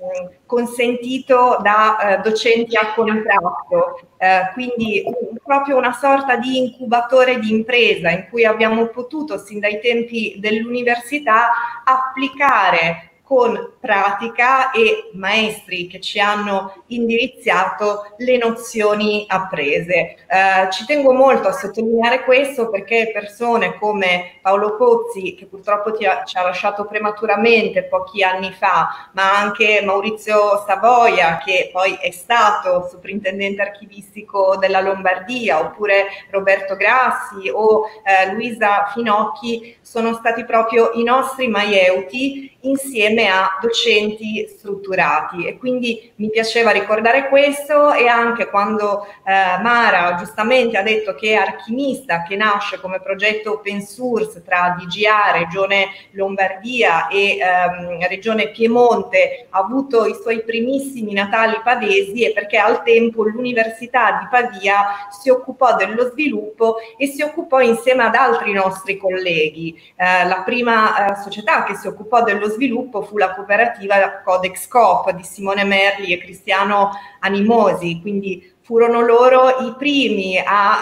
consentito da eh, docenti a contratto, eh, quindi un, proprio una sorta di incubatore di impresa in cui abbiamo potuto sin dai tempi dell'università applicare con pratica e maestri che ci hanno indirizzato le nozioni apprese. Eh, ci tengo molto a sottolineare questo perché persone come Paolo Pozzi, che purtroppo ti ha, ci ha lasciato prematuramente pochi anni fa, ma anche Maurizio Savoia, che poi è stato sovrintendente archivistico della Lombardia, oppure Roberto Grassi o eh, Luisa Finocchi, sono stati proprio i nostri maieuti insieme a docenti strutturati, e quindi mi piaceva ricordare questo. E anche quando eh, Mara giustamente ha detto che è Archimista, che nasce come progetto open source tra D G A, Regione Lombardia e ehm, Regione Piemonte, ha avuto i suoi primissimi natali pavesi, è perché al tempo l'Università di Pavia si occupò dello sviluppo e si occupò insieme ad altri nostri colleghi. Eh, la prima eh, società che si occupò dello sviluppo fu la cooperativa Codex Coop di Simone Merli e Cristiano Animosi, quindi furono loro i primi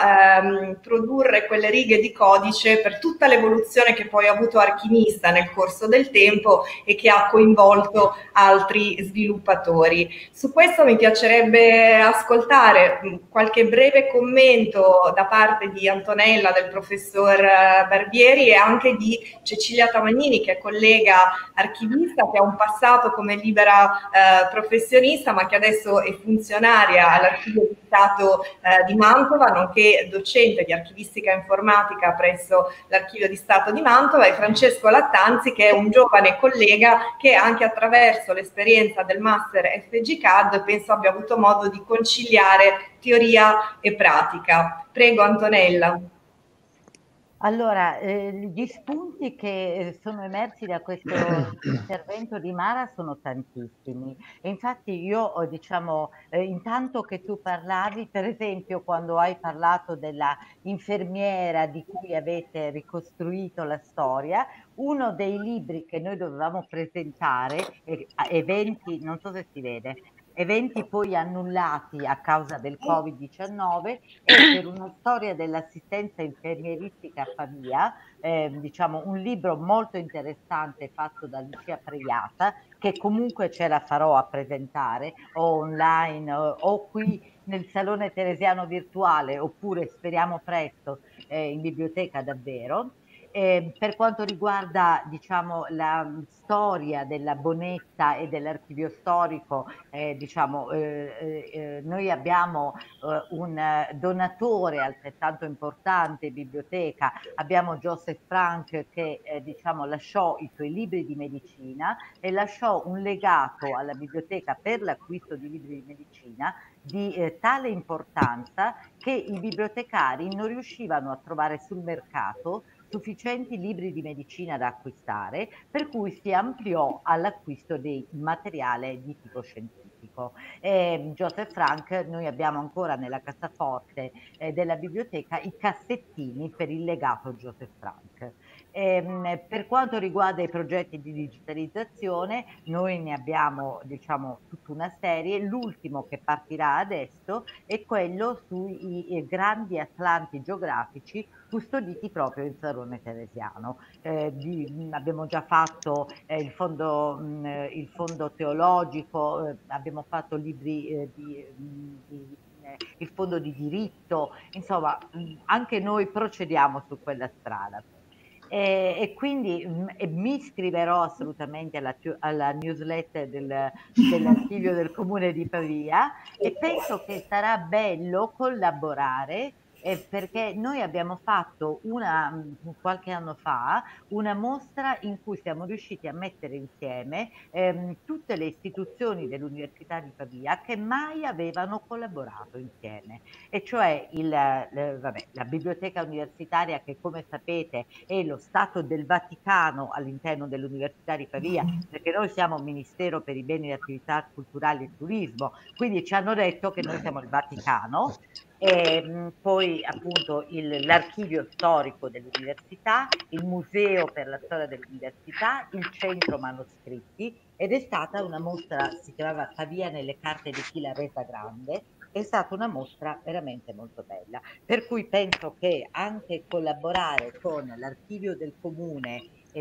a ehm, produrre quelle righe di codice per tutta l'evoluzione che poi ha avuto Archimista nel corso del tempo e che ha coinvolto altri sviluppatori. Su questo mi piacerebbe ascoltare qualche breve commento da parte di Antonella, del professor Barbieri, e anche di Cecilia Tamagnini, che è collega archivista, che ha un passato come libera eh, professionista, ma che adesso è funzionaria all'Archivio di Stato eh, di Mantova, nonché docente di archivistica informatica presso l'Archivio di Stato di Mantova, e Francesco Lattanzi, che è un giovane collega che anche attraverso l'esperienza del Master F G C A D penso abbia avuto modo di conciliare teoria e pratica. Prego Antonella. Allora, eh, gli spunti che sono emersi da questo intervento di Mara sono tantissimi, e infatti io diciamo, eh, intanto che tu parlavi, per esempio quando hai parlato della infermiera di cui avete ricostruito la storia, uno dei libri che noi dovevamo presentare, eh, eventi, non so se si vede, eventi poi annullati a causa del Covid diciannove, e per una storia dell'assistenza infermieristica a Pavia, eh, diciamo un libro molto interessante fatto da Lucia Pregliata, che comunque ce la farò a presentare o online o, o qui nel Salone Teresiano virtuale, oppure speriamo presto eh, in biblioteca davvero. Eh, per quanto riguarda diciamo la storia della Bonetta e dell'archivio storico, eh, diciamo eh, eh, noi abbiamo eh, un donatore altrettanto importante in biblioteca, abbiamo Joseph Frank, che eh, diciamo lasciò i suoi libri di medicina e lasciò un legato alla biblioteca per l'acquisto di libri di medicina di eh, tale importanza che i bibliotecari non riuscivano a trovare sul mercato sufficienti libri di medicina da acquistare, per cui si ampliò all'acquisto di materiale di tipo scientifico. Eh, Joseph Frank, noi abbiamo ancora nella cassaforte eh, della biblioteca i cassettini per il legato Joseph Frank. Eh, per quanto riguarda i progetti di digitalizzazione, noi ne abbiamo, diciamo, tutta una serie. L'ultimo che partirà adesso è quello sui i grandi atlanti geografici custoditi proprio in Salone Teresiano. Eh, di, abbiamo già fatto eh, il, fondo, mh, il fondo teologico, eh, abbiamo fatto libri eh, di, di eh, il fondo di diritto, insomma mh, anche noi procediamo su quella strada. E, e quindi mh, e mi iscriverò assolutamente alla, alla newsletter del, dell'archivio del Comune di Pavia e penso che sarà bello collaborare eh, perché noi abbiamo fatto una, mh, qualche anno fa una mostra in cui siamo riusciti a mettere insieme ehm, tutte le istituzioni dell'Università di Pavia che mai avevano collaborato insieme, e cioè il, le, vabbè, la biblioteca universitaria, che come sapete è lo Stato del Vaticano all'interno dell'Università di Pavia, perché noi siamo Ministero per i beni e attività culturali e turismo, quindi ci hanno detto che noi siamo il Vaticano. E mh, poi appunto l'archivio storico dell'università, il museo per la storia dell'università, il centro manoscritti, ed è stata una mostra, si chiamava Pavia nelle carte di chi l'ha resa grande. È stata una mostra veramente molto bella, per cui penso che anche collaborare con l'archivio del comune e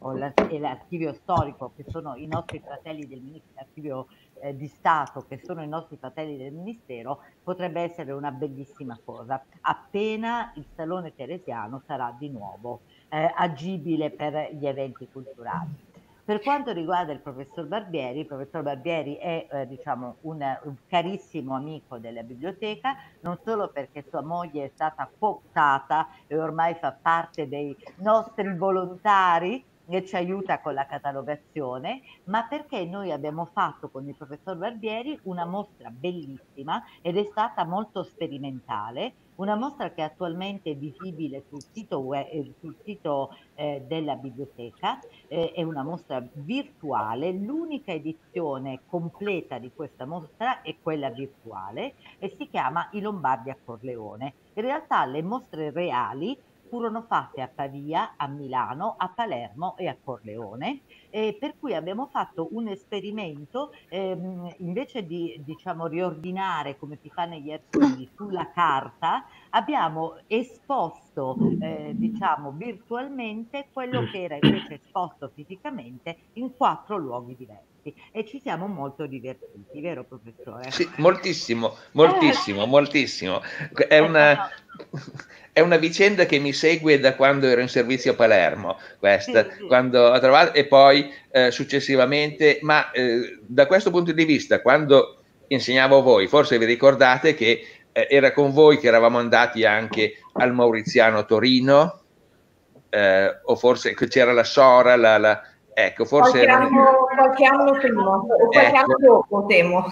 l'archivio storico, che sono i nostri fratelli del Ministero, l'archivio eh, di Stato, che sono i nostri fratelli del Ministero, potrebbe essere una bellissima cosa, appena il Salone Teresiano sarà di nuovo eh, agibile per gli eventi culturali. Per quanto riguarda il professor Barbieri, il professor Barbieri è eh, diciamo un, un carissimo amico della biblioteca, non solo perché sua moglie è stata cooptata e ormai fa parte dei nostri volontari e ci aiuta con la catalogazione, ma perché noi abbiamo fatto con il professor Barbieri una mostra bellissima ed è stata molto sperimentale, una mostra che attualmente è visibile sul sito, web, sul sito eh, della biblioteca, eh, è una mostra virtuale, l'unica edizione completa di questa mostra è quella virtuale e si chiama I Lombardi a Corleone. In realtà le mostre reali furono fatte a Pavia, a Milano, a Palermo e a Corleone, eh, per cui abbiamo fatto un esperimento, ehm, invece di diciamo riordinare come si fa negli archivi sulla carta, abbiamo esposto eh, diciamo virtualmente quello che era invece esposto fisicamente in quattro luoghi diversi, e ci siamo molto divertiti, vero professore? Sì, moltissimo, moltissimo, moltissimo. È una, è una vicenda che mi segue da quando ero in servizio a Palermo, questa, sì, sì. Quando ho trovato, e poi eh, successivamente, ma eh, da questo punto di vista, quando insegnavo a voi, forse vi ricordate che eh, era con voi che eravamo andati anche al Mauriziano Torino, eh, o forse c'era la Sora, la... la ecco, forse qualche, anno, qualche anno prima o qualche ecco. anno dopo, temo.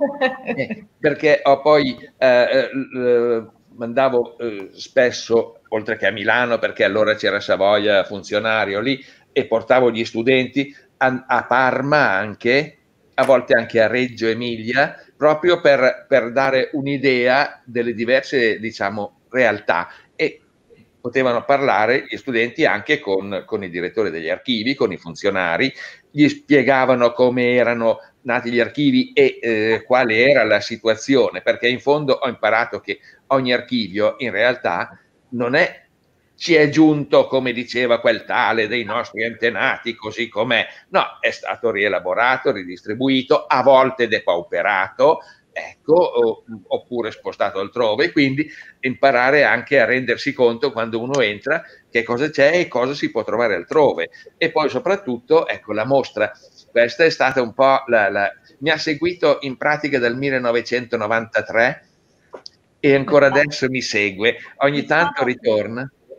Eh, perché ho poi eh, eh, mandavo eh, spesso, oltre che a Milano, perché allora c'era Savoia funzionario lì, e portavo gli studenti a, a Parma anche, a volte anche a Reggio Emilia, proprio per, per dare un'idea delle diverse, diciamo, realtà. E potevano parlare gli studenti anche con, con i direttori degli archivi, con i funzionari, gli spiegavano come erano nati gli archivi e eh, quale era la situazione, perché in fondo ho imparato che ogni archivio in realtà non è ci è giunto, come diceva quel tale, dei nostri antenati, così com'è, no, è stato rielaborato, ridistribuito, a volte depauperato, ecco, oppure spostato altrove, quindi imparare anche a rendersi conto quando uno entra che cosa c'è e cosa si può trovare altrove. E poi soprattutto, ecco, la mostra, questa è stata un po' la, la mi ha seguito in pratica dal millenovecentonovantatré e ancora adesso mi segue, ogni tanto ritorna.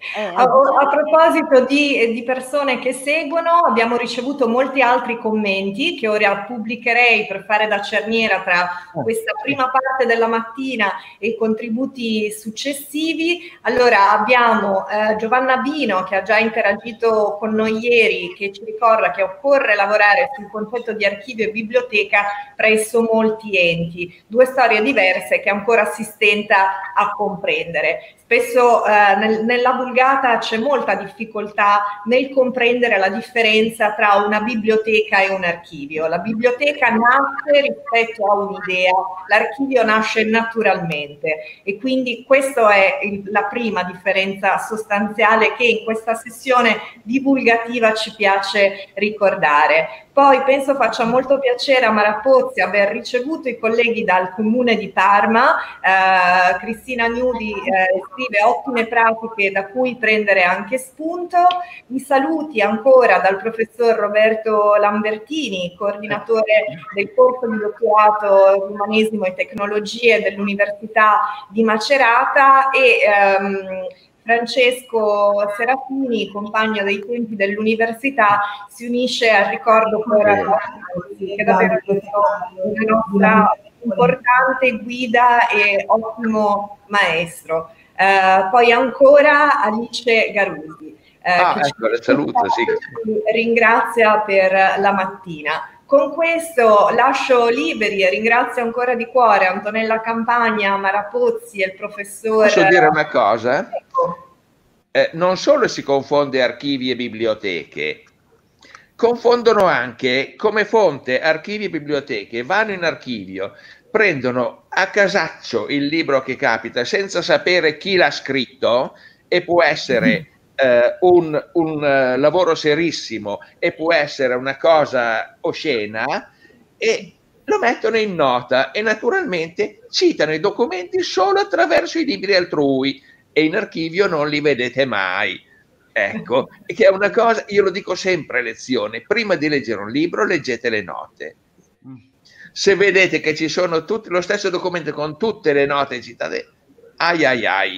A, a proposito di, di persone che seguono, abbiamo ricevuto molti altri commenti che ora pubblicherei per fare da cerniera tra questa prima parte della mattina e i contributi successivi. Allora abbiamo eh, Giovanna Bino, che ha già interagito con noi ieri, che ci ricorda che occorre lavorare sul concetto di archivio e biblioteca presso molti enti, due storie diverse che ancora si stenta a comprendere. Spesso eh, nel, nella vulgata c'è molta difficoltà nel comprendere la differenza tra una biblioteca e un archivio. La biblioteca nasce rispetto a un'idea, l'archivio nasce naturalmente e quindi questa è il, la prima differenza sostanziale che in questa sessione divulgativa ci piace ricordare. Poi penso faccia molto piacere a Marapozzi aver ricevuto i colleghi dal Comune di Parma. eh, Cristina Gnudi eh, scrive ottime pratiche da cui prendere anche spunto. I saluti ancora dal professor Roberto Lambertini, coordinatore del corso di dottorato di Umanesimo e Tecnologie dell'Università di Macerata, e ehm, Francesco Serafini, compagno dei tempi dell'università, si unisce al ricordo per che è davvero una nostra importante guida e ottimo maestro. Uh, poi ancora Alice Garusi, uh, ah, che ecco, ci saluto, sì. ringrazia per la mattina. Con questo lascio liberi e ringrazio ancora di cuore Antonella Campagna, Marapozzi e il professor... Posso dire una cosa? Eh, non solo si confonde archivi e biblioteche, confondono anche come fonte archivi e biblioteche, vanno in archivio, prendono a casaccio il libro che capita senza sapere chi l'ha scritto, e può essere eh, un, un uh, lavoro serissimo e può essere una cosa oscena, e lo mettono in nota e naturalmente citano i documenti solo attraverso i libri altrui e in archivio non li vedete mai. Ecco, che è una cosa, io lo dico sempre a lezione, prima di leggere un libro leggete le note. Se vedete che ci sono tutti lo stesso documento con tutte le note citate, ai ai ai,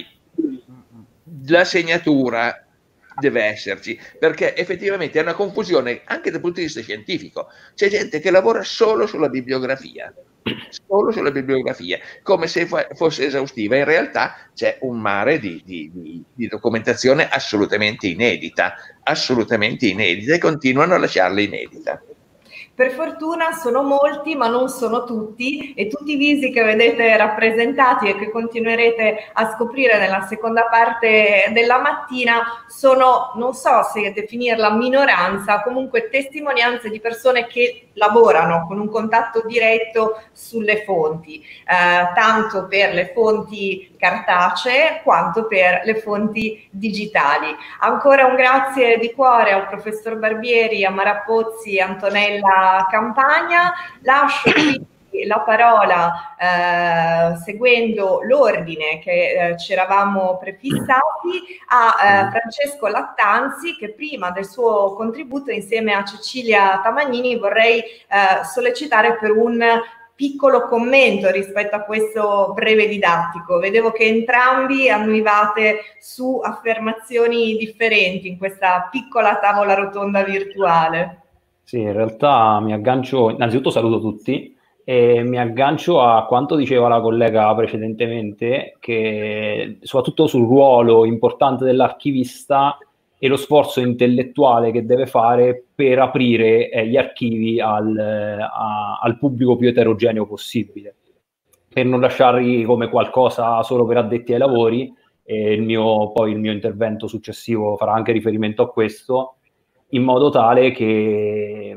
la segnatura deve esserci, perché effettivamente è una confusione anche dal punto di vista scientifico. C'è gente che lavora solo sulla bibliografia, solo sulla bibliografia, come se fosse esaustiva. In realtà c'è un mare di, di, di, di documentazione assolutamente inedita, assolutamente inedita, e continuano a lasciarla inedita. Per fortuna sono molti, ma non sono tutti, e tutti i visi che vedete rappresentati e che continuerete a scoprire nella seconda parte della mattina sono, non so se definirla minoranza, comunque testimonianze di persone che lavorano con un contatto diretto sulle fonti, eh, tanto per le fonti cartacee quanto per le fonti digitali. Ancora un grazie di cuore al professor Barbieri, a Marapozzi, Antonella Campagna. Lascio qui la parola eh, seguendo l'ordine che eh, ci eravamo prefissati a eh, Francesco Lattanzi, che prima del suo contributo insieme a Cecilia Tamagnini vorrei eh, sollecitare per un piccolo commento rispetto a questo breve didattico. Vedevo che entrambi annivate su affermazioni differenti in questa piccola tavola rotonda virtuale. Sì, in realtà mi aggancio, innanzitutto saluto tutti e mi aggancio a quanto diceva la collega precedentemente, che soprattutto sul ruolo importante dell'archivista e lo sforzo intellettuale che deve fare per aprire eh, gli archivi al, a, al pubblico più eterogeneo possibile, per non lasciarli come qualcosa solo per addetti ai lavori. E il mio, poi il mio intervento successivo farà anche riferimento a questo, in modo tale che,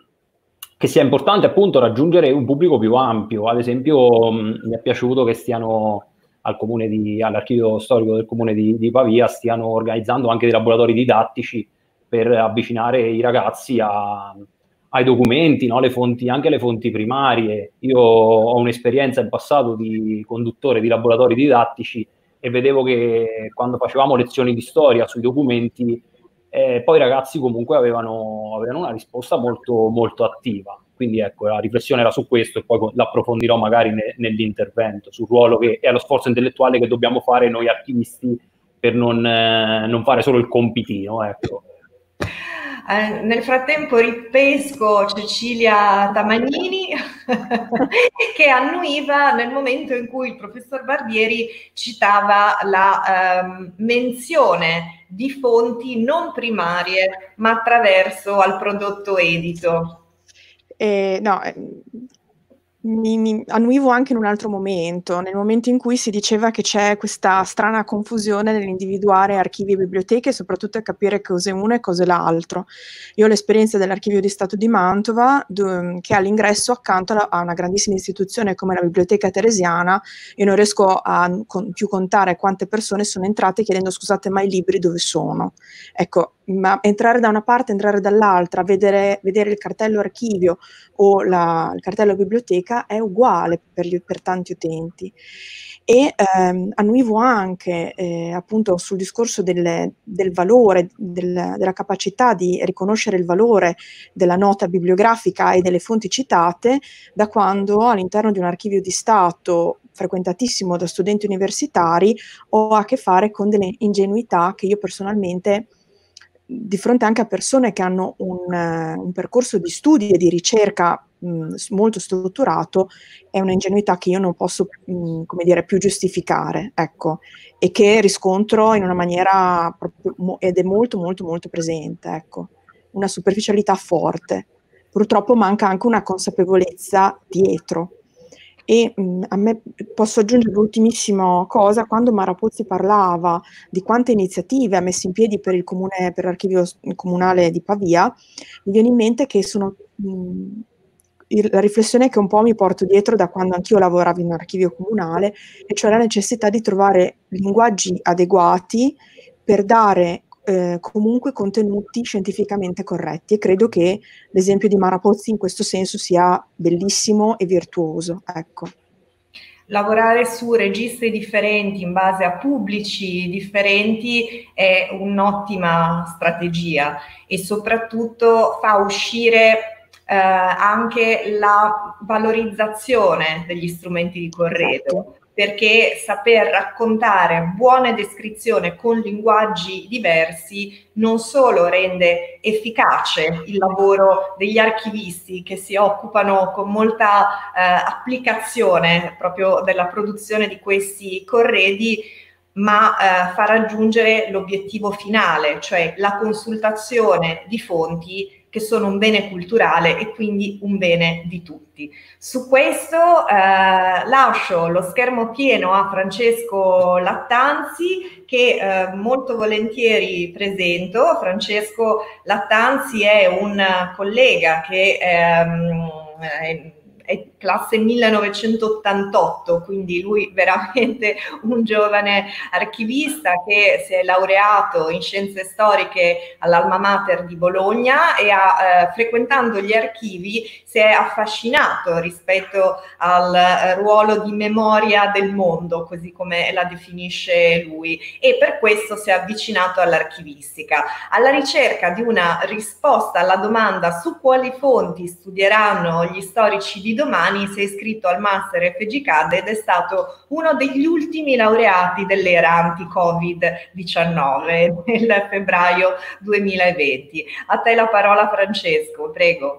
che sia importante appunto raggiungere un pubblico più ampio. Ad esempio mh, mi è piaciuto che stiano al comune di, all'archivio storico del comune di, di Pavia stiano organizzando anche dei laboratori didattici per avvicinare i ragazzi a, ai documenti, no? Le fonti, anche le fonti primarie. Io ho un'esperienza in passato di conduttore di laboratori didattici e vedevo che quando facevamo lezioni di storia sui documenti, Eh, poi i ragazzi comunque avevano, avevano una risposta molto, molto attiva. Quindi ecco, la riflessione era su questo e poi l'approfondirò magari ne, nell'intervento, sul ruolo che, e allo sforzo intellettuale che dobbiamo fare noi archivisti per non, eh, non fare solo il compitino, ecco. Eh, nel frattempo ripesco Cecilia Tamagnini che annuiva nel momento in cui il professor Barbieri citava la ehm, menzione di fonti non primarie ma attraverso al prodotto edito. Eh, no, eh, mi, mi annuivo anche in un altro momento, nel momento in cui si diceva che c'è questa strana confusione nell'individuare archivi e biblioteche e soprattutto a capire cos'è uno e cos'è l'altro. Io ho l'esperienza dell'Archivio di Stato di Mantova, do, che ha l'ingresso accanto a una grandissima istituzione come la Biblioteca Teresiana. Io non riesco a con, più contare quante persone sono entrate chiedendo scusate ma i libri dove sono? Ecco, ma entrare da una parte, entrare dall'altra, vedere, vedere il cartello archivio o la, il cartello biblioteca è uguale per, gli, per tanti utenti. E ehm, annuivo anche eh, appunto sul discorso delle, del valore, del, della capacità di riconoscere il valore della nota bibliografica e delle fonti citate, da quando all'interno di un archivio di Stato frequentatissimo da studenti universitari ho a che fare con delle ingenuità che io personalmente, di fronte anche a persone che hanno un, uh, un percorso di studi e di ricerca mh, molto strutturato, è un'ingenuità che io non posso, mh, come dire, più giustificare, ecco, e che riscontro in una maniera proprio, mo- ed è molto molto molto presente, ecco, una superficialità forte. Purtroppo manca anche una consapevolezza dietro. E mh, a me posso aggiungere l'ultimissima cosa: quando Marapozzi parlava di quante iniziative ha messo in piedi per il comune, per l'archivio comunale di Pavia, mi viene in mente che sono mh, il, la riflessione che un po' mi porto dietro da quando anch'io lavoravo in un archivio comunale, e cioè la necessità di trovare linguaggi adeguati per dare Eh, comunque contenuti scientificamente corretti, e credo che l'esempio di Marapozzi in questo senso sia bellissimo e virtuoso, ecco. Lavorare su registri differenti in base a pubblici differenti è un'ottima strategia e soprattutto fa uscire eh, anche la valorizzazione degli strumenti di corredo. Esatto. Perché saper raccontare buone descrizioni con linguaggi diversi non solo rende efficace il lavoro degli archivisti che si occupano con molta eh, applicazione proprio della produzione di questi corredi, ma eh, fa raggiungere l'obiettivo finale, cioè la consultazione di fonti che sono un bene culturale e quindi un bene di tutti. Su questo eh, lascio lo schermo pieno a Francesco Lattanzi, che eh, molto volentieri presento. Francesco Lattanzi è un collega che ehm, è è classe millenovecentottantotto, quindi lui veramente un giovane archivista che si è laureato in scienze storiche all'Alma Mater di Bologna e ha, eh, frequentando gli archivi, si è affascinato rispetto al eh, ruolo di memoria del mondo, così come la definisce lui, e per questo si è avvicinato all'archivistica. Alla ricerca di una risposta alla domanda su quali fonti studieranno gli storici di domani, si è iscritto al Master F G C A D ed è stato uno degli ultimi laureati dell'era anti-Covid diciannove nel febbraio duemilaventi. A te la parola, Francesco, prego.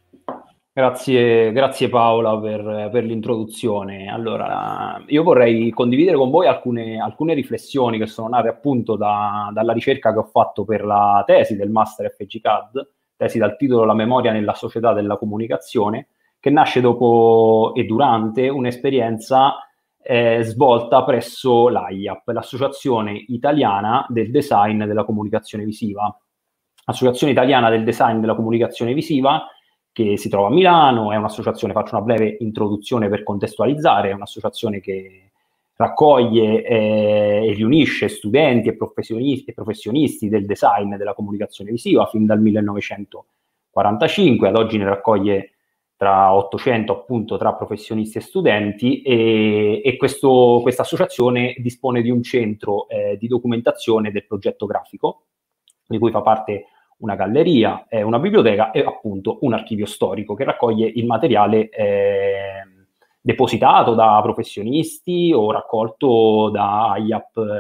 Grazie, grazie Paola per, per l'introduzione. Allora, io vorrei condividere con voi alcune, alcune riflessioni che sono nate appunto da, dalla ricerca che ho fatto per la tesi del Master F G C A D, tesi dal titolo La memoria nella società della comunicazione, che nasce dopo e durante un'esperienza eh, svolta presso l'A I A P, l'Associazione Italiana del Design della Comunicazione Visiva. Associazione Italiana del Design della Comunicazione Visiva, che si trova a Milano, è un'associazione, faccio una breve introduzione per contestualizzare, è un'associazione che raccoglie eh, e riunisce studenti e professionisti, e professionisti del design della comunicazione visiva fin dal millenovecentoquarantacinque, ad oggi ne raccoglie tra ottocento appunto tra professionisti e studenti, e, e questo, questa associazione dispone di un centro eh, di documentazione del progetto grafico, di cui fa parte una galleria, eh, una biblioteca e appunto un archivio storico che raccoglie il materiale eh, depositato da professionisti o raccolto da A I A P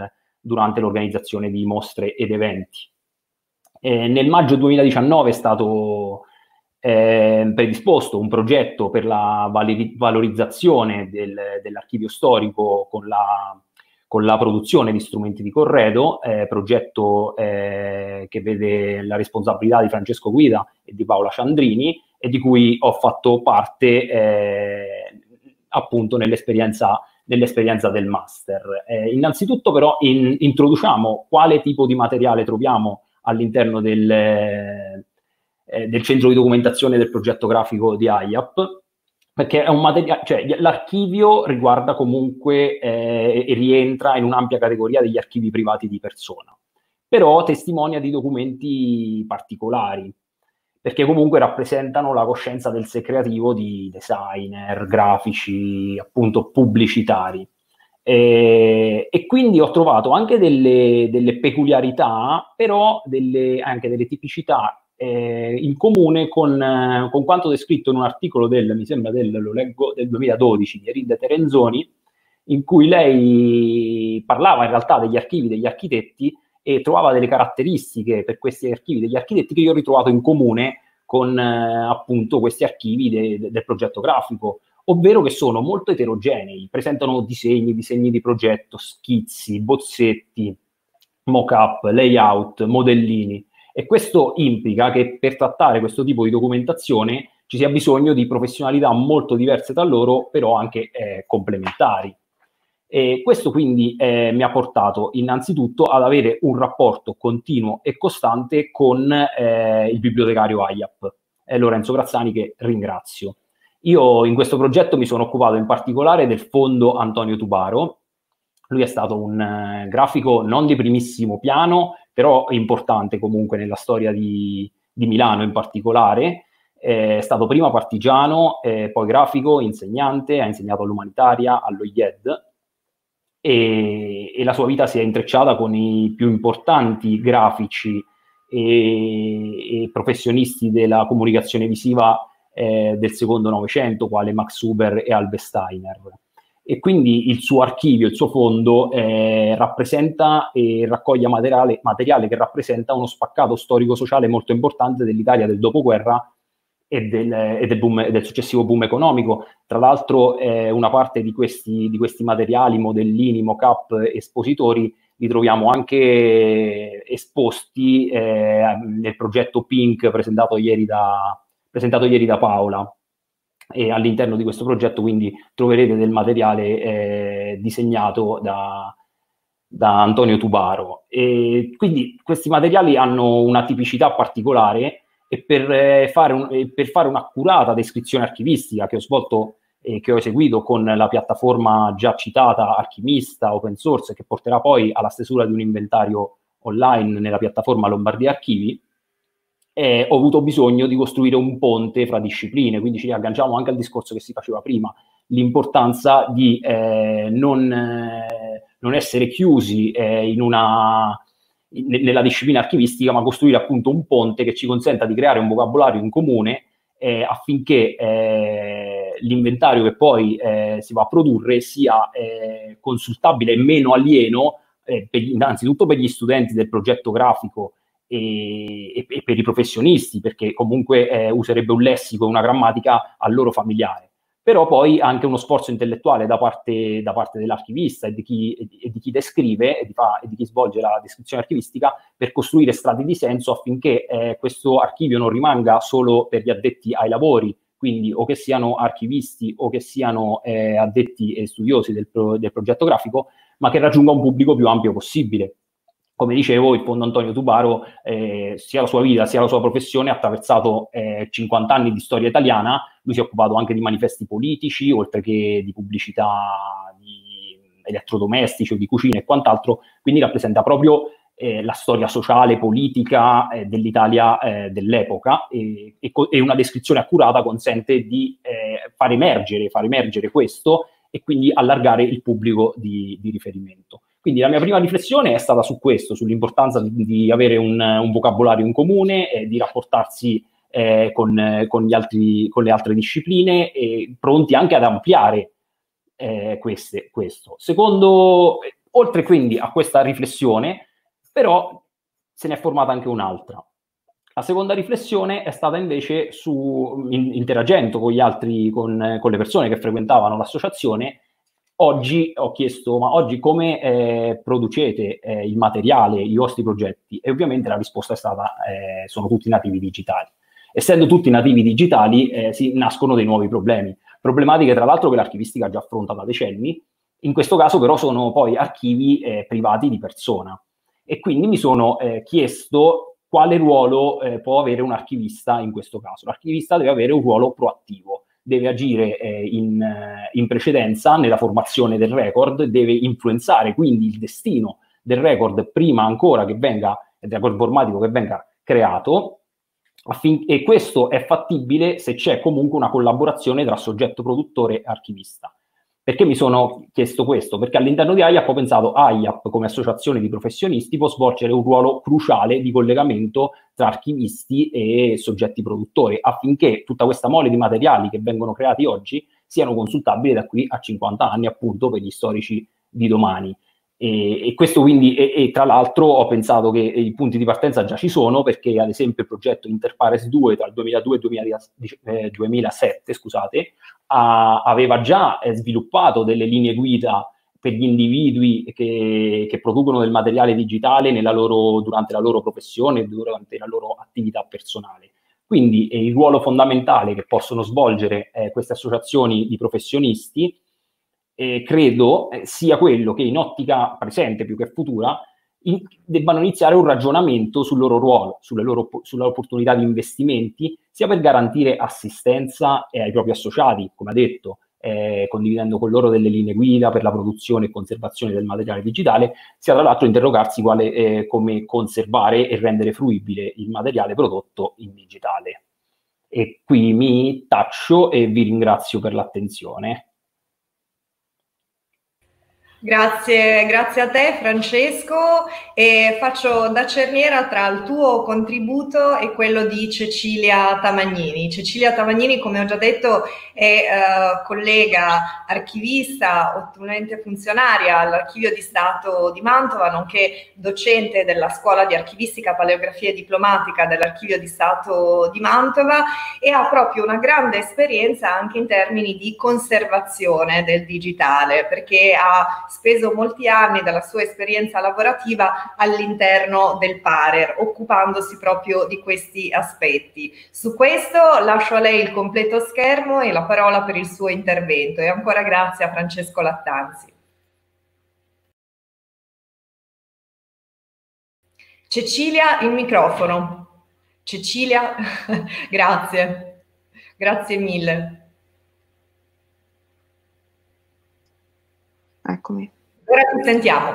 durante l'organizzazione di mostre ed eventi. Eh, nel maggio duemiladiciannove è stato eh, predisposto un progetto per la valorizzazione del, dell'archivio storico con la, con la produzione di strumenti di corredo, eh, progetto eh, che vede la responsabilità di Francesco Guida e di Paola Ciandrini, e di cui ho fatto parte eh, appunto nell'esperienza nell'esperienza del master. Eh, innanzitutto però in, introduciamo quale tipo di materiale troviamo all'interno del, eh, del centro di documentazione del progetto grafico di A I A P, perché è un materiale, cioè l'archivio riguarda comunque eh, e rientra in un'ampia categoria degli archivi privati di persona, però testimonia di documenti particolari, perché comunque rappresentano la coscienza del sé creativo di designer, grafici, appunto pubblicitari. E, e quindi ho trovato anche delle, delle peculiarità, però delle, anche delle tipicità eh, in comune con, eh, con quanto descritto in un articolo del, mi sembra del, lo leggo, del duemiladodici di Erilde Terenzoni, in cui lei parlava in realtà degli archivi degli architetti e trovava delle caratteristiche per questi archivi degli architetti che io ho ritrovato in comune con eh, appunto questi archivi de, de, del progetto grafico, ovvero che sono molto eterogenei, presentano disegni, disegni di progetto, schizzi, bozzetti, mock-up, layout, modellini, e questo implica che per trattare questo tipo di documentazione ci sia bisogno di professionalità molto diverse tra loro, però anche eh, complementari. E questo quindi eh, mi ha portato innanzitutto ad avere un rapporto continuo e costante con eh, il bibliotecario A I A P, eh, Lorenzo Grazzani, che ringrazio. Io in questo progetto mi sono occupato in particolare del fondo Antonio Tubaro. Lui è stato un eh, grafico non di primissimo piano, però importante comunque nella storia di, di Milano in particolare. È stato prima partigiano, eh, poi grafico, insegnante, ha insegnato all'umanitaria, allo I E D, E, e la sua vita si è intrecciata con i più importanti grafici e, e professionisti della comunicazione visiva eh, del secondo Novecento, quale Max Huber e Albe Steiner. E quindi il suo archivio, il suo fondo eh, rappresenta e raccoglie materiale, materiale che rappresenta uno spaccato storico-sociale molto importante dell'Italia del dopoguerra e del, e del, boom, del successivo boom economico. Tra l'altro eh, una parte di questi, di questi materiali, modellini, mock-up, espositori, li troviamo anche esposti eh, nel progetto Pink presentato ieri da, presentato ieri da Paola. E all'interno di questo progetto quindi troverete del materiale eh, disegnato da, da Antonio Tubaro. E quindi questi materiali hanno una tipicità particolare, e per, eh, fare un, eh, per fare un'accurata descrizione archivistica che ho svolto e eh, che ho eseguito con la piattaforma già citata Archimista Open Source, che porterà poi alla stesura di un inventario online nella piattaforma Lombardia Archivi, eh, ho avuto bisogno di costruire un ponte fra discipline, quindi ci agganciamo anche al discorso che si faceva prima, l'importanza di eh, non, eh, non essere chiusi eh, in una... nella disciplina archivistica, ma costruire appunto un ponte che ci consenta di creare un vocabolario in comune eh, affinché eh, l'inventario che poi eh, si va a produrre sia eh, consultabile e meno alieno, eh, per, innanzitutto per gli studenti del progetto grafico e, e, e per i professionisti, perché comunque eh, userebbe un lessico e una grammatica a loro familiare, però poi anche uno sforzo intellettuale da parte, da parte dell'archivista e di chi, e di chi descrive e di, fa, e di chi svolge la descrizione archivistica per costruire strati di senso affinché eh, questo archivio non rimanga solo per gli addetti ai lavori, quindi o che siano archivisti o che siano eh, addetti e studiosi del, pro, del progetto grafico, ma che raggiunga un pubblico più ampio possibile. Come dicevo, il fondo Antonio Tubaro, eh, sia la sua vita sia la sua professione, ha attraversato eh, cinquanta anni di storia italiana. Lui si è occupato anche di manifesti politici, oltre che di pubblicità di elettrodomestici o di cucina e quant'altro, quindi rappresenta proprio eh, la storia sociale, politica eh, dell'Italia eh, dell'epoca, e, e, e una descrizione accurata consente di eh, far emergere, far emergere questo e quindi allargare il pubblico di, di riferimento. Quindi la mia prima riflessione è stata su questo, sull'importanza di, di avere un, un vocabolario in comune, e di rapportarsi eh, con, con, gli altri, con le altre discipline, e pronti anche ad ampliare eh, queste, questo. Secondo, oltre quindi a questa riflessione, però se ne è formata anche un'altra. La seconda riflessione è stata invece su, in, interagendo con gli altri, con, con le persone che frequentavano l'associazione. Oggi ho chiesto, ma oggi come eh, producete eh, il materiale, i vostri progetti? E ovviamente la risposta è stata, eh, sono tutti nativi digitali. Essendo tutti nativi digitali, eh, si nascono dei nuovi problemi. Problematiche, tra l'altro, che l'archivistica già affronta da decenni. In questo caso, però, sono poi archivi eh, privati di persona. E quindi mi sono eh, chiesto quale ruolo eh, può avere un archivista in questo caso. L'archivista deve avere un ruolo proattivo, deve agire eh, in, eh, in precedenza nella formazione del record, deve influenzare quindi il destino del record prima ancora che venga, del record informatico che venga creato, affin- e questo è fattibile se c'è comunque una collaborazione tra soggetto produttore e archivista. Perché mi sono chiesto questo? Perché all'interno di A I A P ho pensato A I A P come associazione di professionisti può svolgere un ruolo cruciale di collegamento tra archivisti e soggetti produttori, affinché tutta questa mole di materiali che vengono creati oggi siano consultabili da qui a cinquanta anni, appunto, per gli storici di domani. E, e questo quindi, e, e tra l'altro ho pensato che i punti di partenza già ci sono, perché ad esempio il progetto Interpares due tra il duemiladue e il duemilasette, scusate, ha, aveva già eh, sviluppato delle linee guida per gli individui che, che producono del materiale digitale nella loro, durante la loro professione e durante la loro attività personale. Quindi eh, il ruolo fondamentale che possono svolgere eh, queste associazioni di professionisti Eh, credo eh, sia quello che in ottica presente più che futura in, debbano iniziare un ragionamento sul loro ruolo, sulle loro, sulle opportunità di investimenti, sia per garantire assistenza eh, ai propri associati, come ha detto, eh, condividendo con loro delle linee guida per la produzione e conservazione del materiale digitale, sia tra l'altro interrogarsi quale, eh, come conservare e rendere fruibile il materiale prodotto in digitale. E qui mi taccio e vi ringrazio per l'attenzione. Grazie, grazie a te Francesco, e faccio da cerniera tra il tuo contributo e quello di Cecilia Tamagnini. Cecilia Tamagnini, come ho già detto, è eh, collega archivista, attualmente funzionaria all'Archivio di Stato di Mantova, nonché docente della Scuola di Archivistica, Paleografia e Diplomatica dell'Archivio di Stato di Mantova, e ha proprio una grande esperienza anche in termini di conservazione del digitale, perché ha speso molti anni della sua esperienza lavorativa all'interno del Parer, occupandosi proprio di questi aspetti. Su questo lascio a lei il completo schermo e la parola per il suo intervento, e ancora grazie a Francesco Lattanzi. Cecilia, il microfono. Cecilia, grazie, grazie mille. Eccomi. Ora ti sentiamo.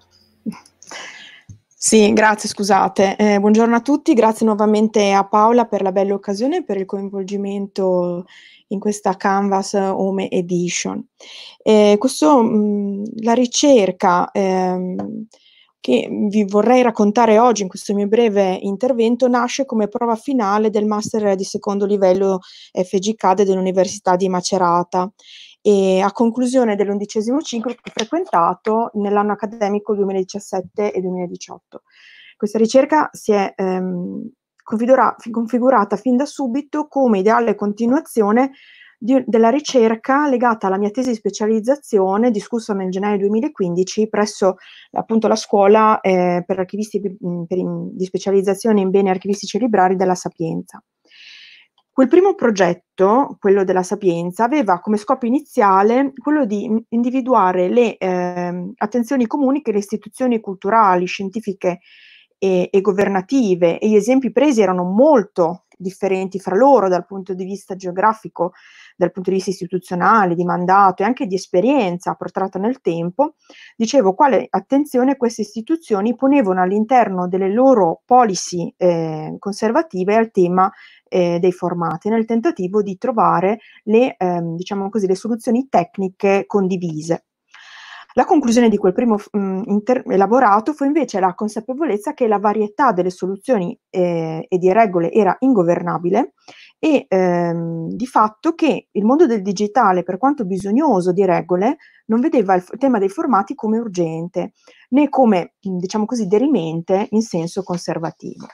Sì, grazie, scusate. Eh, buongiorno a tutti, grazie nuovamente a Paola per la bella occasione e per il coinvolgimento in questa Canvas Home Edition. Eh, questo, mh, la ricerca ehm, che vi vorrei raccontare oggi in questo mio breve intervento nasce come prova finale del Master di secondo livello F G C A D dell'Università di Macerata, e a conclusione dell'undicesimo ciclo che ho frequentato nell'anno accademico duemiladiciassette e duemiladiciotto. Questa ricerca si è ehm, configura, configurata fin da subito come ideale continuazione di, della ricerca legata alla mia tesi di specializzazione discussa nel gennaio duemilaquindici presso appunto la scuola eh, per archivisti per, di specializzazione in beni archivistici e librari della Sapienza. Quel primo progetto, quello della Sapienza, aveva come scopo iniziale quello di individuare le eh, attenzioni comuni che le istituzioni culturali, scientifiche e, e governative, e gli esempi presi erano molto differenti fra loro dal punto di vista geografico, dal punto di vista istituzionale, di mandato e anche di esperienza portata nel tempo. Dicevo, quale attenzione queste istituzioni ponevano all'interno delle loro policy eh, conservative al tema eh, dei formati, nel tentativo di trovare le, ehm, diciamo così, le soluzioni tecniche condivise. La conclusione di quel primo mh, elaborato fu invece la consapevolezza che la varietà delle soluzioni eh, e di regole era ingovernabile e ehm, di fatto che il mondo del digitale, per quanto bisognoso di regole, non vedeva il tema dei formati come urgente, né come, diciamo così, derimente in senso conservativo.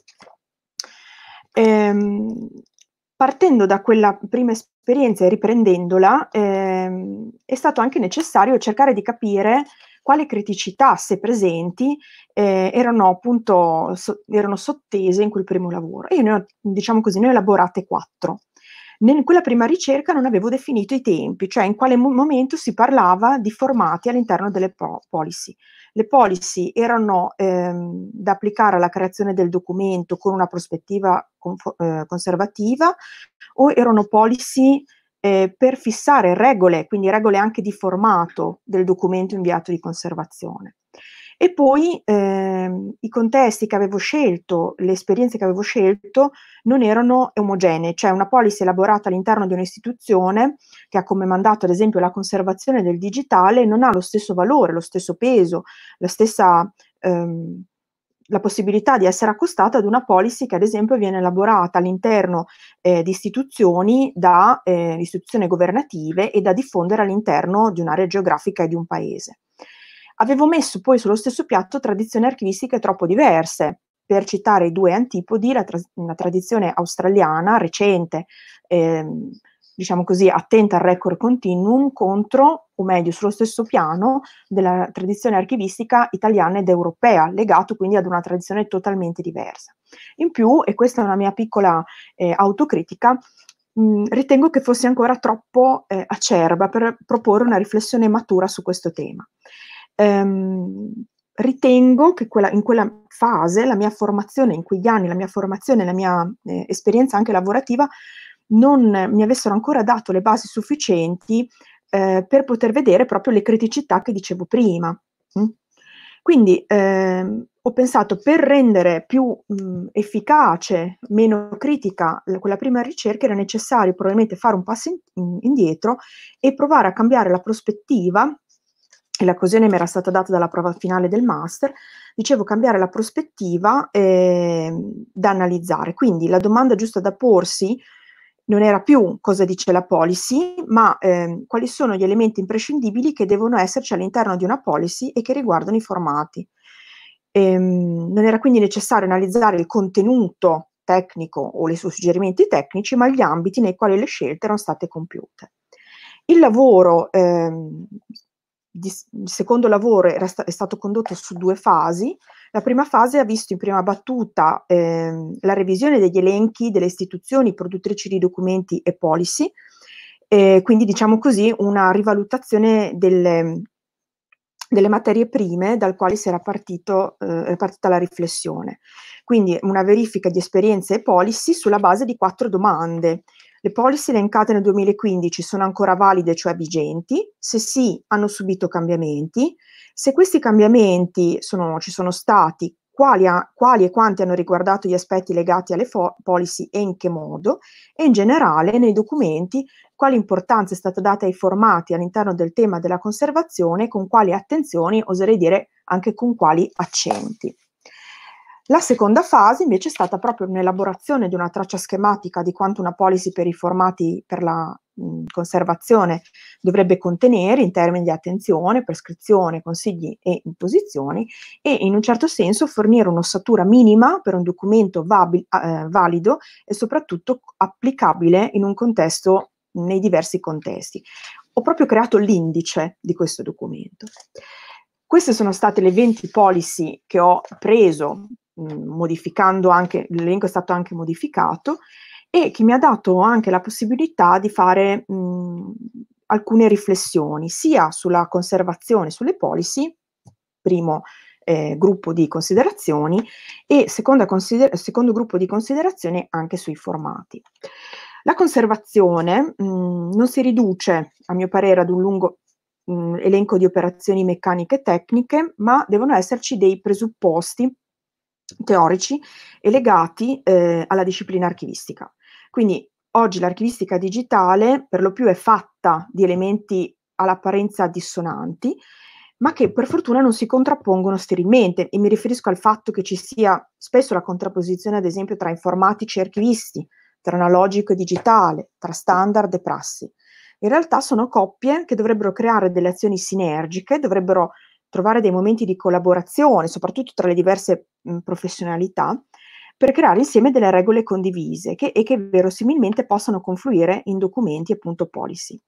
Ehm, partendo da quella prima esperienza e riprendendola, ehm, è stato anche necessario cercare di capire quali criticità, se presenti, eh, erano appunto so, erano sottese in quel primo lavoro. E io ne ho, diciamo così, ne ho elaborate quattro. In quella prima ricerca non avevo definito i tempi, cioè in quale mo- momento si parlava di formati all'interno delle po- policy. Le policy erano ehm, da applicare alla creazione del documento con una prospettiva confo- eh, conservativa, o erano policy eh, per fissare regole, quindi regole anche di formato del documento inviato di conservazione. E poi ehm, i contesti che avevo scelto, le esperienze che avevo scelto non erano omogenee, cioè una policy elaborata all'interno di un'istituzione che ha come mandato ad esempio la conservazione del digitale non ha lo stesso valore, lo stesso peso, la stessa ehm, la possibilità di essere accostata ad una policy che ad esempio viene elaborata all'interno eh, di istituzioni da eh, istituzioni governative e da diffondere all'interno di un'area geografica e di un paese. Avevo messo poi sullo stesso piatto tradizioni archivistiche troppo diverse. Per citare i due antipodi, la, tra- la tradizione australiana recente, ehm, diciamo così, attenta al record continuum contro, o meglio, sullo stesso piano della tradizione archivistica italiana ed europea, legato quindi ad una tradizione totalmente diversa. In più, e questa è una mia piccola eh, autocritica, mh, ritengo che fosse ancora troppo eh, acerba per proporre una riflessione matura su questo tema. Ehm, ritengo che quella, in quella fase la mia formazione, in quegli anni la mia formazione, la mia eh, esperienza anche lavorativa non mi avessero ancora dato le basi sufficienti eh, per poter vedere proprio le criticità che dicevo prima. Mm? Quindi ehm, ho pensato, per rendere più mh, efficace, meno critica quella prima ricerca, era necessario probabilmente fare un passo in, indietro e provare a cambiare la prospettiva. E l'occasione mi era stata data dalla prova finale del master, dicevo cambiare la prospettiva eh, da analizzare. Quindi la domanda giusta da porsi non era più cosa dice la policy, ma eh, quali sono gli elementi imprescindibili che devono esserci all'interno di una policy e che riguardano i formati. Ehm, non era quindi necessario analizzare il contenuto tecnico o i suggerimenti tecnici, ma gli ambiti nei quali le scelte erano state compiute. Il lavoro, ehm, di, il secondo lavoro era sta, è stato condotto su due fasi. La prima fase ha visto in prima battuta ehm, la revisione degli elenchi delle istituzioni produttrici di documenti e policy, eh, quindi diciamo così una rivalutazione delle, delle materie prime dal quale si era partito, eh, partita la riflessione. Quindi una verifica di esperienze e policy sulla base di quattro domande. Le policy elencate nel duemilaquindici sono ancora valide, cioè vigenti? Se sì, hanno subito cambiamenti? Se questi cambiamenti sono, ci sono stati, quali, ha, quali e quanti hanno riguardato gli aspetti legati alle policy e in che modo? E in generale, nei documenti, quale importanza è stata data ai formati all'interno del tema della conservazione, con quali attenzioni, oserei dire anche con quali accenti. La seconda fase invece è stata proprio un'elaborazione di una traccia schematica di quanto una policy per i formati per la mh, conservazione dovrebbe contenere in termini di attenzione, prescrizione, consigli e imposizioni, e in un certo senso fornire un'ossatura minima per un documento vabi- eh, valido e soprattutto applicabile in un contesto, nei diversi contesti. Ho proprio creato l'indice di questo documento. Queste sono state le venti policy che ho preso, modificando anche, l'elenco è stato anche modificato, e che mi ha dato anche la possibilità di fare mh, alcune riflessioni, sia sulla conservazione, sulle policy, primo eh, gruppo di considerazioni, e seconda consider- secondo gruppo di considerazioni anche sui formati. La conservazione mh, non si riduce, a mio parere, ad un lungo mh, elenco di operazioni meccaniche e tecniche, ma devono esserci dei presupposti teorici e legati eh, alla disciplina archivistica. Quindi oggi l'archivistica digitale per lo più è fatta di elementi all'apparenza dissonanti, ma che per fortuna non si contrappongono sterilmente, e mi riferisco al fatto che ci sia spesso la contrapposizione, ad esempio, tra informatici e archivisti, tra analogico e digitale, tra standard e prassi. In realtà sono coppie che dovrebbero creare delle azioni sinergiche, dovrebbero trovare dei momenti di collaborazione, soprattutto tra le diverse mh, professionalità, per creare insieme delle regole condivise che, e che verosimilmente possano confluire in documenti, appunto policy.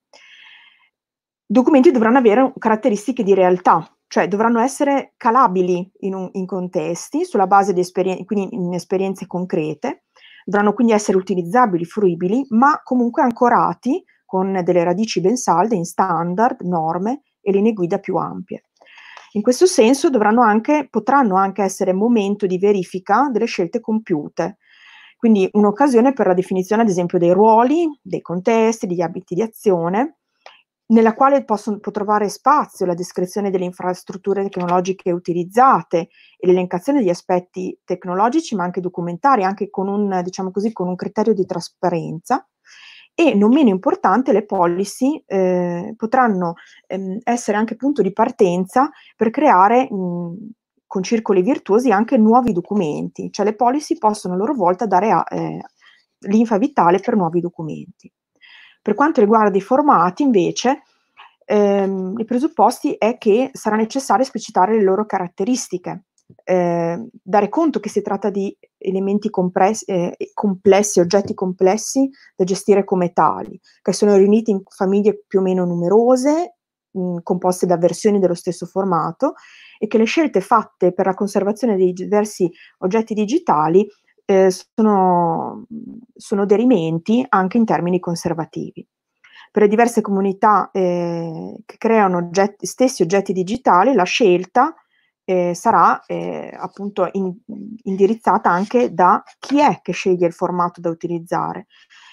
Documenti dovranno avere caratteristiche di realtà, cioè dovranno essere calabili in, un, in contesti, sulla base di esperienze, quindi in esperienze concrete, dovranno quindi essere utilizzabili, fruibili, ma comunque ancorati con delle radici ben salde in standard, norme e linee guida più ampie. In questo senso dovranno anche, potranno anche essere momento di verifica delle scelte compiute, quindi un'occasione per la definizione ad esempio dei ruoli, dei contesti, degli ambiti di azione, nella quale possono, può trovare spazio la descrizione delle infrastrutture tecnologiche utilizzate e l'elencazione degli aspetti tecnologici ma anche documentari, anche con un, diciamo così, con un criterio di trasparenza. E non meno importante, le policy eh, potranno ehm, essere anche punto di partenza per creare mh, con circoli virtuosi anche nuovi documenti, cioè le policy possono a loro volta dare a, eh, linfa vitale per nuovi documenti. Per quanto riguarda i formati, invece, ehm, i presupposti è che sarà necessario esplicitare le loro caratteristiche, eh, dare conto che si tratta di elementi compressi, eh, complessi, oggetti complessi da gestire come tali, che sono riuniti in famiglie più o meno numerose, mh, composte da versioni dello stesso formato, e che le scelte fatte per la conservazione dei diversi oggetti digitali eh, sono, sono derimenti anche in termini conservativi. Per le diverse comunità eh, che creano oggetti, stessi oggetti digitali, la scelta eh, sarà eh, appunto in, indirizzata anche da chi è che sceglie il formato da utilizzare,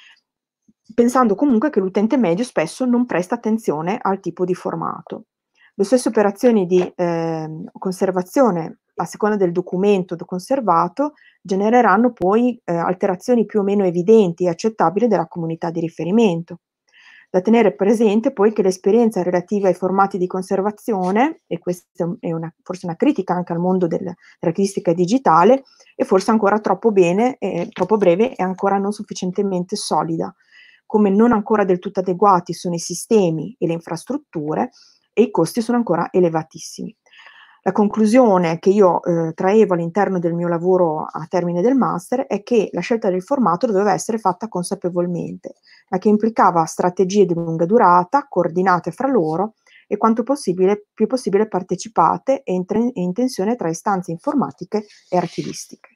pensando comunque che l'utente medio spesso non presta attenzione al tipo di formato. Le stesse operazioni di eh, conservazione a seconda del documento conservato genereranno poi eh, alterazioni più o meno evidenti e accettabili della comunità di riferimento. Da tenere presente poi che l'esperienza relativa ai formati di conservazione, e questa è una, forse una critica anche al mondo del, dell'archivistica digitale, è forse ancora troppo bene, eh, troppo breve e ancora non sufficientemente solida, come non ancora del tutto adeguati sono i sistemi e le infrastrutture e i costi sono ancora elevatissimi. La conclusione che io eh, traevo all'interno del mio lavoro a termine del master è che la scelta del formato doveva essere fatta consapevolmente, ma che implicava strategie di lunga durata, coordinate fra loro e quanto possibile, più possibile partecipate e in, e in tensione tra istanze informatiche e archivistiche.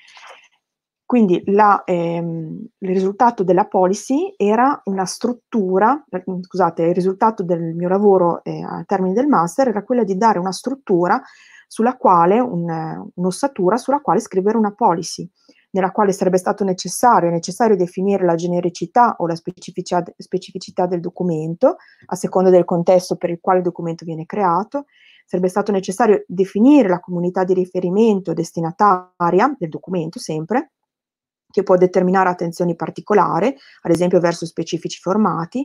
Quindi la, ehm, il risultato della policy era una struttura, eh, scusate, il risultato del mio lavoro eh, a termine del master era quella di dare una struttura sulla quale, un, un'ossatura sulla quale scrivere una policy, nella quale sarebbe stato necessario, necessario definire la genericità o la specificità, specificità del documento, a seconda del contesto per il quale il documento viene creato. Sarebbe stato necessario definire la comunità di riferimento destinataria del documento, sempre, che può determinare attenzioni particolari, ad esempio verso specifici formati.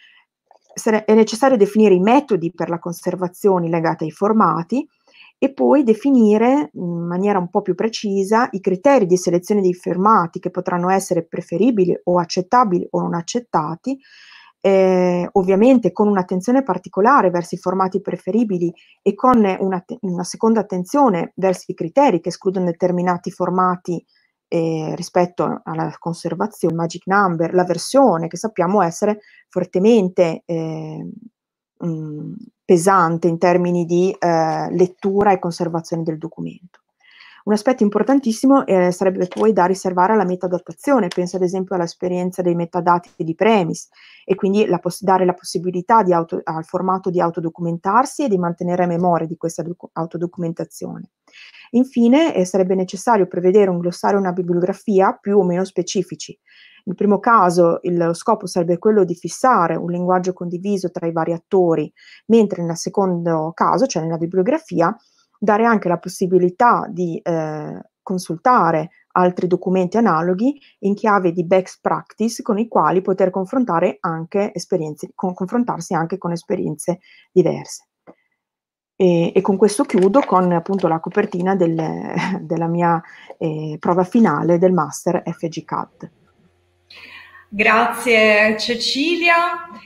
È necessario definire i metodi per la conservazione legati ai formati e poi definire in maniera un po' più precisa i criteri di selezione dei formati che potranno essere preferibili o accettabili o non accettati, eh, ovviamente con un'attenzione particolare verso i formati preferibili e con una, una seconda attenzione verso i criteri che escludono determinati formati Eh, rispetto alla conservazione, magic number, la versione che sappiamo essere fortemente eh, mh, pesante in termini di eh, lettura e conservazione del documento. Un aspetto importantissimo eh, sarebbe poi da riservare alla metadattazione, penso ad esempio all'esperienza dei metadati di premise e quindi la dare la possibilità di auto, al formato di autodocumentarsi e di mantenere a memoria di questa autodocumentazione. Infine eh, sarebbe necessario prevedere un glossario e una bibliografia più o meno specifici. Nel primo caso il, lo scopo sarebbe quello di fissare un linguaggio condiviso tra i vari attori, mentre nel secondo caso, cioè nella bibliografia, dare anche la possibilità di eh, consultare altri documenti analoghi in chiave di best practice con i quali poter confrontare anche esperienze, con, confrontarsi anche con esperienze diverse. E, e con questo chiudo con appunto la copertina del, della mia eh, prova finale del Master F G C A D. Grazie Cecilia.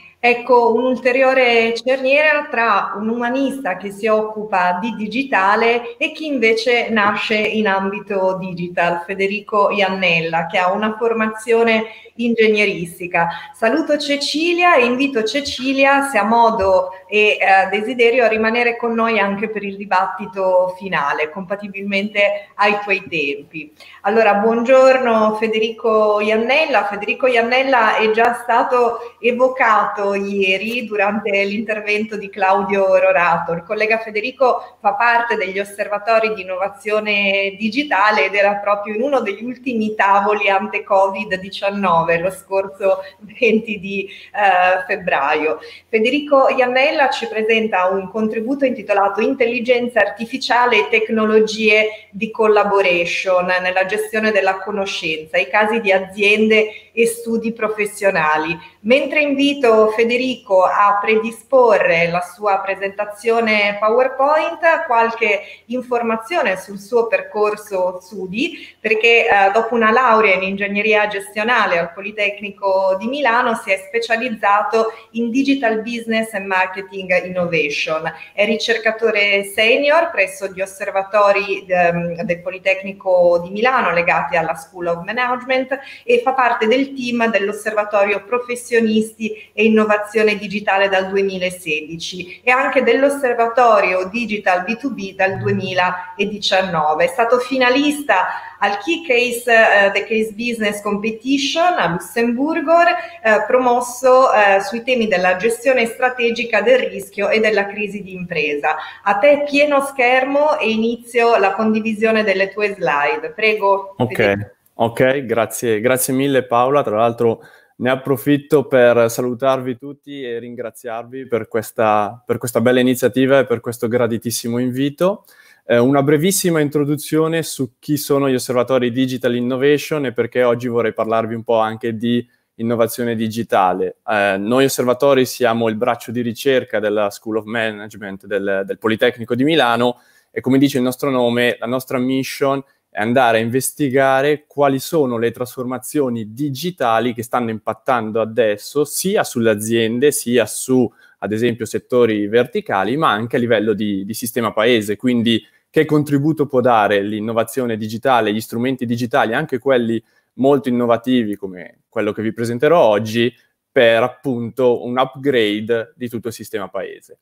Ecco un'ulteriore cerniera tra un umanista che si occupa di digitale e chi invece nasce in ambito digital, Federico Iannella, che ha una formazione ingegneristica. Saluto Cecilia e invito Cecilia, se ha modo e eh, desiderio, a rimanere con noi anche per il dibattito finale, compatibilmente ai tuoi tempi. Allora, buongiorno Federico Iannella. Federico Iannella è già stato evocato ieri durante l'intervento di Claudio Rorato. Il collega Federico fa parte degli osservatori di innovazione digitale ed era proprio in uno degli ultimi tavoli ante Covid diciannove, lo scorso venti di eh, febbraio. Federico Iannella ci presenta un contributo intitolato Intelligenza artificiale e tecnologie di collaboration nella gestione della conoscenza, i casi di aziende e studi professionali. Mentre invito Federico a predisporre la sua presentazione PowerPoint, qualche informazione sul suo percorso studi, perché eh, dopo una laurea in ingegneria gestionale al Politecnico di Milano si è specializzato in Digital Business and Marketing Innovation. È ricercatore senior presso gli osservatori de, del Politecnico di Milano legati alla School of Management e fa parte del team dell'osservatorio professionisti e innovazione digitale dal duemilasedici e anche dell'osservatorio Digital B due B dal duemiladiciannove. È stato finalista al Key Case, uh, The Case Business Competition a Lussemburgo, uh, promosso uh, sui temi della gestione strategica del rischio e della crisi di impresa. A te pieno schermo e inizio la condivisione delle tue slide. Prego. Ok, Federico. ok, grazie, grazie mille Paola. Tra l'altro ne approfitto per salutarvi tutti e ringraziarvi per questa, per questa bella iniziativa e per questo graditissimo invito. Eh, una brevissima introduzione su chi sono gli osservatori Digital Innovation e perché oggi vorrei parlarvi un po' anche di innovazione digitale. Eh, noi osservatori siamo il braccio di ricerca della School of Management del, del Politecnico di Milano e, come dice il nostro nome, la nostra mission è andare a investigare quali sono le trasformazioni digitali che stanno impattando adesso sia sulle aziende, sia su, ad esempio, settori verticali, ma anche a livello di, di sistema paese. Quindi che contributo può dare l'innovazione digitale, gli strumenti digitali, anche quelli molto innovativi come quello che vi presenterò oggi, per appunto un upgrade di tutto il sistema paese.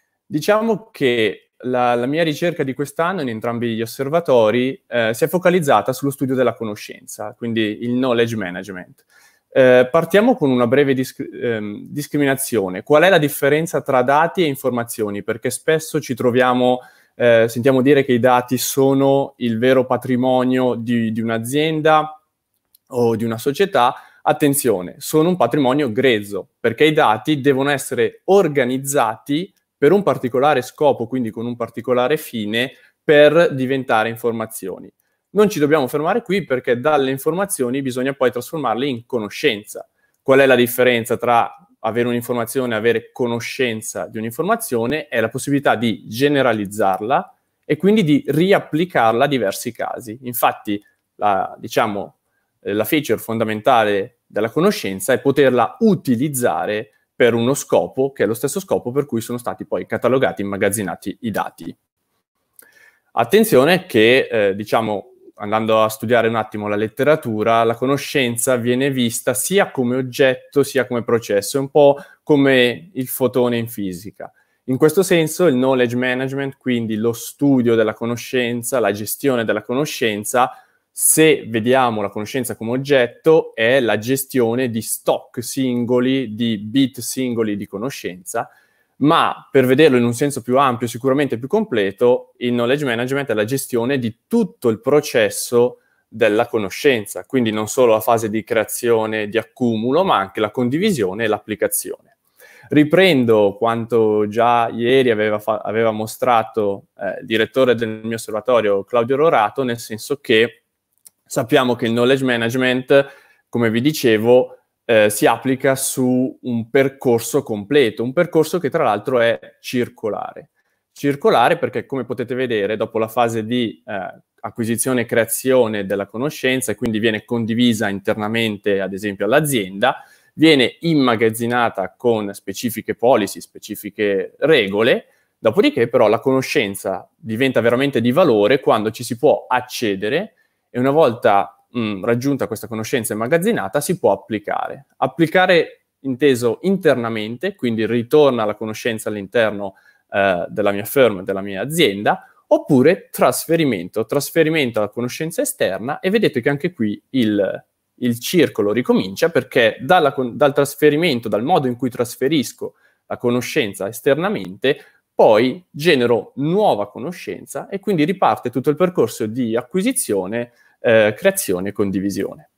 Diciamo che La, la mia ricerca di quest'anno in entrambi gli osservatori eh, si è focalizzata sullo studio della conoscenza, quindi il knowledge management. Eh, partiamo con una breve disc- ehm, discriminazione. Qual è la differenza tra dati e informazioni? Perché spesso ci troviamo, eh, sentiamo dire che i dati sono il vero patrimonio di, di un'azienda o di una società. Attenzione, sono un patrimonio grezzo, perché i dati devono essere organizzati per un particolare scopo, quindi con un particolare fine, per diventare informazioni. Non ci dobbiamo fermare qui perché dalle informazioni bisogna poi trasformarle in conoscenza. Qual è la differenza tra avere un'informazione e avere conoscenza di un'informazione? È la possibilità di generalizzarla e quindi di riapplicarla a diversi casi. Infatti, la, diciamo, la feature fondamentale della conoscenza è poterla utilizzare per uno scopo, che è lo stesso scopo per cui sono stati poi catalogati e immagazzinati i dati. Attenzione che, eh, diciamo, andando a studiare un attimo la letteratura, la conoscenza viene vista sia come oggetto sia come processo, è un po' come il fotone in fisica. In questo senso il knowledge management, quindi lo studio della conoscenza, la gestione della conoscenza, se vediamo la conoscenza come oggetto, è la gestione di stock singoli, di bit singoli di conoscenza, ma per vederlo in un senso più ampio, sicuramente più completo, il knowledge management è la gestione di tutto il processo della conoscenza, quindi non solo la fase di creazione, di accumulo, ma anche la condivisione e l'applicazione. Riprendo quanto già ieri aveva, fa- aveva mostrato eh, il direttore del mio osservatorio, Claudio Rorato, nel senso che sappiamo che il knowledge management, come vi dicevo, eh, si applica su un percorso completo, un percorso che tra l'altro è circolare. Circolare perché, come potete vedere, dopo la fase di eh, acquisizione e creazione della conoscenza e quindi viene condivisa internamente, ad esempio, all'azienda, viene immagazzinata con specifiche policy, specifiche regole, dopodiché però la conoscenza diventa veramente di valore quando ci si può accedere e una volta mh, raggiunta questa conoscenza immagazzinata si può applicare. Applicare inteso internamente, quindi ritorna la conoscenza all'interno eh, della mia firm, della mia azienda, oppure trasferimento, trasferimento alla conoscenza esterna e vedete che anche qui il il circolo ricomincia perché dalla, dal trasferimento, dal modo in cui trasferisco la conoscenza esternamente, poi genero nuova conoscenza e quindi riparte tutto il percorso di acquisizione, eh, creazione e condivisione.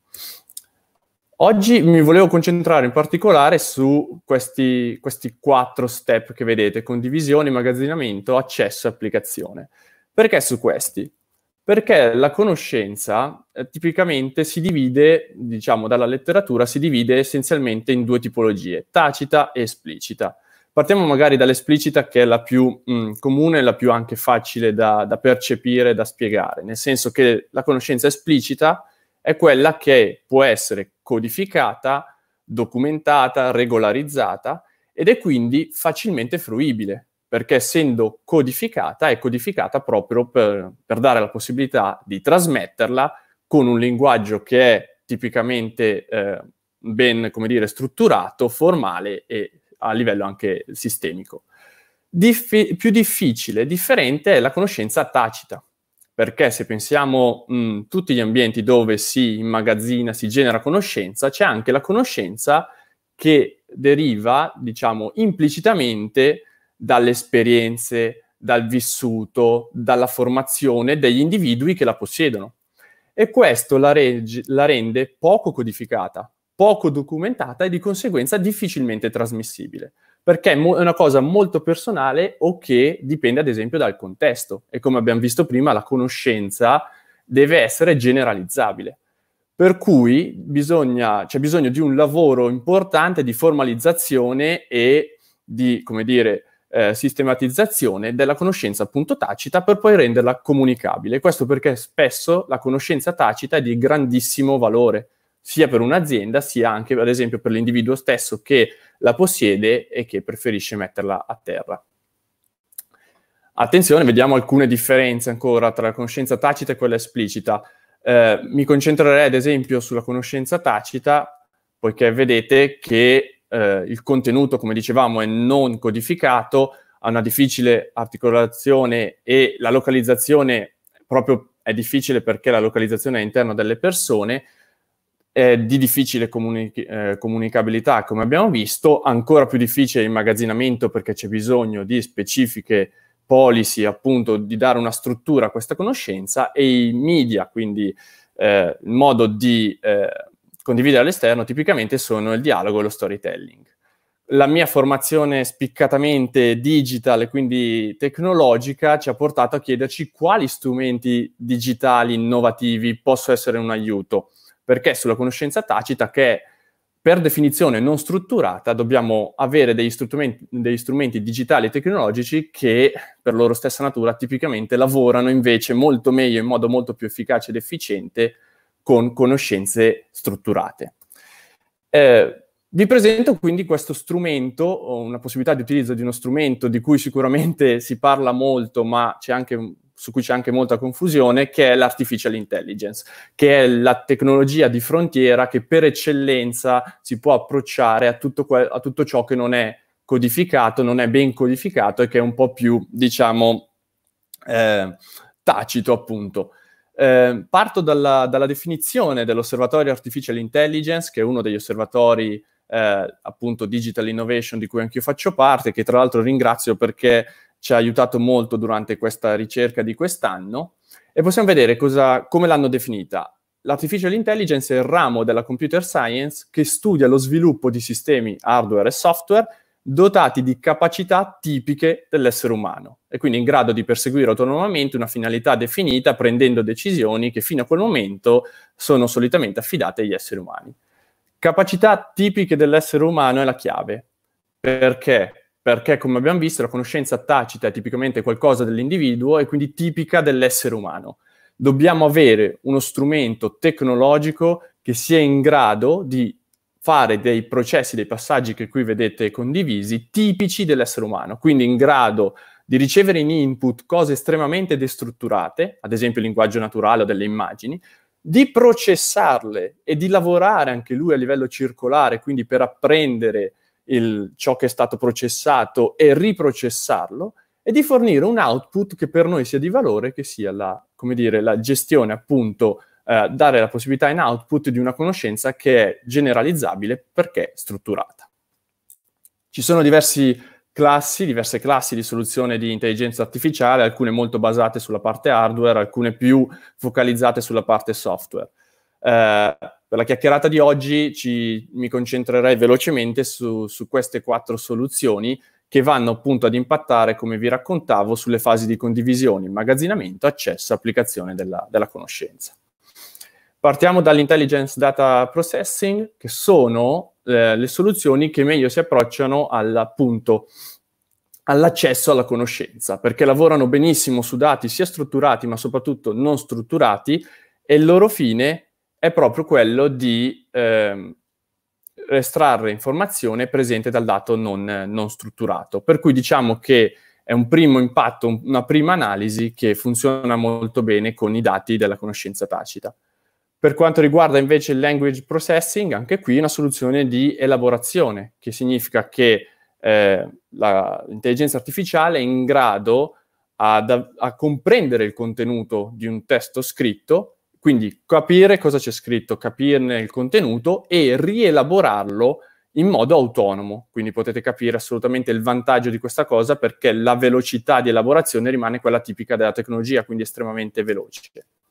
Oggi mi volevo concentrare in particolare su questi, questi quattro step che vedete: condivisione, immagazzinamento, accesso e applicazione. Perché su questi? Perché la conoscenza eh, tipicamente si divide, diciamo dalla letteratura, si divide essenzialmente in due tipologie, tacita e esplicita. Partiamo magari dall'esplicita, che è la più mh, comune e la più anche facile da, da percepire, da spiegare, nel senso che la conoscenza esplicita è quella che può essere codificata, documentata, regolarizzata ed è quindi facilmente fruibile, perché essendo codificata, è codificata proprio per, per dare la possibilità di trasmetterla con un linguaggio che è tipicamente eh, ben, come dire, strutturato, formale e a livello anche sistemico. Diffi- più difficile, differente è la conoscenza tacita, perché se pensiamo a tutti gli ambienti dove si immagazzina, si genera conoscenza, c'è anche la conoscenza che deriva, diciamo, implicitamente dalle esperienze, dal vissuto, dalla formazione degli individui che la possiedono. E questo la, reg- la rende poco codificata, poco documentata e di conseguenza difficilmente trasmissibile, perché è, mo- è una cosa molto personale o che dipende ad esempio dal contesto. E come abbiamo visto prima, la conoscenza deve essere generalizzabile. Per cui bisogna, c'è bisogno di un lavoro importante di formalizzazione e di, come dire, Eh, sistematizzazione della conoscenza appunto tacita per poi renderla comunicabile. Questo perché spesso la conoscenza tacita è di grandissimo valore, sia per un'azienda, sia anche ad esempio per l'individuo stesso che la possiede e che preferisce metterla a terra. Attenzione, vediamo alcune differenze ancora tra la conoscenza tacita e quella esplicita. Eh, mi concentrerei ad esempio sulla conoscenza tacita, poiché vedete che Eh, il contenuto, come dicevamo, è non codificato, ha una difficile articolazione e la localizzazione proprio è difficile perché la localizzazione è all'interno delle persone, è di difficile comunic- eh, comunicabilità, come abbiamo visto, ancora più difficile l'immagazzinamento perché c'è bisogno di specifiche policy, appunto, di dare una struttura a questa conoscenza, e i media, quindi eh, il modo di eh, condividere all'esterno tipicamente sono il dialogo e lo storytelling. La mia formazione spiccatamente digital e quindi tecnologica ci ha portato a chiederci quali strumenti digitali innovativi possono essere un aiuto, perché sulla conoscenza tacita, che è per definizione non strutturata, dobbiamo avere degli strumenti, degli strumenti digitali e tecnologici che per loro stessa natura tipicamente lavorano invece molto meglio, in modo molto più efficace ed efficiente, con conoscenze strutturate. Eh, vi presento quindi questo strumento, o una possibilità di utilizzo di uno strumento di cui sicuramente si parla molto, ma c'è anche, su cui c'è anche molta confusione, che è l'artificial intelligence, che è la tecnologia di frontiera che per eccellenza si può approcciare a tutto, que- a tutto ciò che non è codificato, non è ben codificato e che è un po' più, diciamo, eh, tacito, appunto. Eh, parto dalla, dalla definizione dell'Osservatorio Artificial Intelligence, che è uno degli osservatori eh, appunto Digital Innovation di cui anch'io faccio parte, che tra l'altro ringrazio perché ci ha aiutato molto durante questa ricerca di quest'anno, e possiamo vedere cosa, come l'hanno definita. L'artificial intelligence è il ramo della computer science che studia lo sviluppo di sistemi hardware e software dotati di capacità tipiche dell'essere umano e quindi in grado di perseguire autonomamente una finalità definita, prendendo decisioni che fino a quel momento sono solitamente affidate agli esseri umani. Capacità tipiche dell'essere umano è la chiave. Perché? Perché, come abbiamo visto, la conoscenza tacita è tipicamente qualcosa dell'individuo e quindi tipica dell'essere umano. dobbiamo avere uno strumento tecnologico che sia in grado di fare dei processi, dei passaggi che qui vedete condivisi, tipici dell'essere umano, quindi in grado di ricevere in input cose estremamente destrutturate, ad esempio il linguaggio naturale o delle immagini, di processarle e di lavorare anche lui a livello circolare, quindi per apprendere il, ciò che è stato processato e riprocessarlo, e di fornire un output che per noi sia di valore, che sia la, come dire, la gestione, appunto, eh, dare la possibilità in output di una conoscenza che è generalizzabile perché è strutturata. Ci sono diversi classi, diverse classi di soluzione di intelligenza artificiale, alcune molto basate sulla parte hardware, alcune più focalizzate sulla parte software. Eh, per la chiacchierata di oggi ci, mi concentrerei velocemente su, su queste quattro soluzioni che vanno appunto ad impattare, come vi raccontavo, sulle fasi di condivisione, immagazzinamento, accesso, applicazione della, della conoscenza. Partiamo dall'intelligence data processing, che sono eh, le soluzioni che meglio si approcciano all'appunto all'accesso alla conoscenza, perché lavorano benissimo su dati sia strutturati ma soprattutto non strutturati, e il loro fine è proprio quello di eh, estrarre informazione presente dal dato non, non strutturato. Per cui diciamo che è un primo impatto, una prima analisi che funziona molto bene con i dati della conoscenza tacita. Per quanto riguarda invece il language processing, anche qui una soluzione di elaborazione, che significa che eh, la, l'intelligenza artificiale è in grado a, a comprendere il contenuto di un testo scritto, quindi capire cosa c'è scritto, capirne il contenuto e rielaborarlo in modo autonomo. Quindi potete capire assolutamente il vantaggio di questa cosa, perché la velocità di elaborazione rimane quella tipica della tecnologia, quindi estremamente veloce.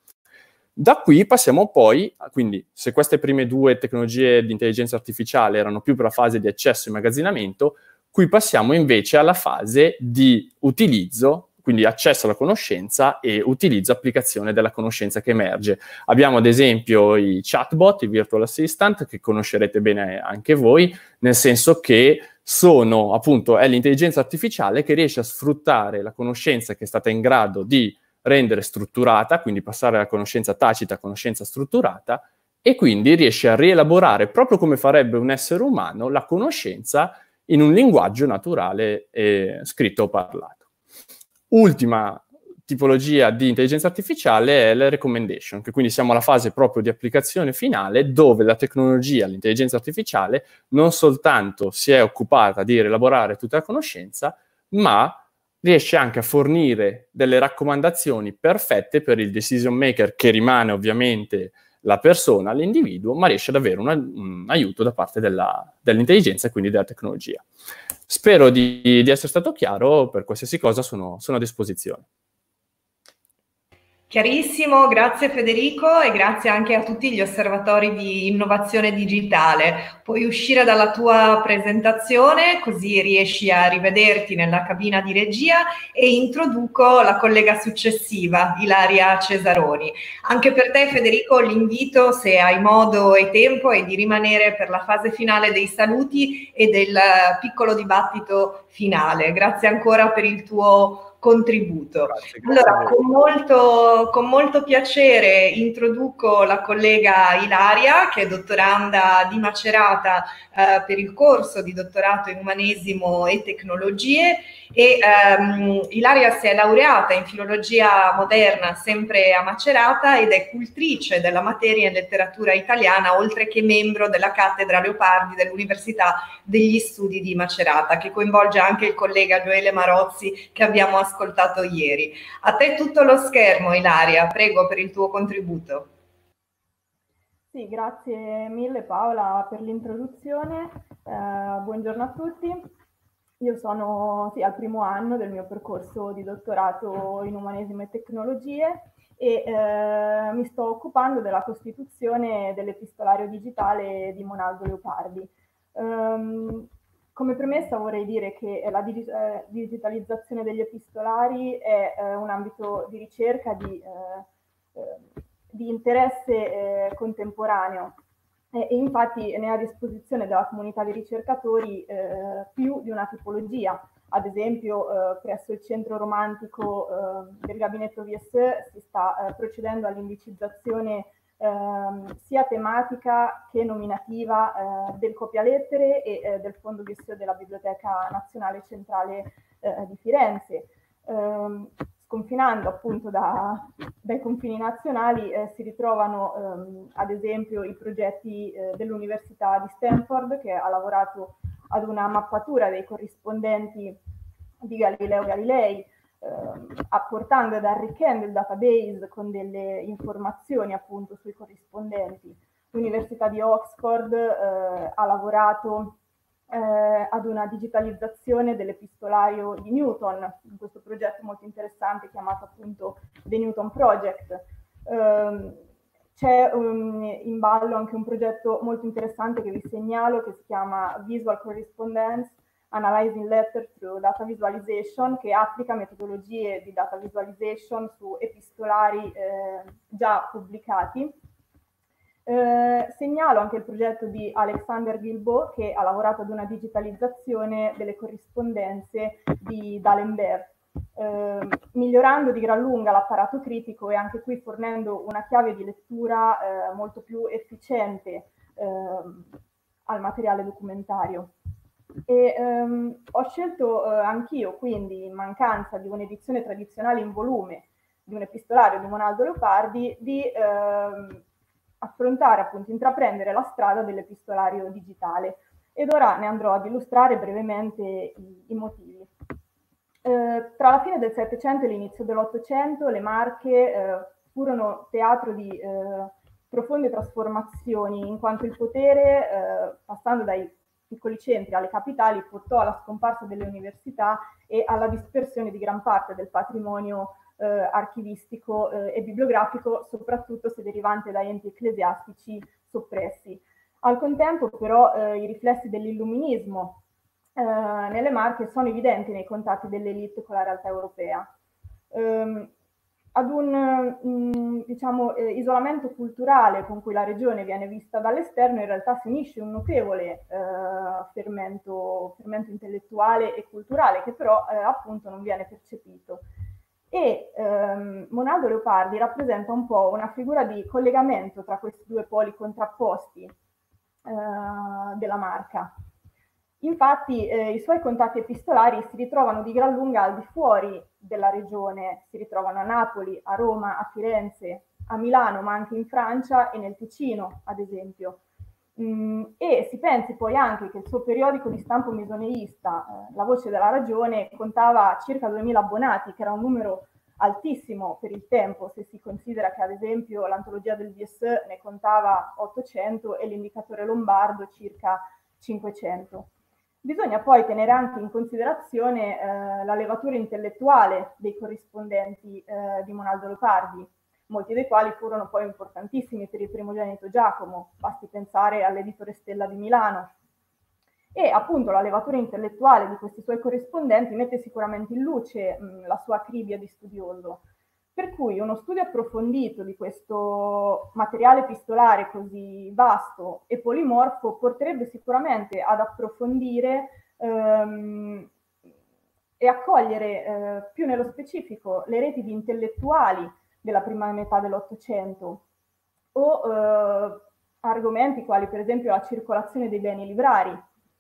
Da qui passiamo poi, quindi se queste prime due tecnologie di intelligenza artificiale erano più per la fase di accesso e immagazzinamento, qui passiamo invece alla fase di utilizzo, quindi accesso alla conoscenza e utilizzo applicazione della conoscenza che emerge. Abbiamo ad esempio i chatbot, i virtual assistant, che conoscerete bene anche voi, nel senso che sono appunto, è l'intelligenza artificiale che riesce a sfruttare la conoscenza che è stata in grado di rendere strutturata, quindi passare dalla conoscenza tacita a conoscenza strutturata, e quindi riesce a rielaborare, proprio come farebbe un essere umano, la conoscenza in un linguaggio naturale, eh, scritto o parlato. Ultima tipologia di intelligenza artificiale è la recommendation, che quindi siamo alla fase proprio di applicazione finale, dove la tecnologia, l'intelligenza artificiale, non soltanto si è occupata di rielaborare tutta la conoscenza, ma riesce anche a fornire delle raccomandazioni perfette per il decision maker, che rimane ovviamente la persona, l'individuo, ma riesce ad avere una, un aiuto da parte della, dell'intelligenza e quindi della tecnologia. Spero di, di essere stato chiaro, per qualsiasi cosa sono, sono a disposizione. Chiarissimo, grazie Federico e grazie anche a tutti gli osservatori di innovazione digitale. Puoi uscire dalla tua presentazione, così riesci a rivederti nella cabina di regia, e introduco la collega successiva, Ilaria Cesaroni. Anche per te Federico l'invito, se hai modo e tempo, è di rimanere per la fase finale dei saluti e del piccolo dibattito finale. Grazie ancora per il tuo contributo. Grazie, grazie. Allora, con molto, con molto piacere introduco la collega Ilaria, che è dottoranda di Macerata eh, per il corso di dottorato in umanesimo e tecnologie, e ehm, Ilaria si è laureata in filologia moderna sempre a Macerata ed è cultrice della materia in letteratura italiana, oltre che membro della cattedra Leopardi dell'Università degli Studi di Macerata, che coinvolge anche il collega Gioele Marozzi che abbiamo ascoltato ieri. A te tutto lo schermo, Ilaria, prego per il tuo contributo. Sì, grazie mille Paola per l'introduzione. Eh, buongiorno a tutti. Io sono sì, al primo anno del mio percorso di dottorato in umanesimo e tecnologie e eh, mi sto occupando della costituzione dell'epistolario digitale di Monaldo Leopardi. Um, come premessa vorrei dire che la dig- eh, digitalizzazione degli epistolari è eh, un ambito di ricerca di, eh, eh, di interesse eh, contemporaneo. E infatti ne ha a disposizione della comunità di ricercatori eh, più di una tipologia Ad esempio, eh, presso il centro romantico eh, del gabinetto V S E si sta eh, procedendo all'indicizzazione eh, sia tematica che nominativa eh, del copialettere e eh, del fondo V S E della Biblioteca Nazionale Centrale eh, di Firenze. Eh, sconfinando appunto da, dai confini nazionali eh, si ritrovano ehm, ad esempio i progetti eh, dell'Università di Stanford, che ha lavorato ad una mappatura dei corrispondenti di Galileo Galilei, eh, apportando ed arricchendo il database con delle informazioni appunto sui corrispondenti. L'Università di Oxford eh, ha lavorato eh, ad una digitalizzazione dell'epistolario di Newton, in questo progetto molto interessante chiamato appunto The Newton Project. Eh, C'è um, in ballo anche un progetto molto interessante che vi segnalo, che si chiama Visual Correspondence, Analyzing Letter Through Data Visualization, che applica metodologie di data visualization su epistolari eh, già pubblicati. Eh, segnalo anche il progetto di Alexander Guilbault, che ha lavorato ad una digitalizzazione delle corrispondenze di D'Alembert. Eh, migliorando di gran lunga l'apparato critico e anche qui fornendo una chiave di lettura eh, molto più efficiente eh, al materiale documentario. E, ehm, ho scelto eh, anch'io, quindi in mancanza di un'edizione tradizionale in volume di un epistolario di Monaldo Leopardi, di ehm, affrontare, appunto, intraprendere la strada dell'epistolario digitale. Ed ora ne andrò ad illustrare brevemente i, i motivi. Eh, tra la fine del Settecento e l'inizio dell'Ottocento le Marche eh, furono teatro di eh, profonde trasformazioni, in quanto il potere, eh, passando dai piccoli centri alle capitali, portò alla scomparsa delle università e alla dispersione di gran parte del patrimonio eh, archivistico eh, e bibliografico, soprattutto se derivante da enti ecclesiastici soppressi. Al contempo, però, eh, i riflessi dell'illuminismo Eh, nelle Marche sono evidenti nei contatti dell'elite con la realtà europea. Eh, ad un mh, diciamo, eh, isolamento culturale con cui la regione viene vista dall'esterno, in realtà si unisce un notevole eh, fermento, fermento intellettuale e culturale, che però eh, appunto non viene percepito. E ehm, Monaldo Leopardi rappresenta un po' una figura di collegamento tra questi due poli contrapposti eh, della Marca. Infatti eh, i suoi contatti epistolari si ritrovano di gran lunga al di fuori della regione, si ritrovano a Napoli, a Roma, a Firenze, a Milano, ma anche in Francia e nel Ticino, ad esempio. Mm, e si pensi poi anche che il suo periodico di stampo misoneista, eh, La Voce della Ragione, contava circa duemila abbonati, che era un numero altissimo per il tempo, se si considera che ad esempio l'antologia del V S E ne contava ottocento e l'Indicatore Lombardo circa cinquecento. Bisogna poi tenere anche in considerazione eh, la levatura intellettuale dei corrispondenti eh, di Monaldo Leopardi, molti dei quali furono poi importantissimi per il primogenito Giacomo, basti pensare all'editore Stella di Milano. E appunto la levatura intellettuale di questi suoi corrispondenti mette sicuramente in luce mh, la sua acribia di studioso. Per cui uno studio approfondito di questo materiale epistolare così vasto e polimorfo porterebbe sicuramente ad approfondire ehm, e a cogliere eh, più nello specifico le reti di intellettuali della prima metà dell'Ottocento o eh, argomenti quali per esempio la circolazione dei beni librari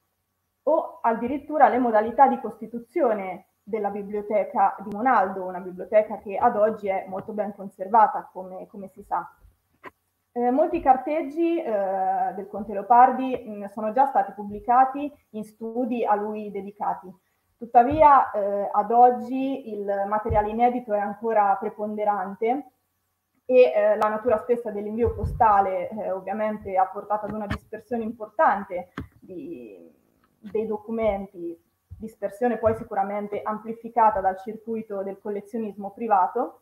o addirittura le modalità di costituzione della biblioteca di Monaldo, una biblioteca che ad oggi è molto ben conservata, come, come si sa. Eh, molti carteggi eh, del Conte Leopardi mh, sono già stati pubblicati in studi a lui dedicati. Tuttavia, eh, ad oggi il materiale inedito è ancora preponderante e eh, la natura stessa dell'invio postale eh, ovviamente ha portato ad una dispersione importante di, dei documenti, dispersione poi sicuramente amplificata dal circuito del collezionismo privato.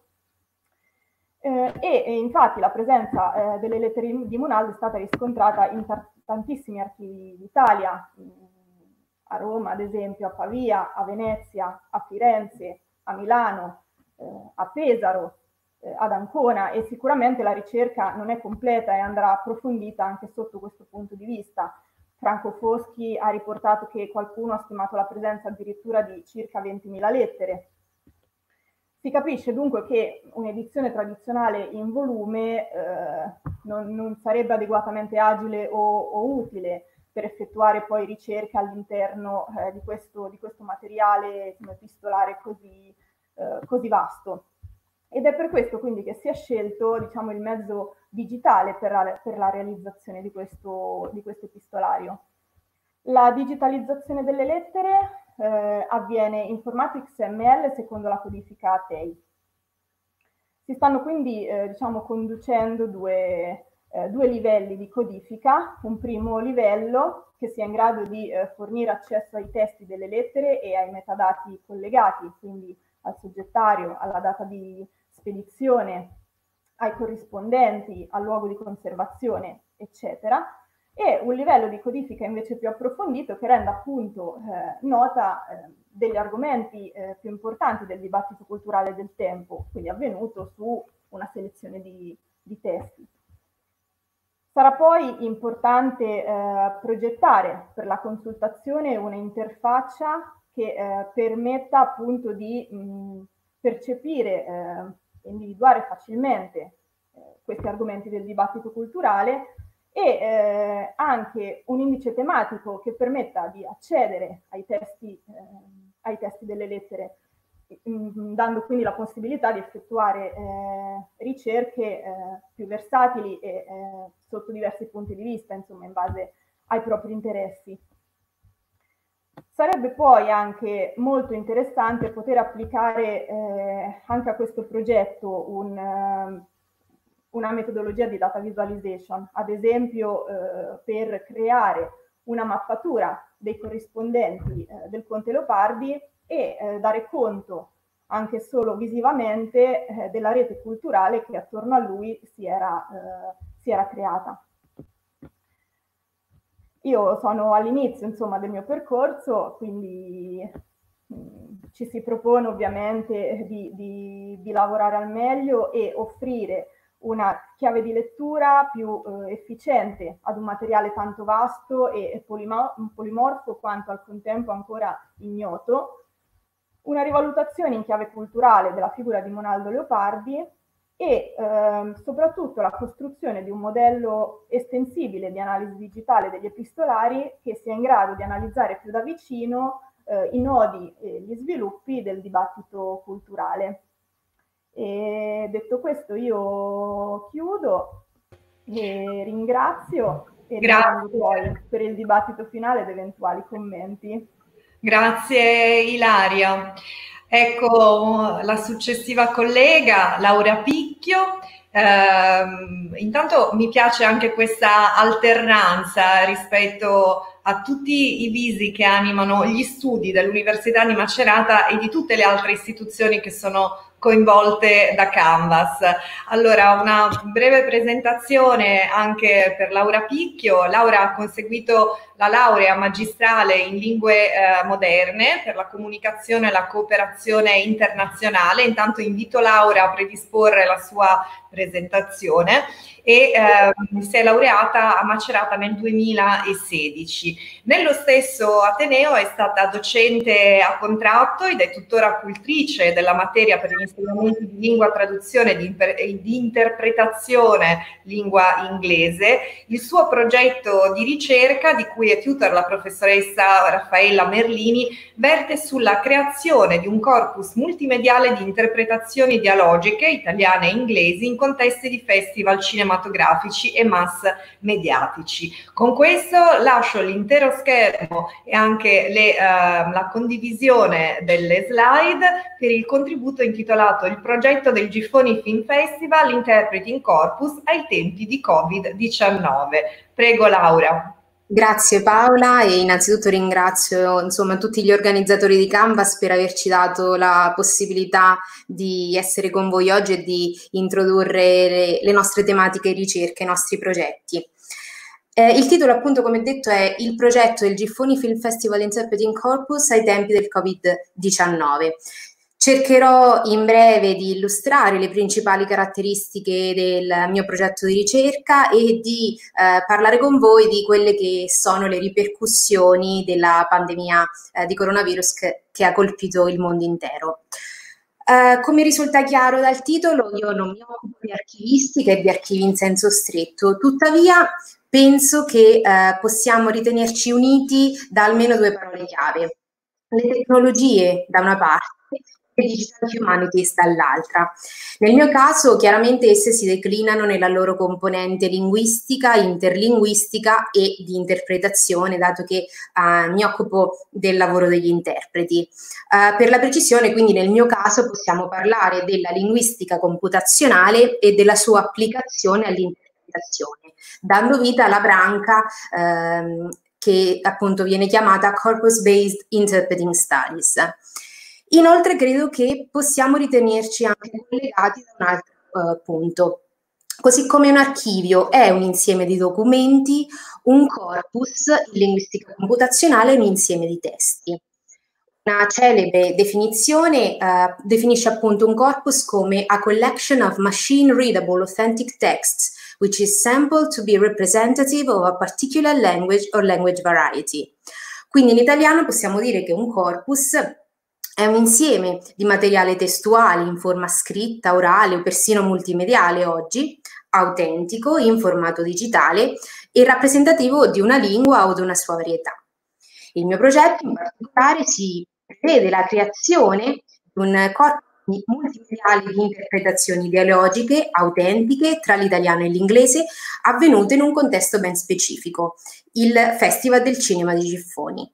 Eh, e, e infatti la presenza eh, delle lettere di Monaldo è stata riscontrata in tantissimi archivi d'Italia, a Roma ad esempio, a Pavia, a Venezia, a Firenze, a Milano, eh, a Pesaro, eh, ad Ancona, e sicuramente la ricerca non è completa e andrà approfondita anche sotto questo punto di vista. Franco Foschi ha riportato che qualcuno ha stimato la presenza addirittura di circa ventimila lettere. Si capisce dunque che un'edizione tradizionale in volume eh, non, non sarebbe adeguatamente agile o, o utile per effettuare poi ricerche all'interno eh, di, questo, di questo materiale epistolare così, eh, così vasto. Ed è per questo quindi che si è scelto, diciamo, il mezzo digitale per la, per la realizzazione di questo, di questo epistolario. La digitalizzazione delle lettere eh, avviene in formato X M L secondo la codifica T E I. Si stanno quindi eh, diciamo, conducendo due, eh, due livelli di codifica. Un primo livello che sia in grado di eh, fornire accesso ai testi delle lettere e ai metadati collegati, quindi al soggettario, alla data di spedizione, ai corrispondenti, al luogo di conservazione, eccetera, e un livello di codifica invece più approfondito che renda appunto eh, nota eh, degli argomenti eh, più importanti del dibattito culturale del tempo, quindi avvenuto su una selezione di, di testi. Sarà poi importante eh, progettare per la consultazione un'interfaccia che eh, permetta appunto di mh, percepire e eh, individuare facilmente eh, questi argomenti del dibattito culturale e eh, anche un indice tematico che permetta di accedere ai testi, eh, ai testi delle lettere, mh, dando quindi la possibilità di effettuare eh, ricerche eh, più versatili e eh, sotto diversi punti di vista, insomma, in base ai propri interessi. Sarebbe poi anche molto interessante poter applicare eh, anche a questo progetto un, uh, una metodologia di data visualization, ad esempio eh, per creare una mappatura dei corrispondenti eh, del Conte Leopardi e eh, dare conto anche solo visivamente eh, della rete culturale che attorno a lui si era, eh, si era creata. Io sono all'inizio, insomma, del mio percorso, quindi mh, ci si propone ovviamente di, di, di lavorare al meglio e offrire una chiave di lettura più eh, efficiente ad un materiale tanto vasto e, e polimorfo quanto al contempo ancora ignoto, una rivalutazione in chiave culturale della figura di Monaldo Leopardi e eh, soprattutto la costruzione di un modello estensibile di analisi digitale degli epistolari che sia in grado di analizzare più da vicino eh, i nodi e gli sviluppi del dibattito culturale. E detto questo io chiudo e ringrazio e ringrazio poi per il dibattito finale ed eventuali commenti. Grazie Ilaria. Ecco la successiva collega Laura Picchio. Eh, intanto mi piace anche questa alternanza rispetto a tutti i visi che animano gli studi dell'Università di Macerata e di tutte le altre istituzioni che sono coinvolte da Canvas. Allora, una breve presentazione anche per Laura Picchio. Laura ha conseguito la laurea magistrale in lingue eh, moderne per la comunicazione e la cooperazione internazionale. Intanto invito Laura a predisporre la sua presentazione e eh, si è laureata a Macerata nel duemilasedici. Nello stesso Ateneo è stata docente a contratto ed è tuttora cultrice della materia per gli insegnamenti di lingua, traduzione e di interpretazione lingua inglese. Il suo progetto di ricerca, di cui è tutor la professoressa Raffaella Merlini, verte sulla creazione di un corpus multimediale di interpretazioni dialogiche italiane e inglesi in contesti di festival cinematografici e mass mediatici. Con questo lascio l'intero schermo e anche le, uh, la condivisione delle slide per il contributo intitolato Il progetto del Giffoni Film Festival Interpreting Corpus ai tempi di Covid diciannove. Prego Laura. Grazie Paola e innanzitutto ringrazio insomma tutti gli organizzatori di Canvas per averci dato la possibilità di essere con voi oggi e di introdurre le, le nostre tematiche di ricerca, i nostri progetti. Eh, il titolo appunto, come detto, è Il progetto del Giffoni Film Festival Interpreting Corpus ai tempi del Covid diciannove. Cercherò in breve di illustrare le principali caratteristiche del mio progetto di ricerca e di eh, parlare con voi di quelle che sono le ripercussioni della pandemia eh, di coronavirus che, che ha colpito il mondo intero. Uh, come risulta chiaro dal titolo, io non mi occupo di archivistica e di archivi in senso stretto, tuttavia penso che uh, possiamo ritenerci uniti da almeno due parole chiave: le tecnologie da una parte e Digital Humanities dall'altra. Nel mio caso chiaramente esse si declinano nella loro componente linguistica, interlinguistica e di interpretazione, dato che uh, mi occupo del lavoro degli interpreti. Uh, per la precisione, quindi, nel mio caso possiamo parlare della linguistica computazionale e della sua applicazione all'interpretazione, dando vita alla branca ehm, che appunto viene chiamata Corpus-Based Interpreting Studies. Inoltre credo che possiamo ritenerci anche collegati da un altro uh, punto. Così come un archivio è un insieme di documenti, un corpus in linguistica computazionale è un insieme di testi. Una celebre definizione uh, definisce appunto un corpus come a collection of machine-readable authentic texts which is sampled to be representative of a particular language or language variety. Quindi in italiano possiamo dire che un corpus è un insieme di materiale testuale in forma scritta, orale o persino multimediale oggi, autentico, in formato digitale e rappresentativo di una lingua o di una sua varietà. Il mio progetto in particolare si prevede la creazione di un corpo multimediale di interpretazioni dialogiche autentiche tra l'italiano e l'inglese avvenute in un contesto ben specifico, il Festival del Cinema di Giffoni.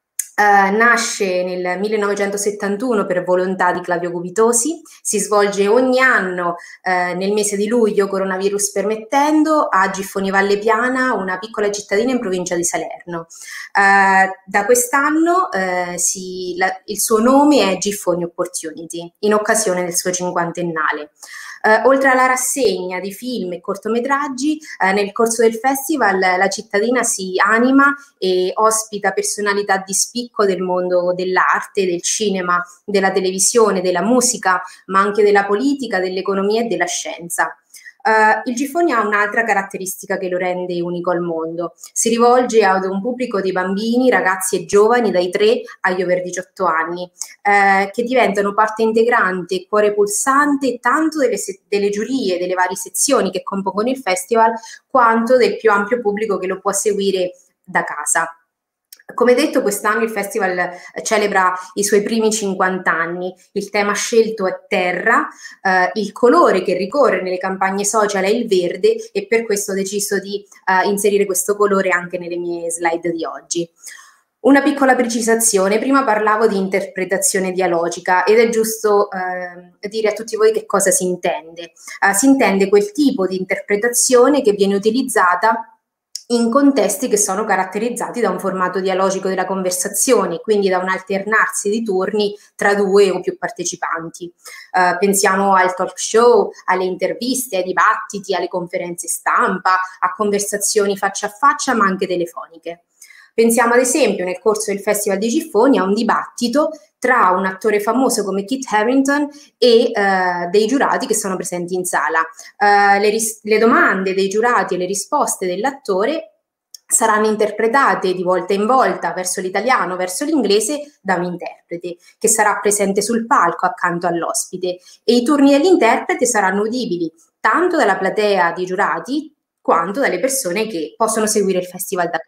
Uh, nasce nel millenovecentosettantuno per volontà di Claudio Gubitosi, si svolge ogni anno uh, nel mese di luglio, coronavirus permettendo, a Giffoni Valle Piana, una piccola cittadina in provincia di Salerno. Uh, da quest'anno uh, si, la, il suo nome è Giffoni Opportunity, in occasione del suo cinquantennale. Uh, oltre alla rassegna di film e cortometraggi, uh, nel corso del festival la cittadina si anima e ospita personalità di spicco del mondo dell'arte, del cinema, della televisione, della musica, ma anche della politica, dell'economia e della scienza. Uh, il Giffoni ha un'altra caratteristica che lo rende unico al mondo. Si rivolge ad un pubblico di bambini, ragazzi e giovani dai tre agli over diciotto anni, uh, che diventano parte integrante e cuore pulsante tanto delle, delle giurie, delle varie sezioni che compongono il festival, quanto del più ampio pubblico che lo può seguire da casa. Come detto, quest'anno il festival celebra i suoi primi cinquanta anni. Il tema scelto è terra, eh, il colore che ricorre nelle campagne social è il verde e per questo ho deciso di eh, inserire questo colore anche nelle mie slide di oggi. Una piccola precisazione: prima parlavo di interpretazione dialogica ed è giusto eh, dire a tutti voi che cosa si intende. Eh, si intende quel tipo di interpretazione che viene utilizzata in contesti che sono caratterizzati da un formato dialogico della conversazione, quindi da un alternarsi di turni tra due o più partecipanti. Uh, pensiamo al talk show, alle interviste, ai dibattiti, alle conferenze stampa, a conversazioni faccia a faccia, ma anche telefoniche. Pensiamo ad esempio nel corso del Festival di Giffoni a un dibattito tra un attore famoso come Kit Harington e uh, dei giurati che sono presenti in sala. Uh, le, le domande dei giurati e le risposte dell'attore saranno interpretate di volta in volta verso l'italiano, verso l'inglese da un interprete che sarà presente sul palco accanto all'ospite, e i turni dell'interprete saranno udibili tanto dalla platea di giurati quanto dalle persone che possono seguire il festival da casa.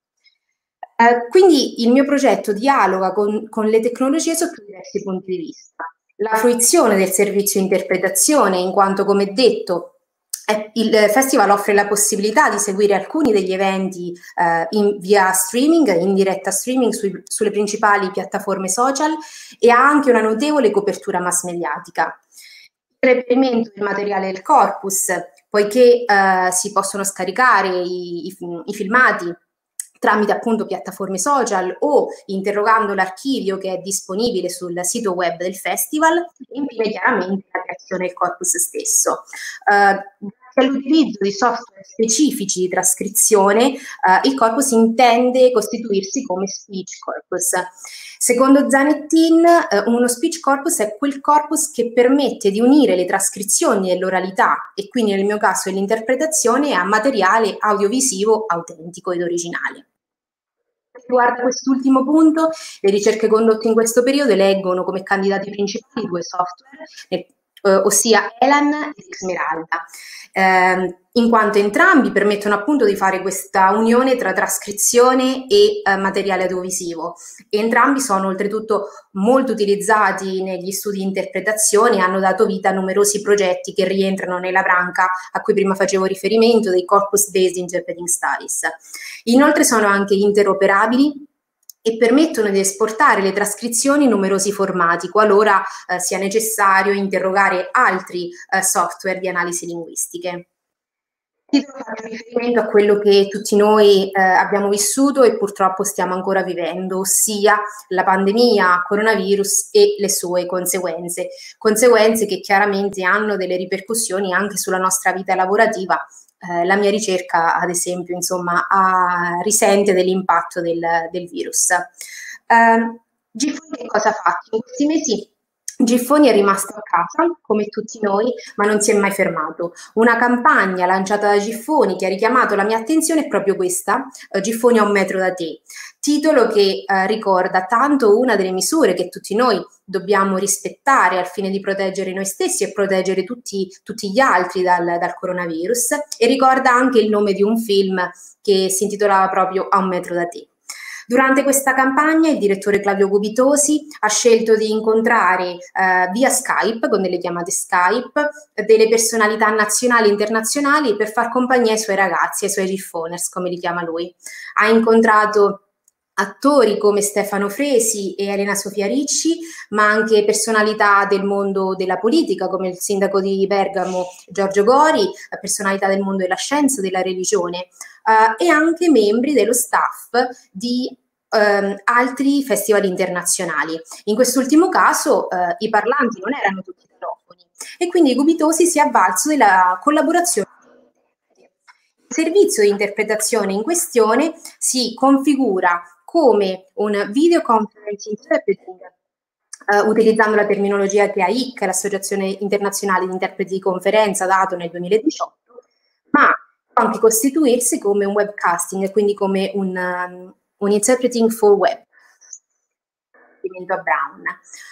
Uh, quindi il mio progetto dialoga con, con le tecnologie sotto diversi punti di vista. La fruizione del servizio interpretazione, in quanto, come detto, eh, il festival offre la possibilità di seguire alcuni degli eventi uh, in, via streaming, in diretta streaming sui, sulle principali piattaforme social, e ha anche una notevole copertura mass mediatica. Il reperimento del materiale del corpus, poiché uh, si possono scaricare i, i, i filmati tramite appunto piattaforme social o interrogando l'archivio che è disponibile sul sito web del festival, e infine chiaramente la creazione del corpus stesso. Uh, grazie all'utilizzo di software specifici di trascrizione, eh, il corpus intende costituirsi come speech corpus. Secondo Zanettin, eh, uno speech corpus è quel corpus che permette di unire le trascrizioni e l'oralità, e quindi nel mio caso l'interpretazione, a materiale audiovisivo autentico ed originale. Riguardo quest'ultimo punto, le ricerche condotte in questo periodo eleggono come candidati principali due software, eh, ossia Elan e Esmeralda, eh, in quanto entrambi permettono appunto di fare questa unione tra trascrizione e eh, materiale audiovisivo. E entrambi sono oltretutto molto utilizzati negli studi di interpretazione e hanno dato vita a numerosi progetti che rientrano nella branca a cui prima facevo riferimento, dei Corpus Based Interpreting Studies. Inoltre sono anche interoperabili e permettono di esportare le trascrizioni in numerosi formati, qualora eh, sia necessario interrogare altri eh, software di analisi linguistiche. Faccio riferimento a quello che tutti noi eh, abbiamo vissuto e purtroppo stiamo ancora vivendo, ossia la pandemia coronavirus e le sue conseguenze, conseguenze che chiaramente hanno delle ripercussioni anche sulla nostra vita lavorativa. Eh, la mia ricerca, ad esempio, insomma, ha, risente dell'impatto del, del virus. Eh, Giffoni che cosa ha fatto? In questi mesi Giffoni è rimasto a casa, come tutti noi, ma non si è mai fermato. Una campagna lanciata da Giffoni che ha richiamato la mia attenzione è proprio questa, eh, Giffoni a un metro da te, titolo che eh, ricorda tanto una delle misure che tutti noi dobbiamo rispettare al fine di proteggere noi stessi e proteggere tutti, tutti gli altri dal, dal coronavirus, e ricorda anche il nome di un film che si intitolava proprio A un metro da te. Durante questa campagna il direttore Claudio Gubitosi ha scelto di incontrare eh, via Skype, con delle chiamate Skype, delle personalità nazionali e internazionali per far compagnia ai suoi ragazzi, ai suoi Giffoners, come li chiama lui. Ha incontrato attori come Stefano Fresi e Elena Sofia Ricci, ma anche personalità del mondo della politica come il sindaco di Bergamo Giorgio Gori, personalità del mondo della scienza, della religione, eh, e anche membri dello staff di eh, altri festival internazionali. In quest'ultimo caso eh, i parlanti non erano tutti italiani e quindi Gubitosi si è avvalso della collaborazione. Il servizio di interpretazione in questione si configura come un video conference interpreting, uh, utilizzando la terminologia che A I C, l'Associazione Internazionale di Interpreti di Conferenza, ha dato nel duemiladiciotto, ma può anche costituirsi come un webcasting, quindi come un, um, un interpreting for web, a Brown.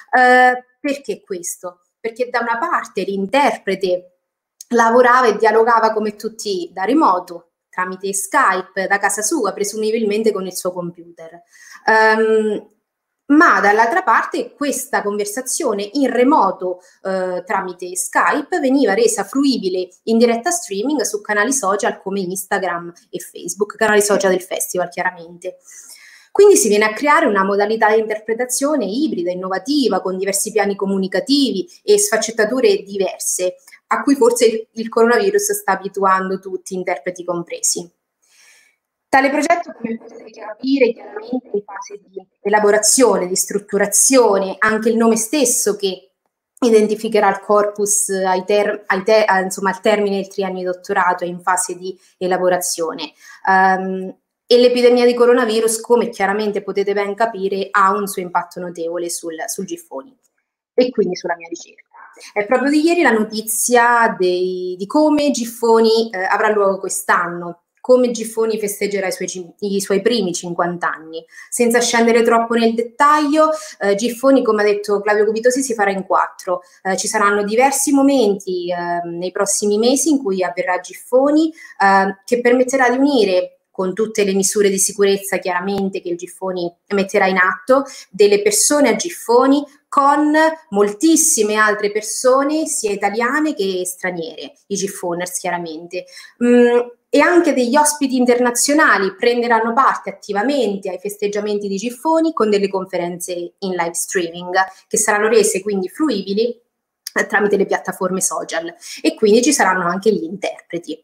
Uh, perché questo? Perché da una parte l'interprete lavorava e dialogava come tutti da remoto, tramite Skype, da casa sua, presumibilmente con il suo computer. Um, ma dall'altra parte questa conversazione in remoto eh, tramite Skype veniva resa fruibile in diretta streaming su canali social come Instagram e Facebook, canali social del festival chiaramente. Quindi si viene a creare una modalità di interpretazione ibrida, innovativa, con diversi piani comunicativi e sfaccettature diverse, a cui forse il coronavirus sta abituando tutti, interpreti compresi. Tale progetto, come potete capire, chiaramente in fase di elaborazione, di strutturazione, anche il nome stesso che identificherà il corpus ai ter ai ter insomma, al termine del triennio di dottorato è in fase di elaborazione. Um, e l'epidemia di coronavirus, come chiaramente potete ben capire, ha un suo impatto notevole sul, sul Giffoni e quindi sulla mia ricerca. È proprio di ieri la notizia dei, di come Giffoni eh, avrà luogo quest'anno, come Giffoni festeggerà i suoi, i suoi primi cinquanta anni. Senza scendere troppo nel dettaglio, eh, Giffoni, come ha detto Claudio Gubitosi, si farà in quattro. Eh, ci saranno diversi momenti eh, nei prossimi mesi in cui avverrà Giffoni, eh, che permetterà di unire, con tutte le misure di sicurezza chiaramente che il Giffoni metterà in atto, delle persone a Giffoni con moltissime altre persone, sia italiane che straniere, i Giffoners chiaramente. Mm, e anche degli ospiti internazionali prenderanno parte attivamente ai festeggiamenti di Giffoni con delle conferenze in live streaming che saranno rese quindi fruibili eh, tramite le piattaforme social, e quindi ci saranno anche gli interpreti.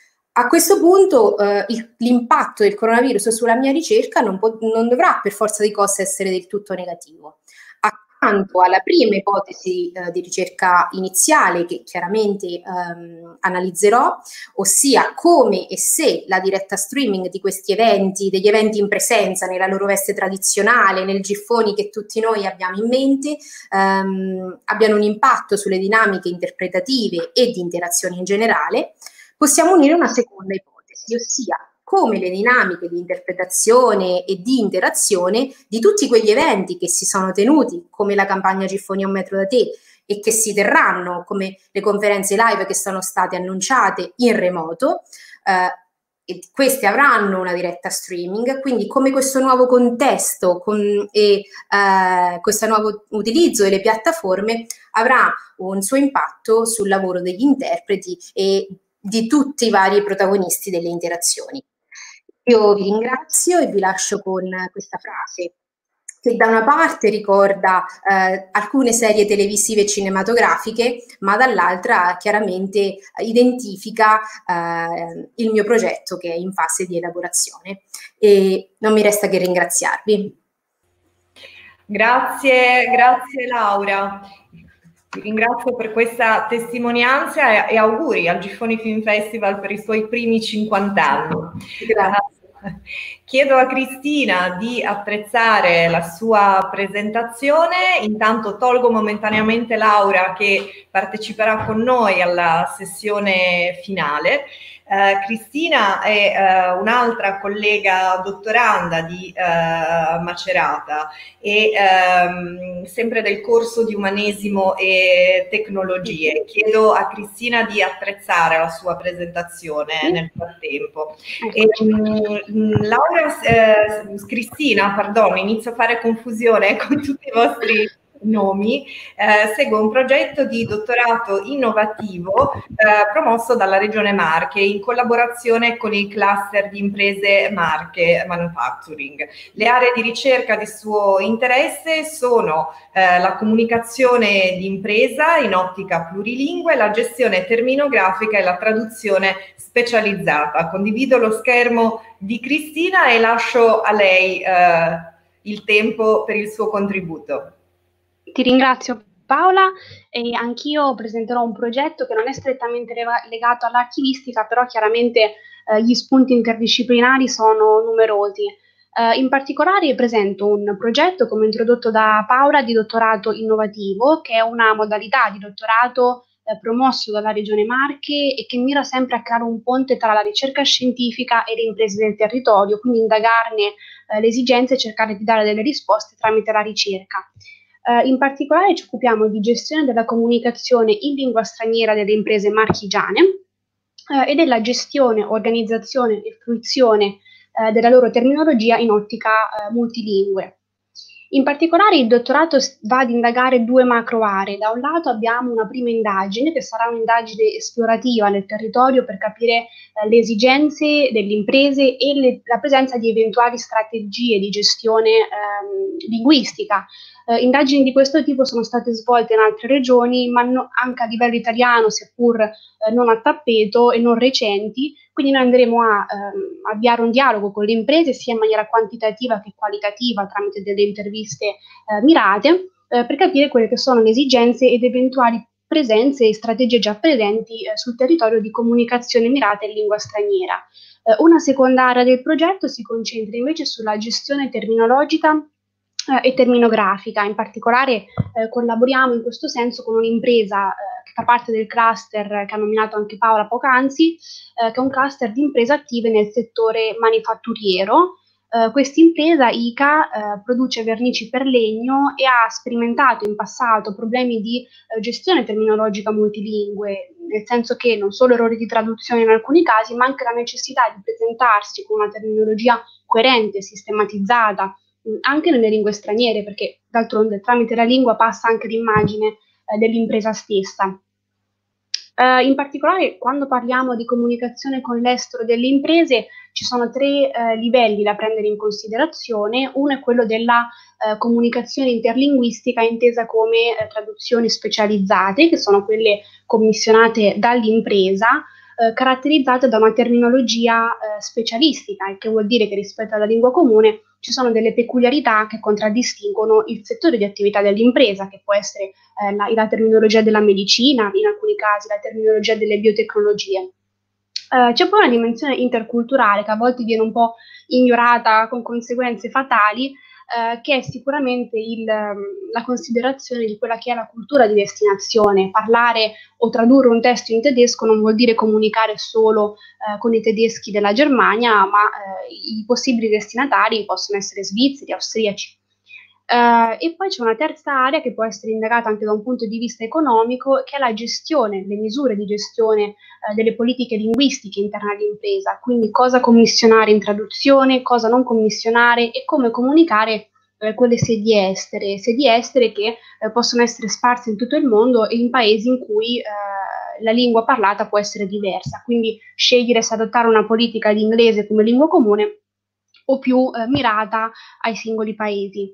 A questo punto eh, l'impatto del coronavirus sulla mia ricerca non, può, non dovrà per forza di cose essere del tutto negativo. Quanto alla prima ipotesi eh, di ricerca iniziale, che chiaramente ehm, analizzerò, ossia come e se la diretta streaming di questi eventi, degli eventi in presenza nella loro veste tradizionale, nel giffoni che tutti noi abbiamo in mente, ehm, abbiano un impatto sulle dinamiche interpretative e di interazione in generale, possiamo unire una seconda ipotesi, ossia come le dinamiche di interpretazione e di interazione di tutti quegli eventi che si sono tenuti, come la campagna Giffoni a un metro da te, e che si terranno, come le conferenze live che sono state annunciate in remoto, eh, e queste avranno una diretta streaming, quindi come questo nuovo contesto con, e eh, questo nuovo utilizzo delle piattaforme avrà un suo impatto sul lavoro degli interpreti e di tutti i vari protagonisti delle interazioni. Io vi ringrazio e vi lascio con questa frase che da una parte ricorda eh, alcune serie televisive e cinematografiche, ma dall'altra chiaramente identifica eh, il mio progetto che è in fase di elaborazione. E non mi resta che ringraziarvi. Grazie, grazie Laura. Ti ringrazio per questa testimonianza e, e auguri al Giffoni Film Festival per i suoi primi cinquanta anni. Grazie. Chiedo a Cristina di attrezzare la sua presentazione, intanto tolgo momentaneamente Laura che parteciperà con noi alla sessione finale. Uh, Cristina è uh, un'altra collega dottoranda di uh, Macerata e um, sempre del corso di Umanesimo e Tecnologie. Chiedo a Cristina di attrezzare la sua presentazione sì. nel frattempo. E, um, Laura, eh, Cristina, pardon, inizio a fare confusione con tutti i vostri nomi, eh, segue un progetto di dottorato innovativo eh, promosso dalla Regione Marche in collaborazione con il cluster di imprese Marche Manufacturing. Le aree di ricerca di suo interesse sono eh, la comunicazione di impresa in ottica plurilingue, la gestione terminografica e la traduzione specializzata. Condivido lo schermo di Cristina e lascio a lei eh, il tempo per il suo contributo. Ti ringrazio Paola e anch'io presenterò un progetto che non è strettamente legato all'archivistica, però chiaramente eh, gli spunti interdisciplinari sono numerosi. Eh, in particolare presento un progetto, come introdotto da Paola, di dottorato innovativo, che è una modalità di dottorato eh, promosso dalla Regione Marche e che mira sempre a creare un ponte tra la ricerca scientifica e le imprese del territorio, quindi indagarne eh, le esigenze e cercare di dare delle risposte tramite la ricerca. Uh, in particolare ci occupiamo di gestione della comunicazione in lingua straniera delle imprese marchigiane uh, e della gestione, organizzazione e fruizione uh, della loro terminologia in ottica uh, multilingue. In particolare il dottorato va ad indagare due macro aree. Da un lato abbiamo una prima indagine che sarà un'indagine esplorativa nel territorio per capire uh, le esigenze delle imprese e le, la presenza di eventuali strategie di gestione um, linguistica. Uh, indagini di questo tipo sono state svolte in altre regioni, ma no, anche a livello italiano, seppur uh, non a tappeto e non recenti, quindi noi andremo a uh, avviare un dialogo con le imprese sia in maniera quantitativa che qualitativa tramite delle interviste uh, mirate uh, per capire quelle che sono le esigenze ed eventuali presenze e strategie già presenti uh, sul territorio di comunicazione mirata in lingua straniera. Uh, una seconda area del progetto si concentra invece sulla gestione terminologica e terminografica. In particolare eh, collaboriamo in questo senso con un'impresa eh, che fa parte del cluster che ha nominato anche Paola poc'anzi, eh, che è un cluster di imprese attive nel settore manifatturiero. Eh, quest'impresa, I C A, eh, produce vernici per legno e ha sperimentato in passato problemi di eh, gestione terminologica multilingue, nel senso che non solo errori di traduzione in alcuni casi, ma anche la necessità di presentarsi con una terminologia coerente, sistematizzata, anche nelle lingue straniere, perché d'altronde tramite la lingua passa anche l'immagine eh, dell'impresa stessa. Eh, in particolare, quando parliamo di comunicazione con l'estero delle imprese, ci sono tre eh, livelli da prendere in considerazione. Uno è quello della eh, comunicazione interlinguistica, intesa come eh, traduzioni specializzate, che sono quelle commissionate dall'impresa, eh, caratterizzata da una terminologia eh, specialistica, il che vuol dire che rispetto alla lingua comune ci sono delle peculiarità che contraddistinguono il settore di attività dell'impresa, che può essere eh, la, la terminologia della medicina, in alcuni casi la terminologia delle biotecnologie. Uh, c'è poi una dimensione interculturale che a volte viene un po' ignorata con conseguenze fatali, uh, che è sicuramente il, um, la considerazione di quella che è la cultura di destinazione. Parlare o tradurre un testo in tedesco non vuol dire comunicare solo uh, con i tedeschi della Germania, ma uh, i possibili destinatari possono essere svizzeri, austriaci. Uh, e poi c'è una terza area che può essere indagata anche da un punto di vista economico, che è la gestione, le misure di gestione uh, delle politiche linguistiche interne all'impresa, quindi cosa commissionare in traduzione, cosa non commissionare e come comunicare uh, con le sedi estere, sedi estere che uh, possono essere sparse in tutto il mondo e in paesi in cui uh, la lingua parlata può essere diversa, quindi scegliere se adottare una politica di inglese come lingua comune o più uh, mirata ai singoli paesi.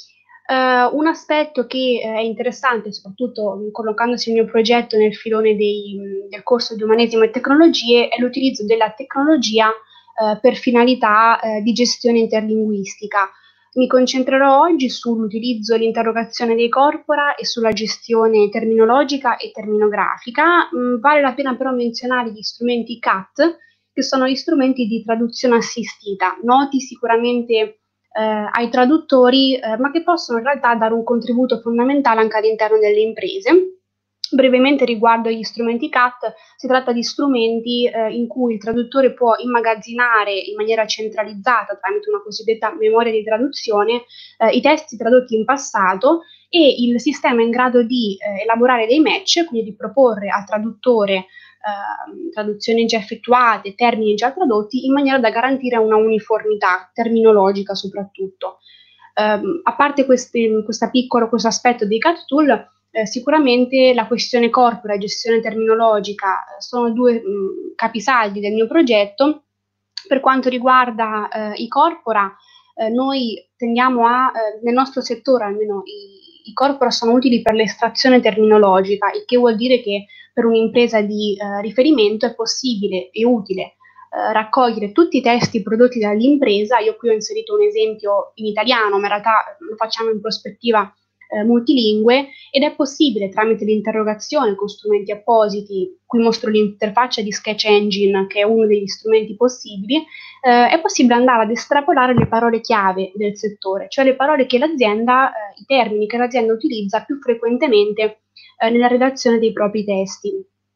Uh, un aspetto che uh, è interessante, soprattutto um, collocandosi il mio progetto nel filone dei, um, del corso di Umanesimo e Tecnologie, è l'utilizzo della tecnologia uh, per finalità uh, di gestione interlinguistica. Mi concentrerò oggi sull'utilizzo e l'interrogazione dei corpora e sulla gestione terminologica e terminografica. Mm, vale la pena però menzionare gli strumenti C A T, che sono gli strumenti di traduzione assistita, noti sicuramente Eh, ai traduttori, eh, ma che possono in realtà dare un contributo fondamentale anche all'interno delle imprese. Brevemente riguardo agli strumenti C A T, si tratta di strumenti eh, in cui il traduttore può immagazzinare in maniera centralizzata, tramite una cosiddetta memoria di traduzione, eh, i testi tradotti in passato, e il sistema è in grado di eh, elaborare dei match, quindi di proporre al traduttore Uh, traduzioni già effettuate, termini già tradotti, in maniera da garantire una uniformità terminologica soprattutto. Um, a parte questi, questa piccolo, questo aspetto dei C A T tool, eh, sicuramente la questione corpora e gestione terminologica eh, sono due mh, capisaldi del mio progetto. Per quanto riguarda eh, i corpora, eh, noi tendiamo a, eh, nel nostro settore almeno, i, i corpora sono utili per l'estrazione terminologica, il che vuol dire che per un'impresa di eh, riferimento è possibile e utile eh, raccogliere tutti i testi prodotti dall'impresa. Io qui ho inserito un esempio in italiano, ma in realtà lo facciamo in prospettiva eh, multilingue, ed è possibile tramite l'interrogazione con strumenti appositi, qui mostro l'interfaccia di Sketch Engine, che è uno degli strumenti possibili, eh, è possibile andare ad estrapolare le parole chiave del settore, cioè le parole che l'azienda, eh, i termini che l'azienda utilizza più frequentemente eh, nella redazione dei propri testi.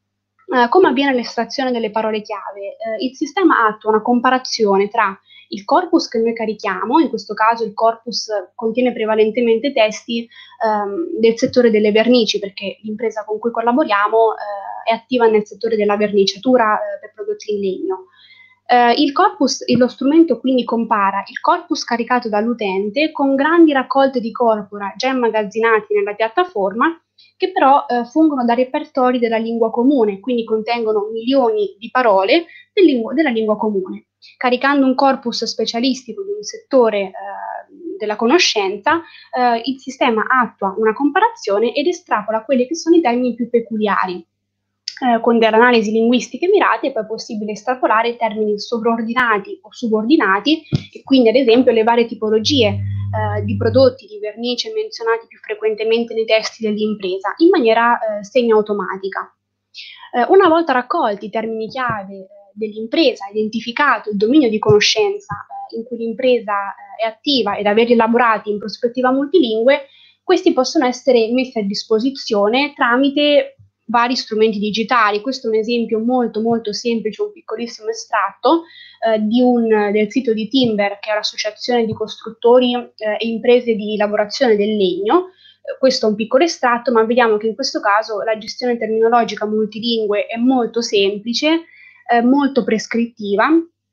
Eh, come avviene l'estrazione delle parole chiave? Eh, il sistema attua una comparazione tra il corpus che noi carichiamo, in questo caso il corpus contiene prevalentemente testi ehm, del settore delle vernici, perché l'impresa con cui collaboriamo eh, è attiva nel settore della verniciatura eh, per prodotti in legno. Eh, il corpus, lo strumento quindi compara il corpus caricato dall'utente con grandi raccolte di corpora già immagazzinati nella piattaforma, che però eh, fungono da repertori della lingua comune, quindi contengono milioni di parole del lingu- della lingua comune. Caricando un corpus specialistico di un settore eh, della conoscenza, eh, il sistema attua una comparazione ed estrapola quelli che sono i termini più peculiari. Eh, con delle analisi linguistiche mirate è poi possibile estrapolare termini sovraordinati o subordinati, e quindi ad esempio le varie tipologie eh, di prodotti di vernice menzionati più frequentemente nei testi dell'impresa in maniera eh, semi-automatica. Eh, una volta raccolti i termini chiave eh, dell'impresa, identificato il dominio di conoscenza eh, in cui l'impresa eh, è attiva ed averli elaborati in prospettiva multilingue, questi possono essere messi a disposizione tramite vari strumenti digitali. Questo è un esempio molto molto semplice, un piccolissimo estratto eh, di un, del sito di Timber, che è l'associazione di costruttori eh, e imprese di lavorazione del legno. Eh, questo è un piccolo estratto, ma vediamo che in questo caso la gestione terminologica multilingue è molto semplice, eh, molto prescrittiva.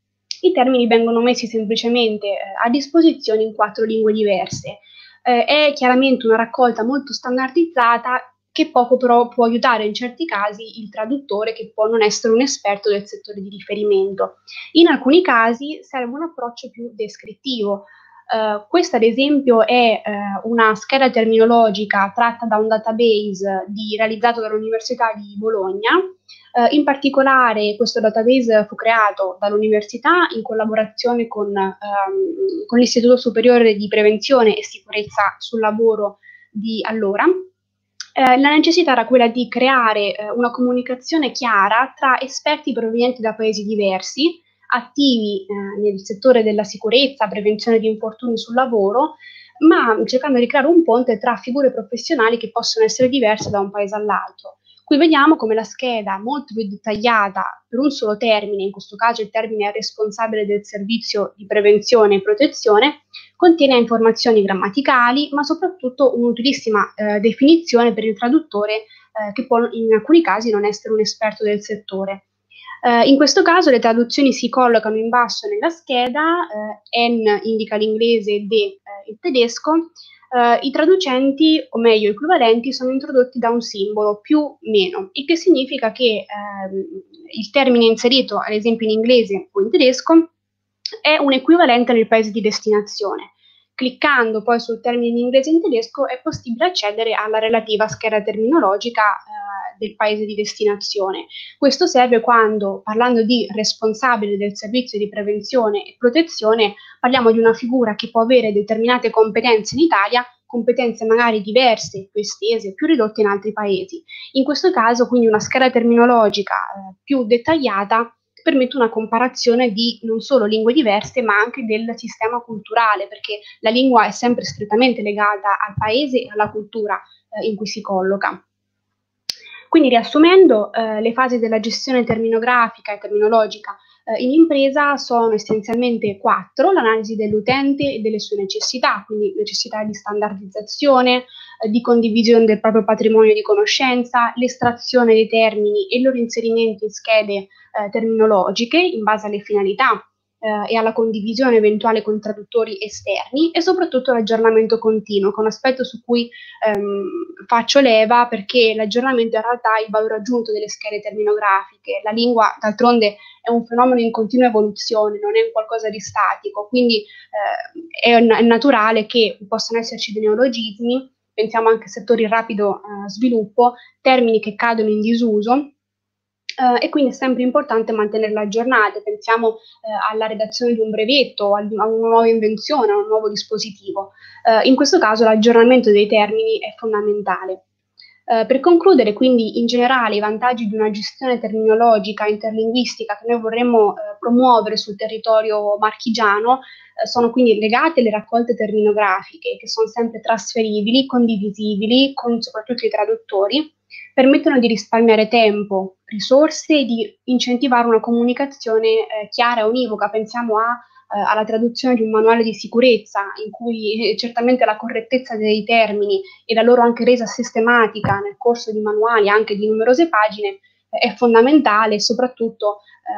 I termini vengono messi semplicemente eh, a disposizione in quattro lingue diverse. Eh, è chiaramente una raccolta molto standardizzata, che poco però può aiutare in certi casi il traduttore, che può non essere un esperto del settore di riferimento. In alcuni casi serve un approccio più descrittivo. Uh, questa ad esempio è uh, una scheda terminologica tratta da un database di, realizzato dall'Università di Bologna, Uh, in particolare questo database fu creato dall'università in collaborazione con, um, con l'Istituto Superiore di Prevenzione e Sicurezza sul Lavoro di allora. Uh, la necessità era quella di creare uh, una comunicazione chiara tra esperti provenienti da paesi diversi, attivi uh, nel settore della sicurezza, prevenzione di infortuni sul lavoro, ma cercando di creare un ponte tra figure professionali che possono essere diverse da un paese all'altro. Qui vediamo come la scheda molto più dettagliata per un solo termine, in questo caso il termine responsabile del servizio di prevenzione e protezione, contiene informazioni grammaticali, ma soprattutto un'utilissima eh, definizione per il traduttore eh, che può in alcuni casi non essere un esperto del settore. Eh, in questo caso le traduzioni si collocano in basso nella scheda, eh, N indica l'inglese, D eh, il tedesco. Uh, I traducenti, o meglio i equivalenti, sono introdotti da un simbolo più meno, il che significa che uh, il termine inserito, ad esempio in inglese o in tedesco, è un equivalente nel paese di destinazione. Cliccando poi sul termine in inglese e in tedesco è possibile accedere alla relativa scheda terminologica uh, del paese di destinazione. Questo serve quando, parlando di responsabile del servizio di prevenzione e protezione, parliamo di una figura che può avere determinate competenze in Italia, competenze magari diverse, più estese, più ridotte in altri paesi. In questo caso, quindi, una scheda terminologica eh, più dettagliata permette una comparazione di non solo lingue diverse, ma anche del sistema culturale, perché la lingua è sempre strettamente legata al paese e alla cultura eh, in cui si colloca. Quindi, riassumendo, eh, le fasi della gestione terminografica e terminologica eh, in impresa sono essenzialmente quattro: l'analisi dell'utente e delle sue necessità, quindi necessità di standardizzazione, eh, di condivisione del proprio patrimonio di conoscenza, l'estrazione dei termini e il loro inserimento in schede eh, terminologiche in base alle finalità eh, e alla condivisione eventuale con traduttori esterni, e soprattutto l'aggiornamento continuo, che è un aspetto su cui ehm, faccio leva, perché l'aggiornamento è in realtà il valore aggiunto delle schede terminografiche. La lingua, d'altronde, è un fenomeno in continua evoluzione, non è un qualcosa di statico, quindi eh, è, è naturale che possano esserci dei neologismi, pensiamo anche a settori in rapido eh, sviluppo, termini che cadono in disuso, Uh, e quindi è sempre importante mantenerla aggiornata. Pensiamo uh, alla redazione di un brevetto, a, a una nuova invenzione, a un nuovo dispositivo. Uh, in questo caso l'aggiornamento dei termini è fondamentale. Uh, per concludere, quindi, in generale i vantaggi di una gestione terminologica interlinguistica che noi vorremmo uh, promuovere sul territorio marchigiano uh, sono quindi legati alle raccolte terminografiche, che sono sempre trasferibili, condivisibili con soprattutto i traduttori, permettono di risparmiare tempo, risorse e di incentivare una comunicazione eh, chiara e univoca. Pensiamo a, eh, alla traduzione di un manuale di sicurezza, in cui eh, certamente la correttezza dei termini e la loro anche resa sistematica nel corso di manuali anche di numerose pagine eh, è fondamentale, e soprattutto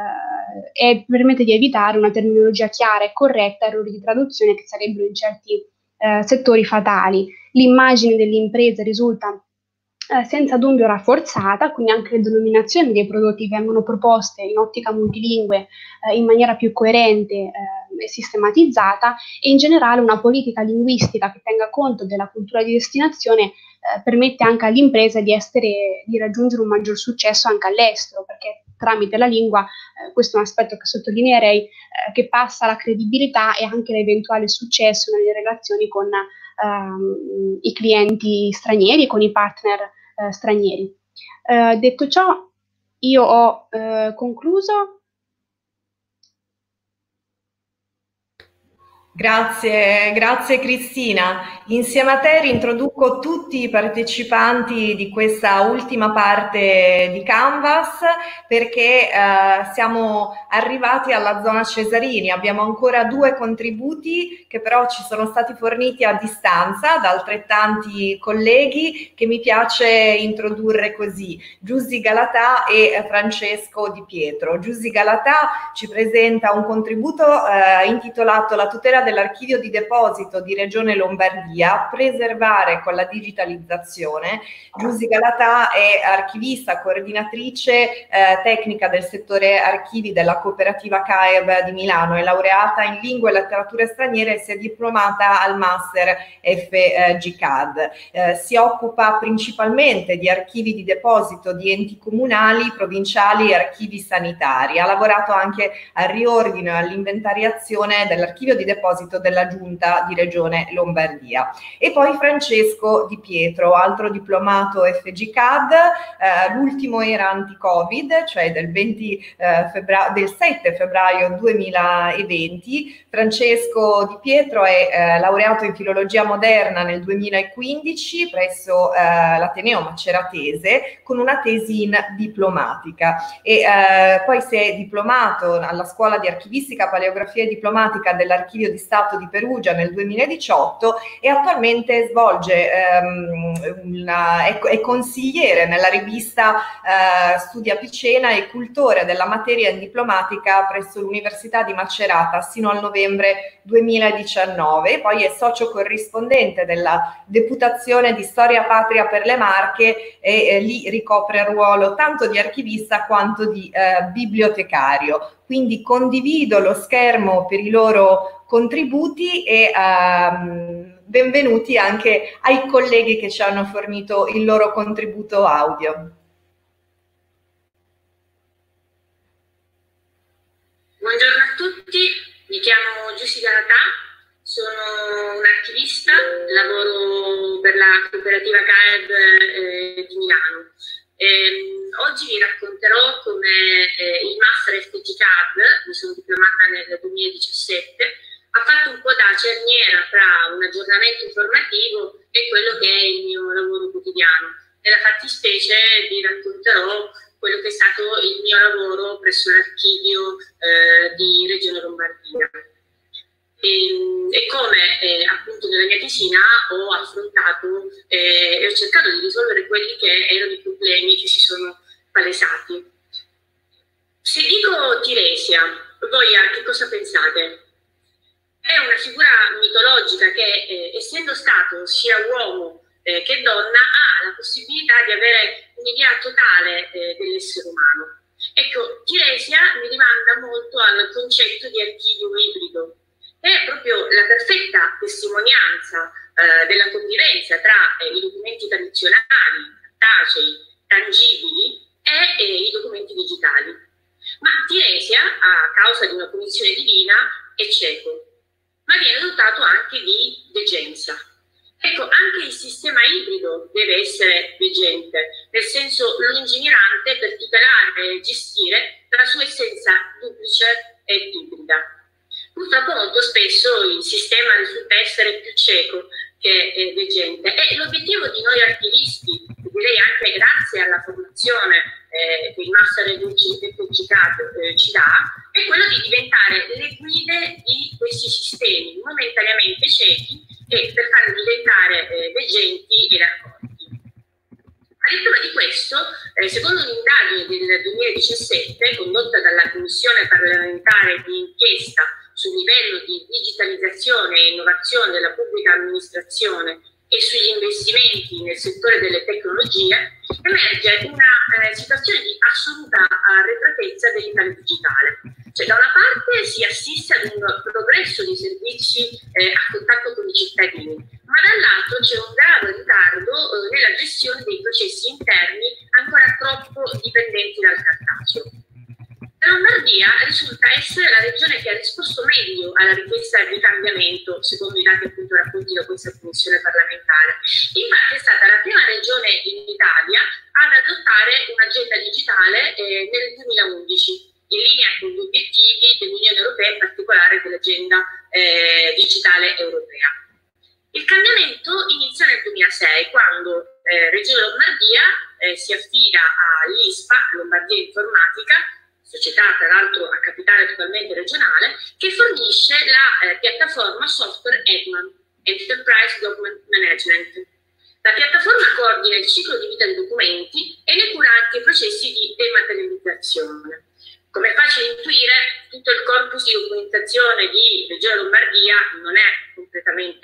eh, è, permette di evitare una terminologia chiara e corretta, errori di traduzione che sarebbero in certi eh, settori fatali. L'immagine dell'impresa risulta Eh, senza dubbio rafforzata, quindi anche le denominazioni dei prodotti vengono proposte in ottica multilingue eh, in maniera più coerente eh, e sistematizzata, e in generale una politica linguistica che tenga conto della cultura di destinazione eh, permette anche all'impresa di, essere, di raggiungere un maggior successo anche all'estero, perché tramite la lingua, eh, questo è un aspetto che sottolineerei, eh, che passa la credibilità e anche l'eventuale successo nelle relazioni con ehm, i clienti stranieri e con i partner eh, stranieri. Eh, detto ciò, io ho eh, concluso. Grazie, grazie Cristina. Insieme a te rintroduco tutti i partecipanti di questa ultima parte di Canvas, perché eh, siamo arrivati alla zona Cesarini. Abbiamo ancora due contributi che però ci sono stati forniti a distanza da altrettanti colleghi, che mi piace introdurre così: Giusy Galatà e Francesco Di Pietro. Giusy Galatà ci presenta un contributo eh, intitolato La tutela dell'archivio di deposito di Regione Lombardia, Lombardia, preservare con la digitalizzazione. Giusy Galatà è archivista, coordinatrice eh, tecnica del settore archivi della cooperativa C A E B di Milano, è laureata in lingue e letterature straniere e si è diplomata al master F G C A D. Eh, si occupa principalmente di archivi di deposito di enti comunali, provinciali e archivi sanitari. Ha lavorato anche al riordino e all'inventariazione dell'archivio di deposito della Giunta di Regione Lombardia. E poi Francesco Di Pietro, altro diplomato F G C A D, eh, l'ultimo era anti-Covid, cioè del, venti, eh, febbraio, del sette febbraio duemilaventi. Francesco Di Pietro è eh, laureato in filologia moderna nel duemilaquindici presso eh, l'Ateneo Maceratese con una tesi in diplomatica e eh, poi si è diplomato alla Scuola di Archivistica, Paleografia e Diplomatica dell'Archivio di Stato di Perugia nel duemiladiciotto e attualmente svolge ehm, una, è, è consigliere nella rivista eh, Studia Picena e cultore della materia in diplomatica presso l'Università di Macerata sino al novembre duemiladiciannove, poi è socio corrispondente della Deputazione di Storia Patria per le Marche e eh, lì ricopre il ruolo tanto di archivista quanto di eh, bibliotecario. Quindi condivido lo schermo per i loro contributi e ehm, benvenuti anche ai colleghi che ci hanno fornito il loro contributo audio. Buongiorno a tutti. Mi chiamo Giusy Galatà, sono un'archivista, lavoro per la cooperativa C A E B eh, di Milano. Eh, oggi vi racconterò come eh, il Master F G C A D, mi sono diplomata nel duemiladiciassette, ha fatto un po' da cerniera tra un aggiornamento informativo e quello che è il mio lavoro quotidiano. Nella fattispecie vi racconterò quello che è stato il mio lavoro presso l'archivio eh, di Regione Lombardia e, e come eh, appunto nella mia tesina ho affrontato eh, e ho cercato di risolvere quelli che erano i problemi che si sono palesati. Se dico Tiresia, voi a che cosa pensate? È una figura mitologica che eh, essendo stato sia uomo Eh, che donna ha la possibilità di avere un'idea totale eh, dell'essere umano. Ecco, Tiresia mi rimanda molto al concetto di archivio ibrido, che è proprio la perfetta testimonianza eh, della convivenza tra eh, i documenti tradizionali, cartacei, tangibili e eh, i documenti digitali. Ma Tiresia, a causa di una punizione divina, è cieco, ma viene dotato anche di degenza. Ecco, anche il sistema ibrido deve essere veggente, nel senso lungimirante per tutelare e gestire la sua essenza duplice e ibrida. Purtroppo molto spesso il sistema risulta essere più cieco che eh, veggente e l'obiettivo di noi archivisti, direi anche grazie alla formazione eh, che il Master F G C A D eh, ci dà, è quello di diventare le guide di questi sistemi momentaneamente ciechi e per farli diventare eh, veggenti e raccolti. Addirittura di questo, eh, secondo un'indagine del duemiladiciassette condotta dalla Commissione parlamentare di inchiesta sul livello di digitalizzazione e innovazione della pubblica amministrazione e sugli investimenti nel settore delle tecnologie, emerge una eh, situazione di assoluta arretratezza dell'Italia digitale. Cioè, da una parte si assiste ad un progresso di servizi eh, a contatto con i cittadini, ma dall'altro c'è un grave ritardo eh, nella gestione dei processi interni ancora troppo dipendenti dal cartaceo. La Lombardia risulta essere la regione che ha risposto meglio alla richiesta di cambiamento, secondo i dati appunto raccolti da questa commissione parlamentare. Infatti è stata la prima regione in Italia ad adottare un'agenda digitale eh, nel duemilaundici, in linea con gli obiettivi dell'Unione Europea, in particolare dell'agenda eh, digitale europea. Il cambiamento inizia nel duemilasei, quando eh, Regione Lombardia eh, si affida all'I S P A, Lombardia Informatica, società tra l'altro a capitale totalmente regionale, che fornisce la eh, piattaforma software Edman, Enterprise Document Management. La piattaforma coordina il ciclo di vita dei documenti e ne cura anche i processi di dematerializzazione. Come è facile intuire, tutto il corpus di documentazione di Regione Lombardia non è completamente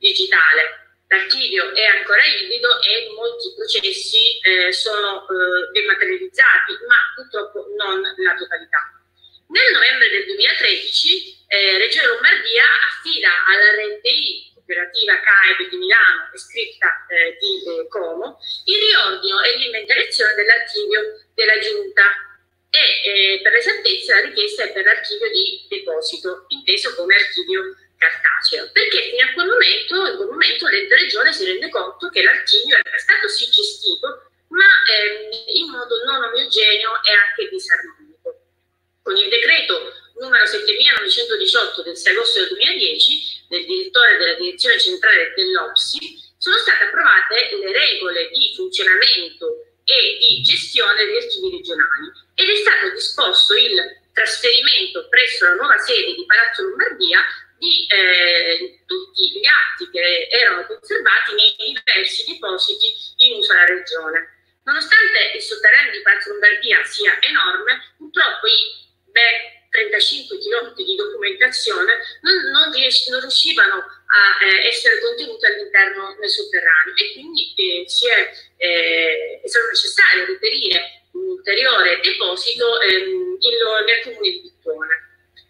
digitale. L'archivio è ancora ibrido e molti processi eh, sono eh, dematerializzati, ma purtroppo non la totalità. Nel novembre del duemilatredici eh, Regione Lombardia affida alla R T I, cooperativa C A E B di Milano e scritta eh, di eh, Como, il riordino e l'inventariazione dell'archivio della Giunta e eh, per l'esattezza la richiesta è per l'archivio di deposito, inteso come archivio cartaceo, perché fino a quel momento, in quel momento l'ente regione si rende conto che l'archivio era stato sì gestito, ma ehm, in modo non omogeneo e anche disarmonico. Con il decreto numero settemilanovecentodiciotto del sei agosto del duemiladieci del direttore della direzione centrale dell'O P S I sono state approvate le regole di funzionamento e di gestione degli archivi regionali ed è stato disposto il trasferimento presso la nuova sede di Palazzo Lombardia di eh, tutti gli atti che erano conservati nei diversi depositi in uso alla regione. Nonostante il sotterraneo di Palazzo Lombardia sia enorme, purtroppo i ben trentacinque chilometri di documentazione non, non, ries- non riuscivano a eh, essere contenuti all'interno del sotterraneo e quindi eh, si è, eh, è stato necessario reperire un ulteriore deposito ehm, in, nel comune di Vittuone.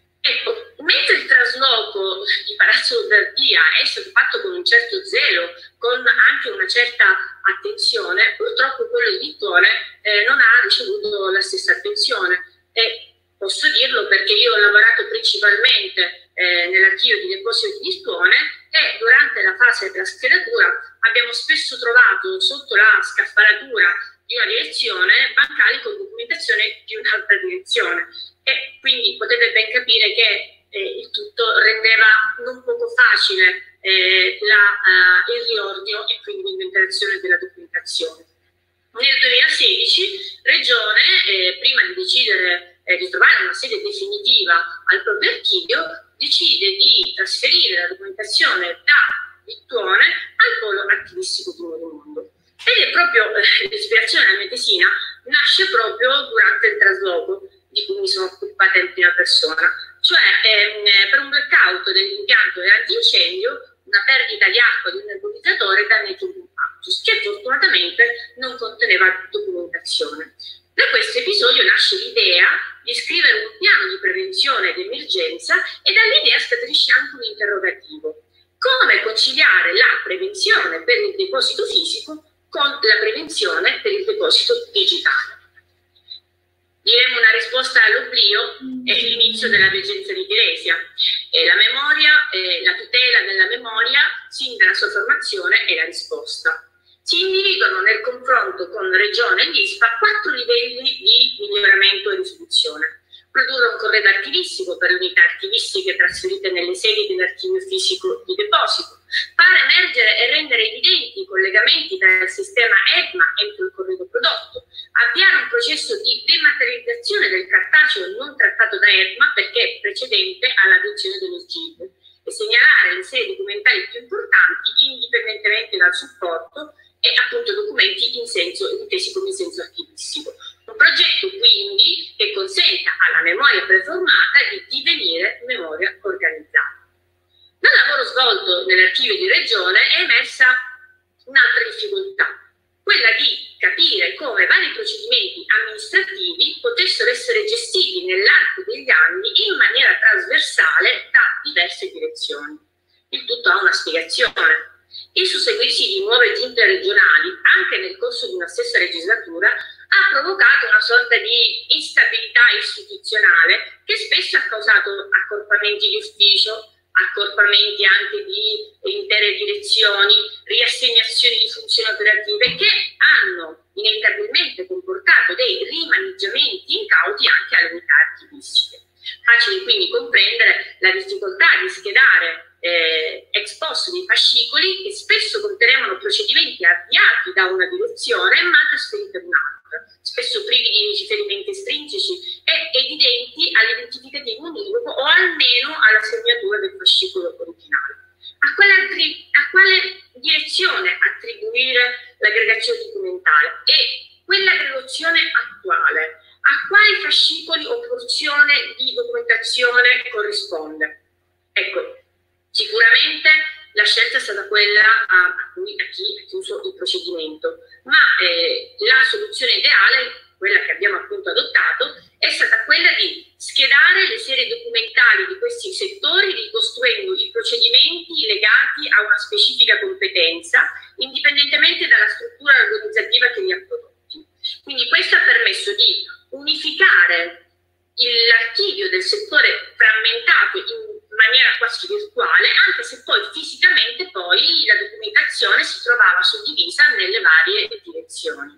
Ecco, mentre il trasloco di Palazzo Lombardia è stato fatto con un certo zelo, con anche una certa attenzione, purtroppo quello di Vittuone eh, non ha ricevuto la stessa attenzione. E posso dirlo perché io ho lavorato principalmente eh, nell'archivio di deposito di Vittuone e durante la fase della schedatura abbiamo spesso trovato sotto la scaffalatura di una direzione bancali con documentazione di un'altra direzione. E quindi potete ben capire che eh, il tutto rendeva non poco facile eh, la, uh, il riordino e quindi l'inventariazione della documentazione. Nel duemilasedici Regione, eh, prima di decidere eh, di trovare una sede definitiva al proprio archivio, decide di trasferire la documentazione da Vittuone al polo archivistico di Nuovo Mondo. Ed è proprio eh, l'ispirazione alla medesina nasce proprio durante il trasloco, di cui mi sono occupata in prima persona, cioè ehm, per un blackout dell'impianto antincendio, una perdita di acqua di un nebulizzatore danneggia un impactus, che fortunatamente non conteneva documentazione. Da questo episodio nasce l'idea di scrivere un piano di prevenzione d'emergenza e dall'idea scaturisce anche un interrogativo: come conciliare la prevenzione per il deposito fisico con la prevenzione per il deposito digitale? Diremo una risposta all'oblio è l'inizio della Regenza di Tiresia. E la memoria, eh, la tutela della memoria, sin dalla sua formazione, è la risposta. Si individuano nel confronto con Regione e l'ISPRA quattro livelli di miglioramento e risoluzione. Produrre un corredo archivistico per le unità archivistiche trasferite nelle sedi dell'archivio fisico di deposito, far emergere e rendere evidenti i collegamenti tra il sistema E D M A entro il corredo prodotto, avviare un processo di dematerializzazione del cartaceo non trattato da E D M A perché precedente all'adozione dello S G I D e segnalare le sedi documentali più importanti indipendentemente dal supporto e appunto documenti in senso intesi come in senso archivistico. Un progetto quindi che consenta alla memoria preformata di divenire memoria organizzata. Dal lavoro svolto nell'archivio di Regione è emersa un'altra difficoltà, quella di capire come vari procedimenti amministrativi potessero essere gestiti nell'arco degli anni in maniera trasversale da diverse direzioni. Il tutto ha una spiegazione. Il susseguirsi di nuove giunte regionali, anche nel corso di una stessa legislatura, ha provocato una sorta di instabilità istituzionale che spesso ha causato accorpamenti di ufficio, accorpamenti anche di intere direzioni, riassegnazioni di funzioni operative che hanno inevitabilmente comportato dei rimaneggiamenti incauti anche alle unità archivistiche. Facile quindi comprendere la difficoltà di schedare eh, ex post dei fascicoli che spesso contenevano procedimenti avviati da una direzione ma trasferiti ad un'altra, spesso privi di riferimenti estrinseci e evidenti all'identificativo univoco o almeno alla segnatura del fascicolo originale. A quale, altri, a quale direzione attribuire l'aggregazione documentale e quell'aggregazione attuale? A quali fascicoli o porzione di documentazione corrisponde? Ecco, sicuramente la scelta è stata quella a, a cui a chi ha chiuso il procedimento, ma eh, la soluzione ideale, quella che abbiamo appunto adottato, è stata quella di schedare le serie documentali di questi settori ricostruendo i procedimenti legati a una specifica competenza, indipendentemente dalla struttura organizzativa che li ha prodotti. Quindi questo ha permesso di unificare l'archivio del settore frammentato in maniera quasi virtuale, anche se poi fisicamente poi la documentazione si trovava suddivisa nelle varie direzioni.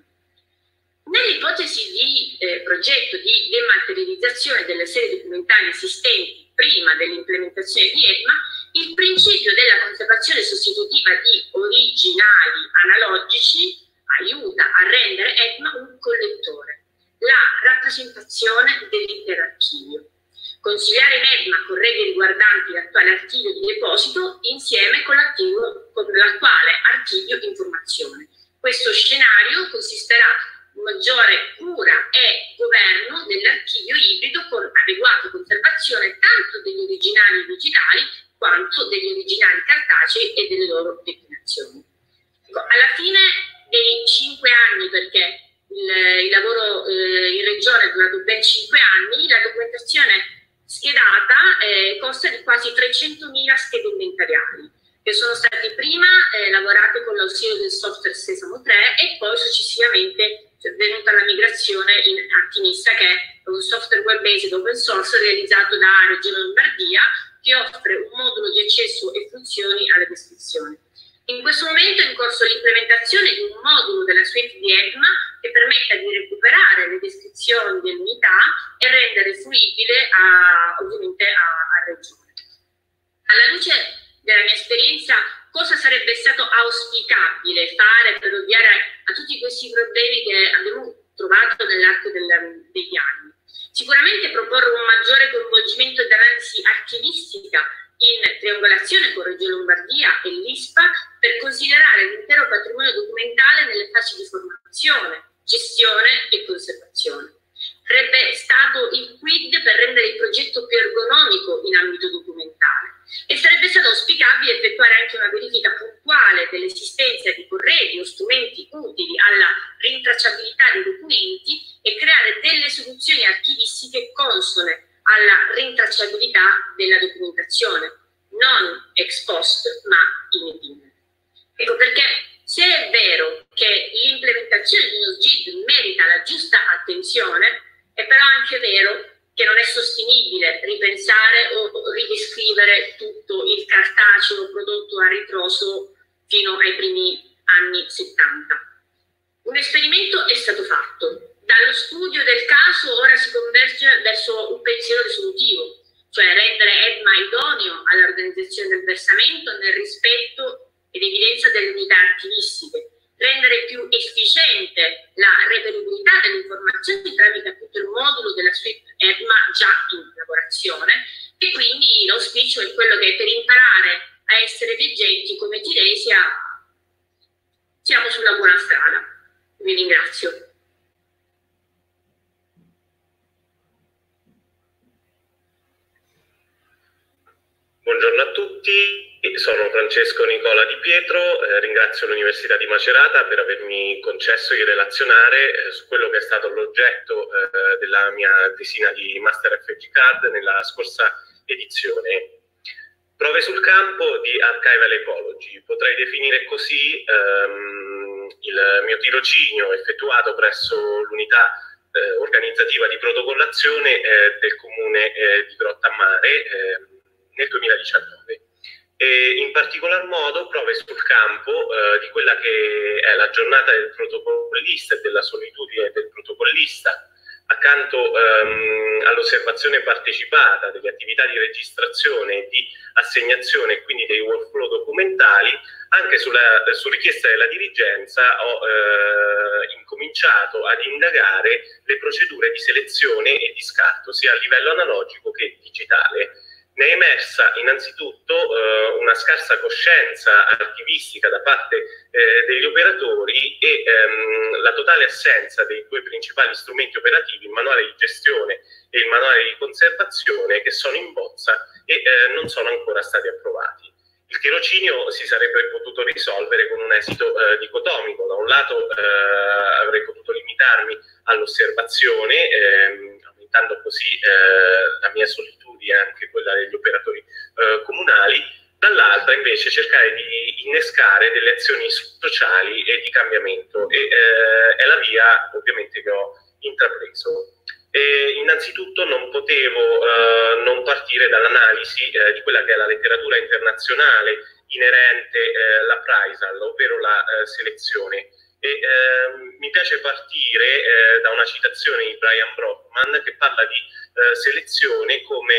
Nell'ipotesi di eh, progetto di dematerializzazione delle serie documentali esistenti prima dell'implementazione di EDMA, il principio della conservazione sostitutiva di originali analogici aiuta a rendere EDMA un collettore, la rappresentazione dell'intero archivio. Consigliare in EDMA corretti riguardanti l'attuale archivio di deposito insieme con l'attuale archivio informazione. Questo scenario consisterà in maggiore cura e governo dell'archivio ibrido con adeguata conservazione tanto degli originali digitali quanto degli originali cartacei e delle loro declinazioni. Ecco, alla fine dei cinque anni, perché il, il lavoro eh, in regione è durato ben cinque anni, la documentazione schedata eh, consta di quasi trecentomila schede inventariali, che sono stati prima eh, lavorate con l'ausilio del software Sesamo tre e poi successivamente è venuta la migrazione in Archimista, che è un software web-based open source realizzato da Regione Lombardia, che offre un modulo di accesso e funzioni alle descrizioni. In questo momento è in corso l'implementazione di un modulo della suite di EDMA che permetta di recuperare le descrizioni dell'unità e rendere fruibile a, ovviamente a, a regione. Alla luce della mia esperienza, cosa sarebbe stato auspicabile fare per ovviare a tutti questi problemi che abbiamo trovato nell'arco degli anni? Sicuramente proporre un maggiore coinvolgimento dell'analisi archivistica in triangolazione con Regione Lombardia e l'I S P A per considerare l'intero patrimonio documentale nelle fasi di formazione, gestione e conservazione. Sarebbe stato il quid per rendere il progetto più ergonomico in ambito documentale e sarebbe stato auspicabile effettuare anche una verifica puntuale dell'esistenza di corredi o strumenti utili alla rintracciabilità dei documenti e creare delle soluzioni archivistiche consone alla rintracciabilità della documentazione, non ex post ma in itinere. Ecco perché se è vero che l'implementazione di uno S G I D merita la giusta attenzione, è però anche vero che non è sostenibile ripensare o ridescrivere tutto il cartaceo prodotto a ritroso fino ai primi anni settanta. Un esperimento è stato fatto. Dallo studio del caso ora si converge verso un pensiero risolutivo, cioè rendere EDMA idoneo all'organizzazione del versamento nel rispetto ed evidenza delle unità archivistiche, rendere più efficiente la reperibilità delle informazioni tramite appunto il modulo della suite EDMA già in lavorazione, e quindi l'auspicio è quello che per imparare a essere veggenti come Tiresia siamo sulla buona strada. Vi ringrazio. Buongiorno a tutti, sono Francesco Nicola Di Pietro, eh, ringrazio l'Università di Macerata per avermi concesso di relazionare eh, su quello che è stato l'oggetto eh, della mia tesina di Master F G Card nella scorsa edizione. Prove sul campo di Archival Ecology. Potrei definire così ehm, il mio tirocinio effettuato presso l'unità eh, organizzativa di protocollazione eh, del comune eh, di Grottammare eh, nel duemiladiciannove. E in particolar modo prove sul campo eh, di quella che è la giornata del protocollista e della solitudine del protocollista, accanto ehm, all'osservazione partecipata delle attività di registrazione e di assegnazione e quindi dei workflow documentali. Anche sulla, su richiesta della dirigenza ho eh, incominciato ad indagare le procedure di selezione e di scarto sia a livello analogico che digitale. Ne è emersa innanzitutto eh, una scarsa coscienza archivistica da parte eh, degli operatori e ehm, la totale assenza dei due principali strumenti operativi, il manuale di gestione e il manuale di conservazione, che sono in bozza e eh, non sono ancora stati approvati. Il Il tirocinio si sarebbe potuto risolvere con un esito eh, dicotomico. Da un lato eh, avrei potuto limitarmi all'osservazione, ehm, aumentando così eh, la mia solitudine e anche quella degli operatori eh, comunali, dall'altra invece cercare di innescare delle azioni sociali e di cambiamento, e eh, è la via ovviamente che ho intrapreso. E innanzitutto non potevo eh, non partire dall'analisi eh, di quella che è la letteratura internazionale inerente eh, all'appraisal, ovvero la eh, selezione. E, eh, mi piace partire eh, da una citazione di Brian Brockman che parla di eh, selezione come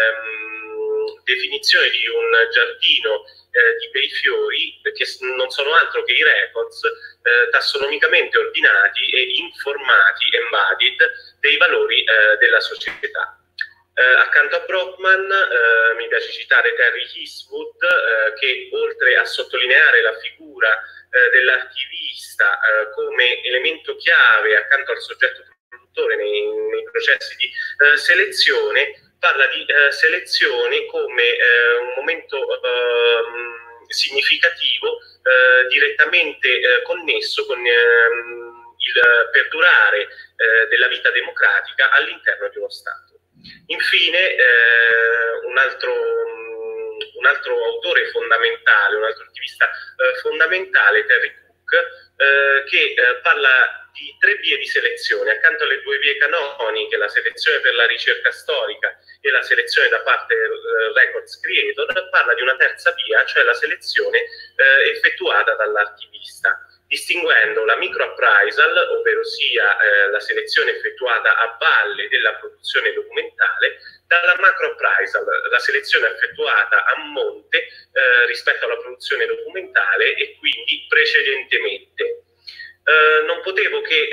ehm, definizione di un giardino eh, di bei fiori, che non sono altro che i records eh, tassonomicamente ordinati e informati, embodied, dei valori eh, della società. Eh, accanto a Brockman eh, mi piace citare Terry Eastwood, eh, che oltre a sottolineare la figura eh, dell'archivista eh, come elemento chiave accanto al soggetto produttore nei, nei processi di eh, selezione, parla di eh, selezione come eh, un momento eh, significativo eh, direttamente eh, connesso con eh, il perdurare eh, della vita democratica all'interno di uno Stato. Infine, eh, un, altro, un altro autore fondamentale, un altro attivista eh, fondamentale, Terry Cook, eh, che eh, parla di tre vie di selezione. Accanto alle due vie canoniche, la selezione per la ricerca storica e la selezione da parte del eh, Records Creator, parla di una terza via, cioè la selezione eh, effettuata dall'archivista, distinguendo la micro-appraisal, ovvero sia eh, la selezione effettuata a valle della produzione documentale, dalla macro-appraisal, la selezione effettuata a monte eh, rispetto alla produzione documentale e quindi precedentemente. Eh, non potevo che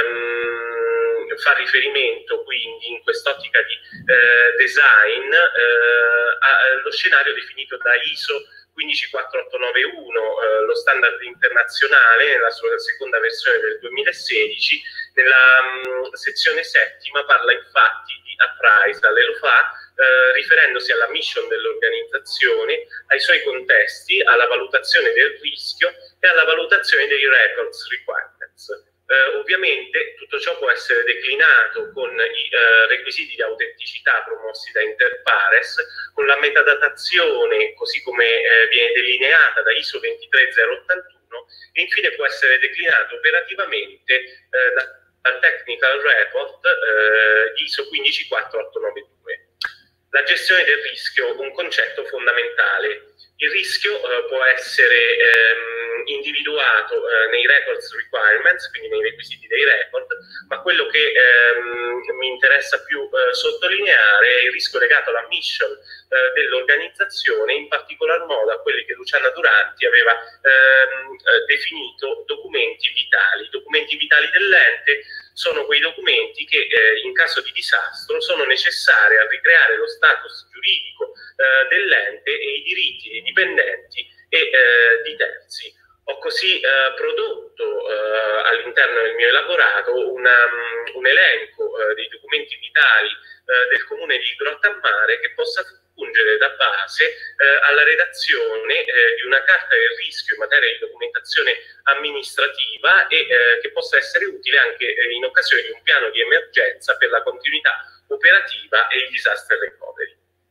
ehm, far riferimento quindi in quest'ottica di eh, design eh, allo scenario definito da I S O uno cinque quattro otto nove uno, eh, lo standard internazionale, nella sua seconda versione del duemilasedici. Nella mh, sezione settima parla infatti di appraisal e lo fa eh, riferendosi alla mission dell'organizzazione, ai suoi contesti, alla valutazione del rischio e alla valutazione dei records requirements. Eh, ovviamente tutto ciò può essere declinato con i eh, requisiti di autenticità promossi da Interpares, con la metadatazione così come eh, viene delineata da I S O ventitré zero ottantuno, e infine può essere declinato operativamente eh, da, dal Technical Report eh, I S O uno cinque quattro otto nove due. La gestione del rischio, un concetto fondamentale. Il rischio eh, può essere ehm, individuato eh, nei records requirements, quindi nei requisiti dei record, ma quello che ehm, mi interessa più eh, sottolineare è il rischio legato alla mission eh, dell'organizzazione, in particolar modo a quelli che Luciana Duranti aveva ehm, definito documenti vitali. Documenti vitali dell'ente sono quei documenti che eh, in caso di disastro sono necessari a ricreare lo status giuridico eh, dell'ente e i diritti dei dipendenti e eh, di terzi. Ho così eh, prodotto eh, all'interno del mio elaborato una, um, un elenco eh, dei documenti vitali eh, del comune di Grottammare che possa fungere da base eh, alla redazione eh, di una carta del rischio in materia di documentazione amministrativa e eh, che possa essere utile anche eh, in occasione di un piano di emergenza per la continuità operativa e il disaster recovery.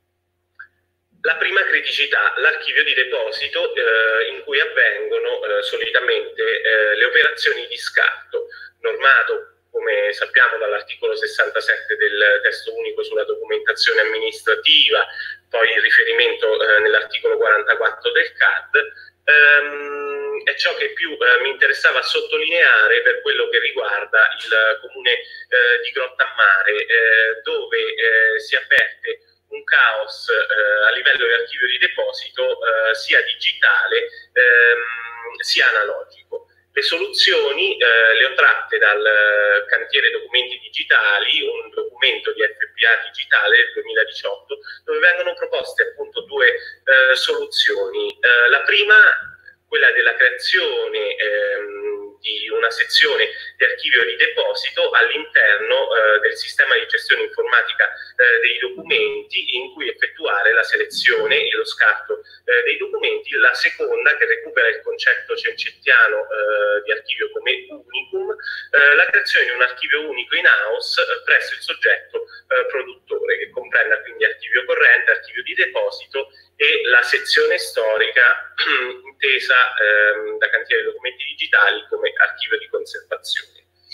La prima criticità, l'archivio di deposito eh, in cui avvengono eh, solitamente eh, le operazioni di scarto, normato come sappiamo dall'articolo sessantasette del testo unico sulla documentazione amministrativa, poi il riferimento eh, nell'articolo quarantaquattro del C A D, ehm, è ciò che più eh, mi interessava sottolineare per quello che riguarda il comune eh, di Grottammare, eh, dove eh, si avverte un caos eh, a livello di archivio di deposito eh, sia digitale ehm, sia analogico. Le soluzioni eh, le ho tratte dal cantiere documenti digitali, un documento di F P A digitale del duemiladiciotto, dove vengono proposte appunto due eh, soluzioni. Eh, la prima, quella della creazione ehm, di una sezione di archivio di deposito all'interno eh, del sistema di gestione informatica eh, dei documenti, in cui effettuare individuare la selezione e lo scarto eh, dei documenti, la seconda che recupera il concetto cencettiano eh, di archivio come unicum, eh, la creazione di un archivio unico in house eh, presso il soggetto eh, produttore, che comprenda quindi archivio corrente, archivio di deposito e la sezione storica intesa ehm, da cantiere dei documenti digitali come archivio di conservazione.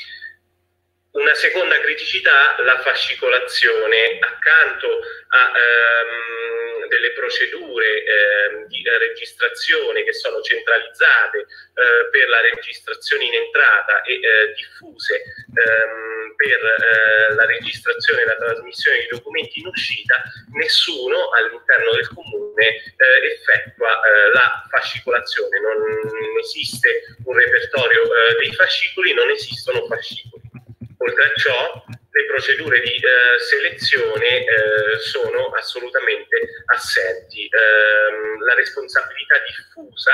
Una seconda criticità, la fascicolazione. Accanto a ehm, delle procedure ehm, di registrazione che sono centralizzate eh, per la registrazione in entrata e eh, diffuse ehm, per eh, la registrazione e la trasmissione di documenti in uscita, nessuno all'interno del comune eh, effettua eh, la fascicolazione. Non esiste un repertorio eh, dei fascicoli, non esistono fascicoli. Oltre a ciò, le procedure di eh, selezione eh, sono assolutamente assenti. Ehm, la responsabilità diffusa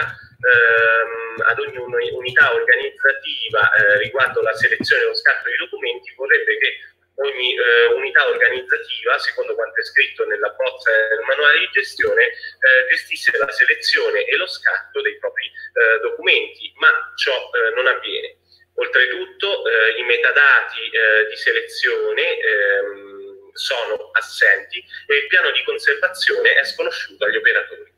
ehm, ad ogni unità organizzativa eh, riguardo la selezione e lo scarto di documenti vorrebbe che ogni eh, unità organizzativa, secondo quanto è scritto nella bozza del manuale di gestione, eh, gestisse la selezione e lo scarto dei propri eh, documenti, ma ciò eh, non avviene. Oltretutto eh, i metadati eh, di selezione ehm, sono assenti e il piano di conservazione è sconosciuto agli operatori.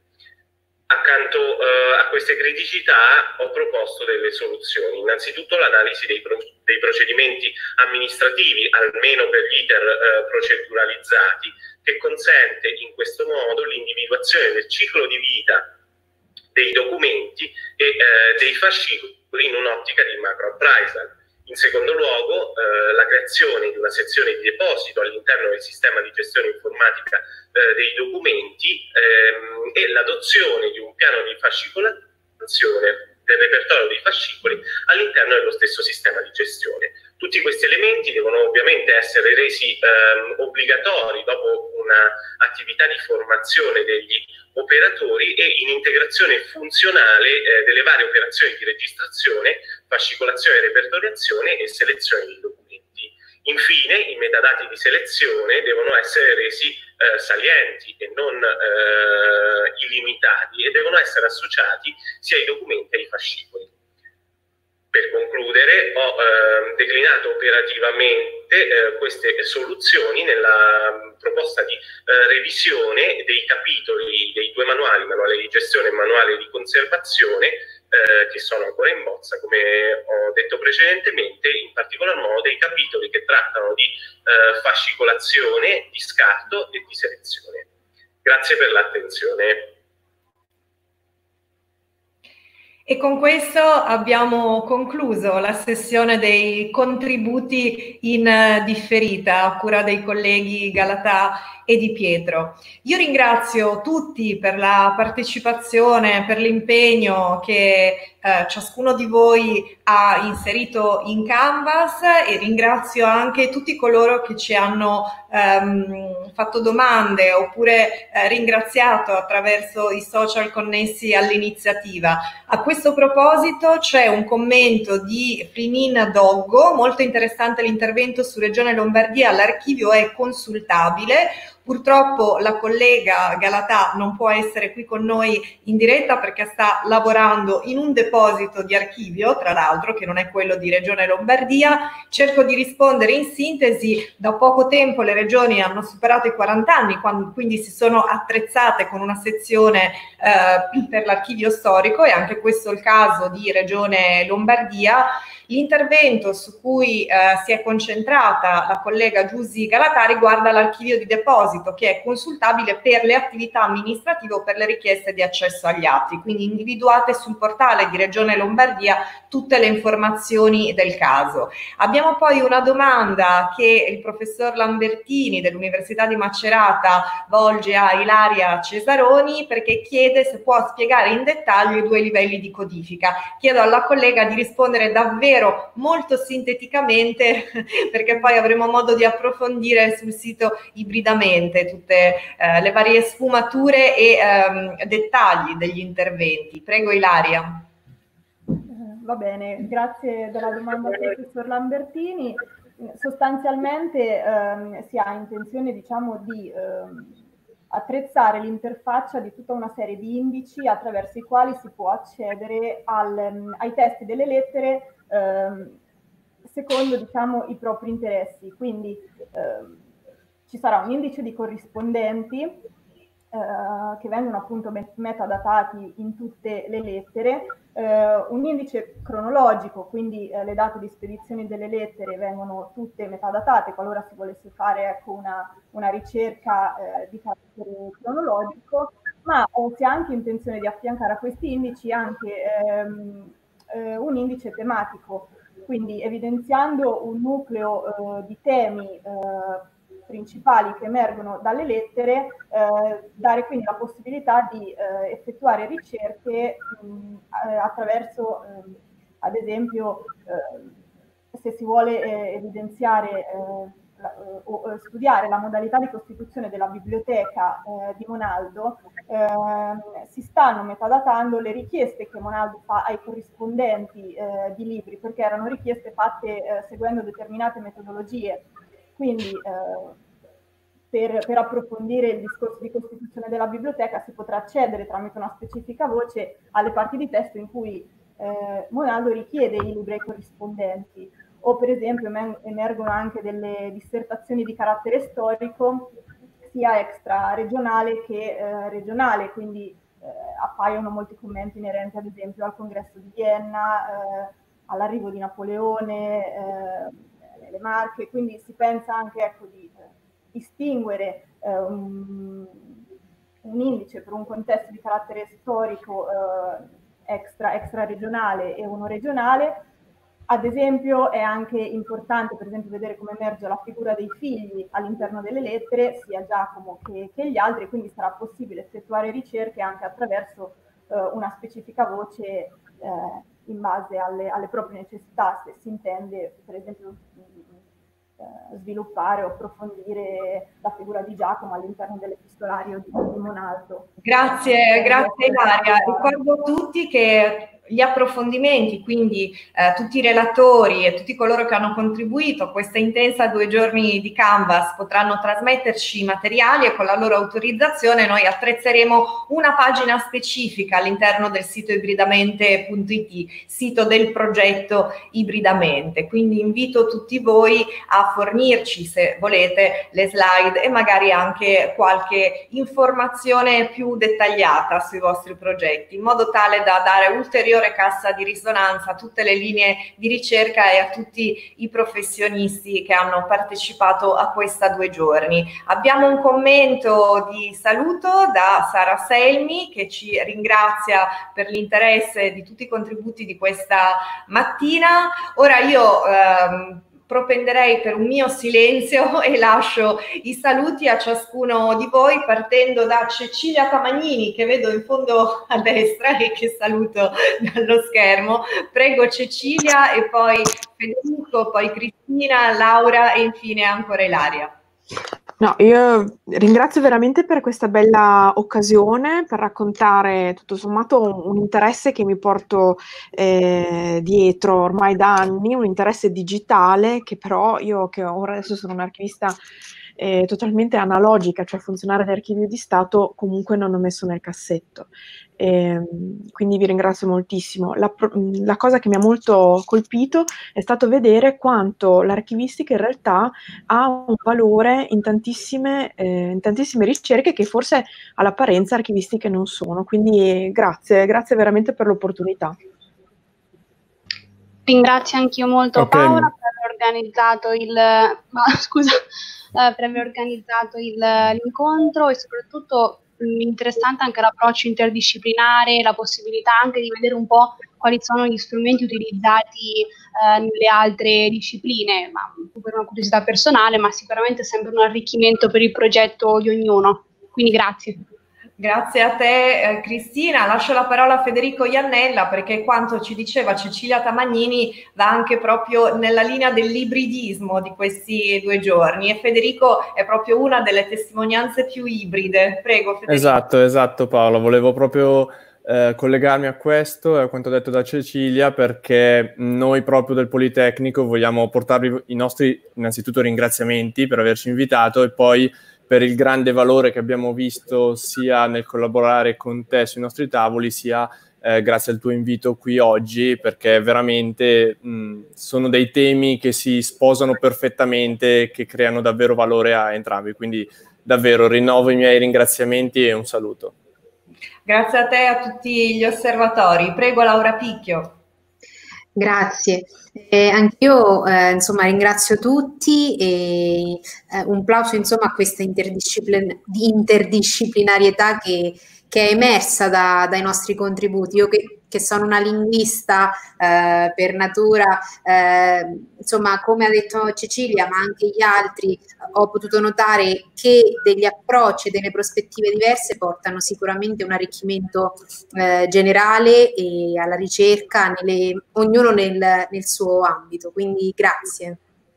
Accanto eh, a queste criticità ho proposto delle soluzioni. Innanzitutto l'analisi dei, pro dei procedimenti amministrativi, almeno per gli iter eh, proceduralizzati, che consente in questo modo l'individuazione del ciclo di vita dei documenti e eh, dei fascicoli in un'ottica di macro appraisal. In secondo luogo, eh, la creazione di una sezione di deposito all'interno del sistema di gestione informatica eh, dei documenti ehm, e l'adozione di un piano di fascicolazione del repertorio dei fascicoli all'interno dello stesso sistema di gestione. Tutti questi elementi devono ovviamente essere resi ehm, obbligatori dopo un'attività di formazione degli operatori e in integrazione funzionale eh, delle varie operazioni di registrazione, fascicolazione, repertoriazione e selezione dei documenti. Infine, i metadati di selezione devono essere resi eh, salienti e non eh, illimitati e devono essere associati sia ai documenti che ai fascicoli. Per concludere, ho eh, declinato operativamente eh, queste soluzioni nella proposta di eh, revisione dei capitoli dei due manuali, manuale di gestione e manuale di conservazione, eh, che sono ancora in bozza, come ho detto precedentemente, in particolar modo dei capitoli che trattano di eh, fascicolazione, di scarto e di selezione. Grazie per l'attenzione. E con questo abbiamo concluso la sessione dei contributi in differita a cura dei colleghi Galatà e Di Pietro. Io ringrazio tutti per la partecipazione, per l'impegno che eh, ciascuno di voi ha inserito in Canvas e ringrazio anche tutti coloro che ci hanno ehm, fatto domande oppure eh, ringraziato attraverso i social connessi all'iniziativa. A questo proposito c'è un commento di Frinin Doggo, molto interessante l'intervento su Regione Lombardia, l'archivio è consultabile. Purtroppo la collega Galatà non può essere qui con noi in diretta perché sta lavorando in un deposito di archivio, tra l'altro, che non è quello di Regione Lombardia. Cerco di rispondere in sintesi. Da poco tempo le regioni hanno superato i quaranta anni, quando, quindi si sono attrezzate con una sezione eh, per l'archivio storico, e anche questo è il caso di Regione Lombardia. L'intervento su cui eh, si è concentrata la collega Giusy Galatà riguarda l'archivio di deposito, che è consultabile per le attività amministrative o per le richieste di accesso agli atti, quindi individuate sul portale di Regione Lombardia tutte le informazioni del caso. Abbiamo poi una domanda che il professor Lambertini dell'Università di Macerata volge a Ilaria Cesaroni, perché chiede se può spiegare in dettaglio i due livelli di codifica. Chiedo alla collega di rispondere davvero molto sinteticamente, perché poi avremo modo di approfondire sul sito ibridamente tutte eh, le varie sfumature e ehm, dettagli degli interventi. Prego Ilaria. Va bene, grazie della domanda al professor Lambertini. Sostanzialmente ehm, si ha intenzione, diciamo, di ehm, attrezzare l'interfaccia di tutta una serie di indici attraverso i quali si può accedere al, ai testi delle lettere ehm, secondo, diciamo, i propri interessi. Quindi ehm, ci sarà un indice di corrispondenti Uh, che vengono appunto met- metadatati in tutte le lettere, uh, un indice cronologico, quindi uh, le date di spedizione delle lettere vengono tutte metadatate qualora si volesse fare, ecco, una, una ricerca uh, di carattere cronologico, ma uh, si ha anche intenzione di affiancare a questi indici anche um, uh, un indice tematico, quindi evidenziando un nucleo uh, di temi uh, principali che emergono dalle lettere, eh, dare quindi la possibilità di eh, effettuare ricerche mh, eh, attraverso, eh, ad esempio, eh, se si vuole eh, evidenziare eh, la, o eh, studiare la modalità di costituzione della biblioteca eh, di Monaldo, eh, si stanno metadatando le richieste che Monaldo fa ai corrispondenti eh, di libri, perché erano richieste fatte eh, seguendo determinate metodologie. Quindi eh, per, per approfondire il discorso di costituzione della biblioteca si potrà accedere tramite una specifica voce alle parti di testo in cui eh, Monaldo richiede i libri ai corrispondenti, o per esempio emergono anche delle dissertazioni di carattere storico sia extra regionale che eh, regionale, quindi eh, appaiono molti commenti inerenti ad esempio al congresso di Vienna, eh, all'arrivo di Napoleone, eh, le Marche, quindi si pensa anche, ecco, di eh, distinguere eh, un, un indice per un contesto di carattere storico eh, extra, extra regionale e uno regionale. Ad esempio è anche importante per esempio vedere come emerge la figura dei figli all'interno delle lettere, sia Giacomo che, che gli altri, quindi sarà possibile effettuare ricerche anche attraverso eh, una specifica voce eh, in base alle, alle proprie necessità, se si intende per esempio eh, sviluppare o approfondire la figura di Giacomo all'interno dell'epistolario di, di Monaldo. Grazie, grazie Ilaria. Ricordo a tutti che gli approfondimenti, quindi eh, tutti i relatori e tutti coloro che hanno contribuito a questa intensa due giorni di Canvas potranno trasmetterci i materiali e con la loro autorizzazione noi attrezzeremo una pagina specifica all'interno del sito ibridamente punto it, sito del progetto Ibridamente. Quindi invito tutti voi a fornirci, se volete, le slide e magari anche qualche informazione più dettagliata sui vostri progetti, in modo tale da dare ulteriore cassa di risonanza a tutte le linee di ricerca e a tutti i professionisti che hanno partecipato a questa due giorni. Abbiamo un commento di saluto da Sara Selmi che ci ringrazia per l'interesse di tutti i contributi di questa mattina. Ora io ehm, propenderei per un mio silenzio e lascio i saluti a ciascuno di voi, partendo da Cecilia Tamagnini, che vedo in fondo a destra e che saluto dallo schermo. Prego Cecilia, e poi Federico, poi Cristina, Laura e infine ancora Ilaria. No, io ringrazio veramente per questa bella occasione per raccontare tutto sommato un, un interesse che mi porto eh, dietro ormai da anni, un interesse digitale che però io che ora adesso sono un'archivista eh, totalmente analogica, cioè funzionare nell'archivio di Stato, comunque non ho messo nel cassetto. Eh, quindi vi ringrazio moltissimo. La, la cosa che mi ha molto colpito è stato vedere quanto l'archivistica in realtà ha un valore in tantissime, eh, in tantissime ricerche che forse all'apparenza archivistiche non sono. Quindi grazie, grazie veramente per l'opportunità. Ringrazio anch'io molto okay. Paola per aver organizzato il ma, scusa, eh, per aver organizzato l'incontro e soprattutto interessante anche l'approccio interdisciplinare, la possibilità anche di vedere un po' quali sono gli strumenti utilizzati eh, nelle altre discipline, ma per una curiosità personale, ma sicuramente sempre un arricchimento per il progetto di ognuno. Quindi grazie. Grazie a te eh, Cristina, lascio la parola a Federico Iannella perché quanto ci diceva Cecilia Tamagnini va anche proprio nella linea dell'ibridismo di questi due giorni e Federico è proprio una delle testimonianze più ibride. Prego Federico. Esatto, esatto Paolo, volevo proprio eh, collegarmi a questo e a quanto detto da Cecilia, perché noi proprio del Politecnico vogliamo portarvi i nostri innanzitutto ringraziamenti per averci invitato e poi per il grande valore che abbiamo visto sia nel collaborare con te sui nostri tavoli, sia eh, grazie al tuo invito qui oggi, perché veramente mh, sono dei temi che si sposano perfettamente, che creano davvero valore a entrambi. Quindi davvero rinnovo i miei ringraziamenti e un saluto. Grazie a te e a tutti gli osservatori. Prego Laura Picchio. Grazie. Eh, anch'io eh, insomma ringrazio tutti e eh, un plauso insomma a questa interdisciplin- interdisciplinarietà che, che è emersa da, dai nostri contributi. Io che, che sono una linguista eh, per natura, eh, insomma come ha detto Cecilia ma anche gli altri, ho potuto notare che degli approcci e delle prospettive diverse portano sicuramente un arricchimento eh, generale e alla ricerca, nelle, ognuno nel, nel suo ambito, quindi grazie.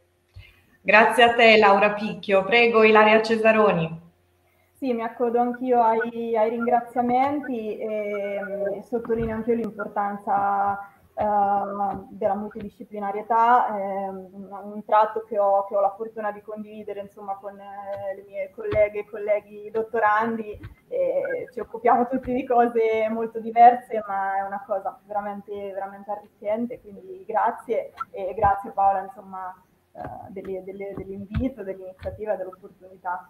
Grazie a te Laura Picchio. Prego Ilaria Cesaroni. Sì, mi accodo anch'io ai, ai ringraziamenti e, e sottolineo anch'io l'importanza Uh, della multidisciplinarietà, eh, un, un tratto che ho, che ho la fortuna di condividere insomma con eh, le mie colleghe e colleghi dottorandi. Eh, ci occupiamo tutti di cose molto diverse, ma è una cosa veramente, veramente arricchente, quindi grazie e grazie Paola insomma uh, delle, delle, dell'invito, dell'iniziativa, dell'opportunità.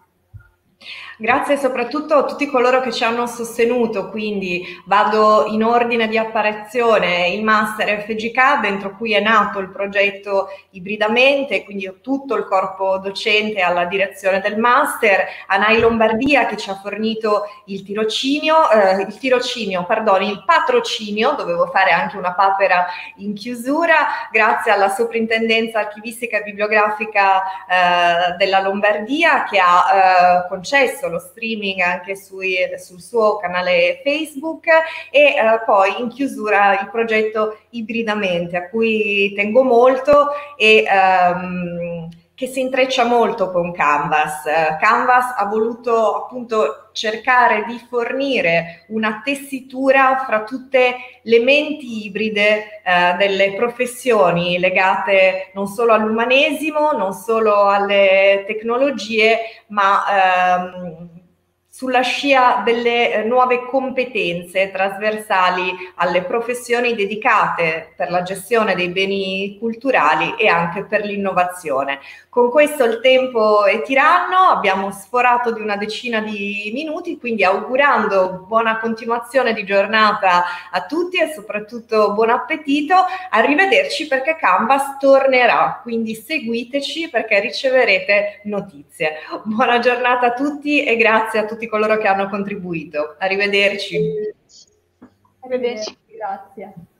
Grazie soprattutto a tutti coloro che ci hanno sostenuto, quindi vado in ordine di apparizione: il Master F G K, dentro cui è nato il progetto Ibridamente, quindi tutto il corpo docente alla direzione del Master, ANAI Lombardia che ci ha fornito il tirocinio, eh, il tirocinio, perdono, il patrocinio, dovevo fare anche una papera in chiusura, grazie alla Soprintendenza Archivistica e Bibliografica eh, della Lombardia che ha eh, concesso lo streaming anche sui, sul suo canale Facebook e eh, poi in chiusura il progetto Ibridamente, a cui tengo molto e ehm, che si intreccia molto con Canvas. Canvas ha voluto appunto cercare di fornire una tessitura fra tutte le menti ibride eh, delle professioni legate non solo all'umanesimo, non solo alle tecnologie, ma ehm, sulla scia delle nuove competenze trasversali alle professioni dedicate per la gestione dei beni culturali e anche per l'innovazione. Con questo il tempo è tiranno, abbiamo sforato di una decina di minuti, quindi augurando buona continuazione di giornata a tutti e soprattutto buon appetito, arrivederci perché Canvas tornerà, quindi seguiteci perché riceverete notizie. Buona giornata a tutti e grazie a tutti coloro che hanno contribuito. Arrivederci. Arrivederci, grazie.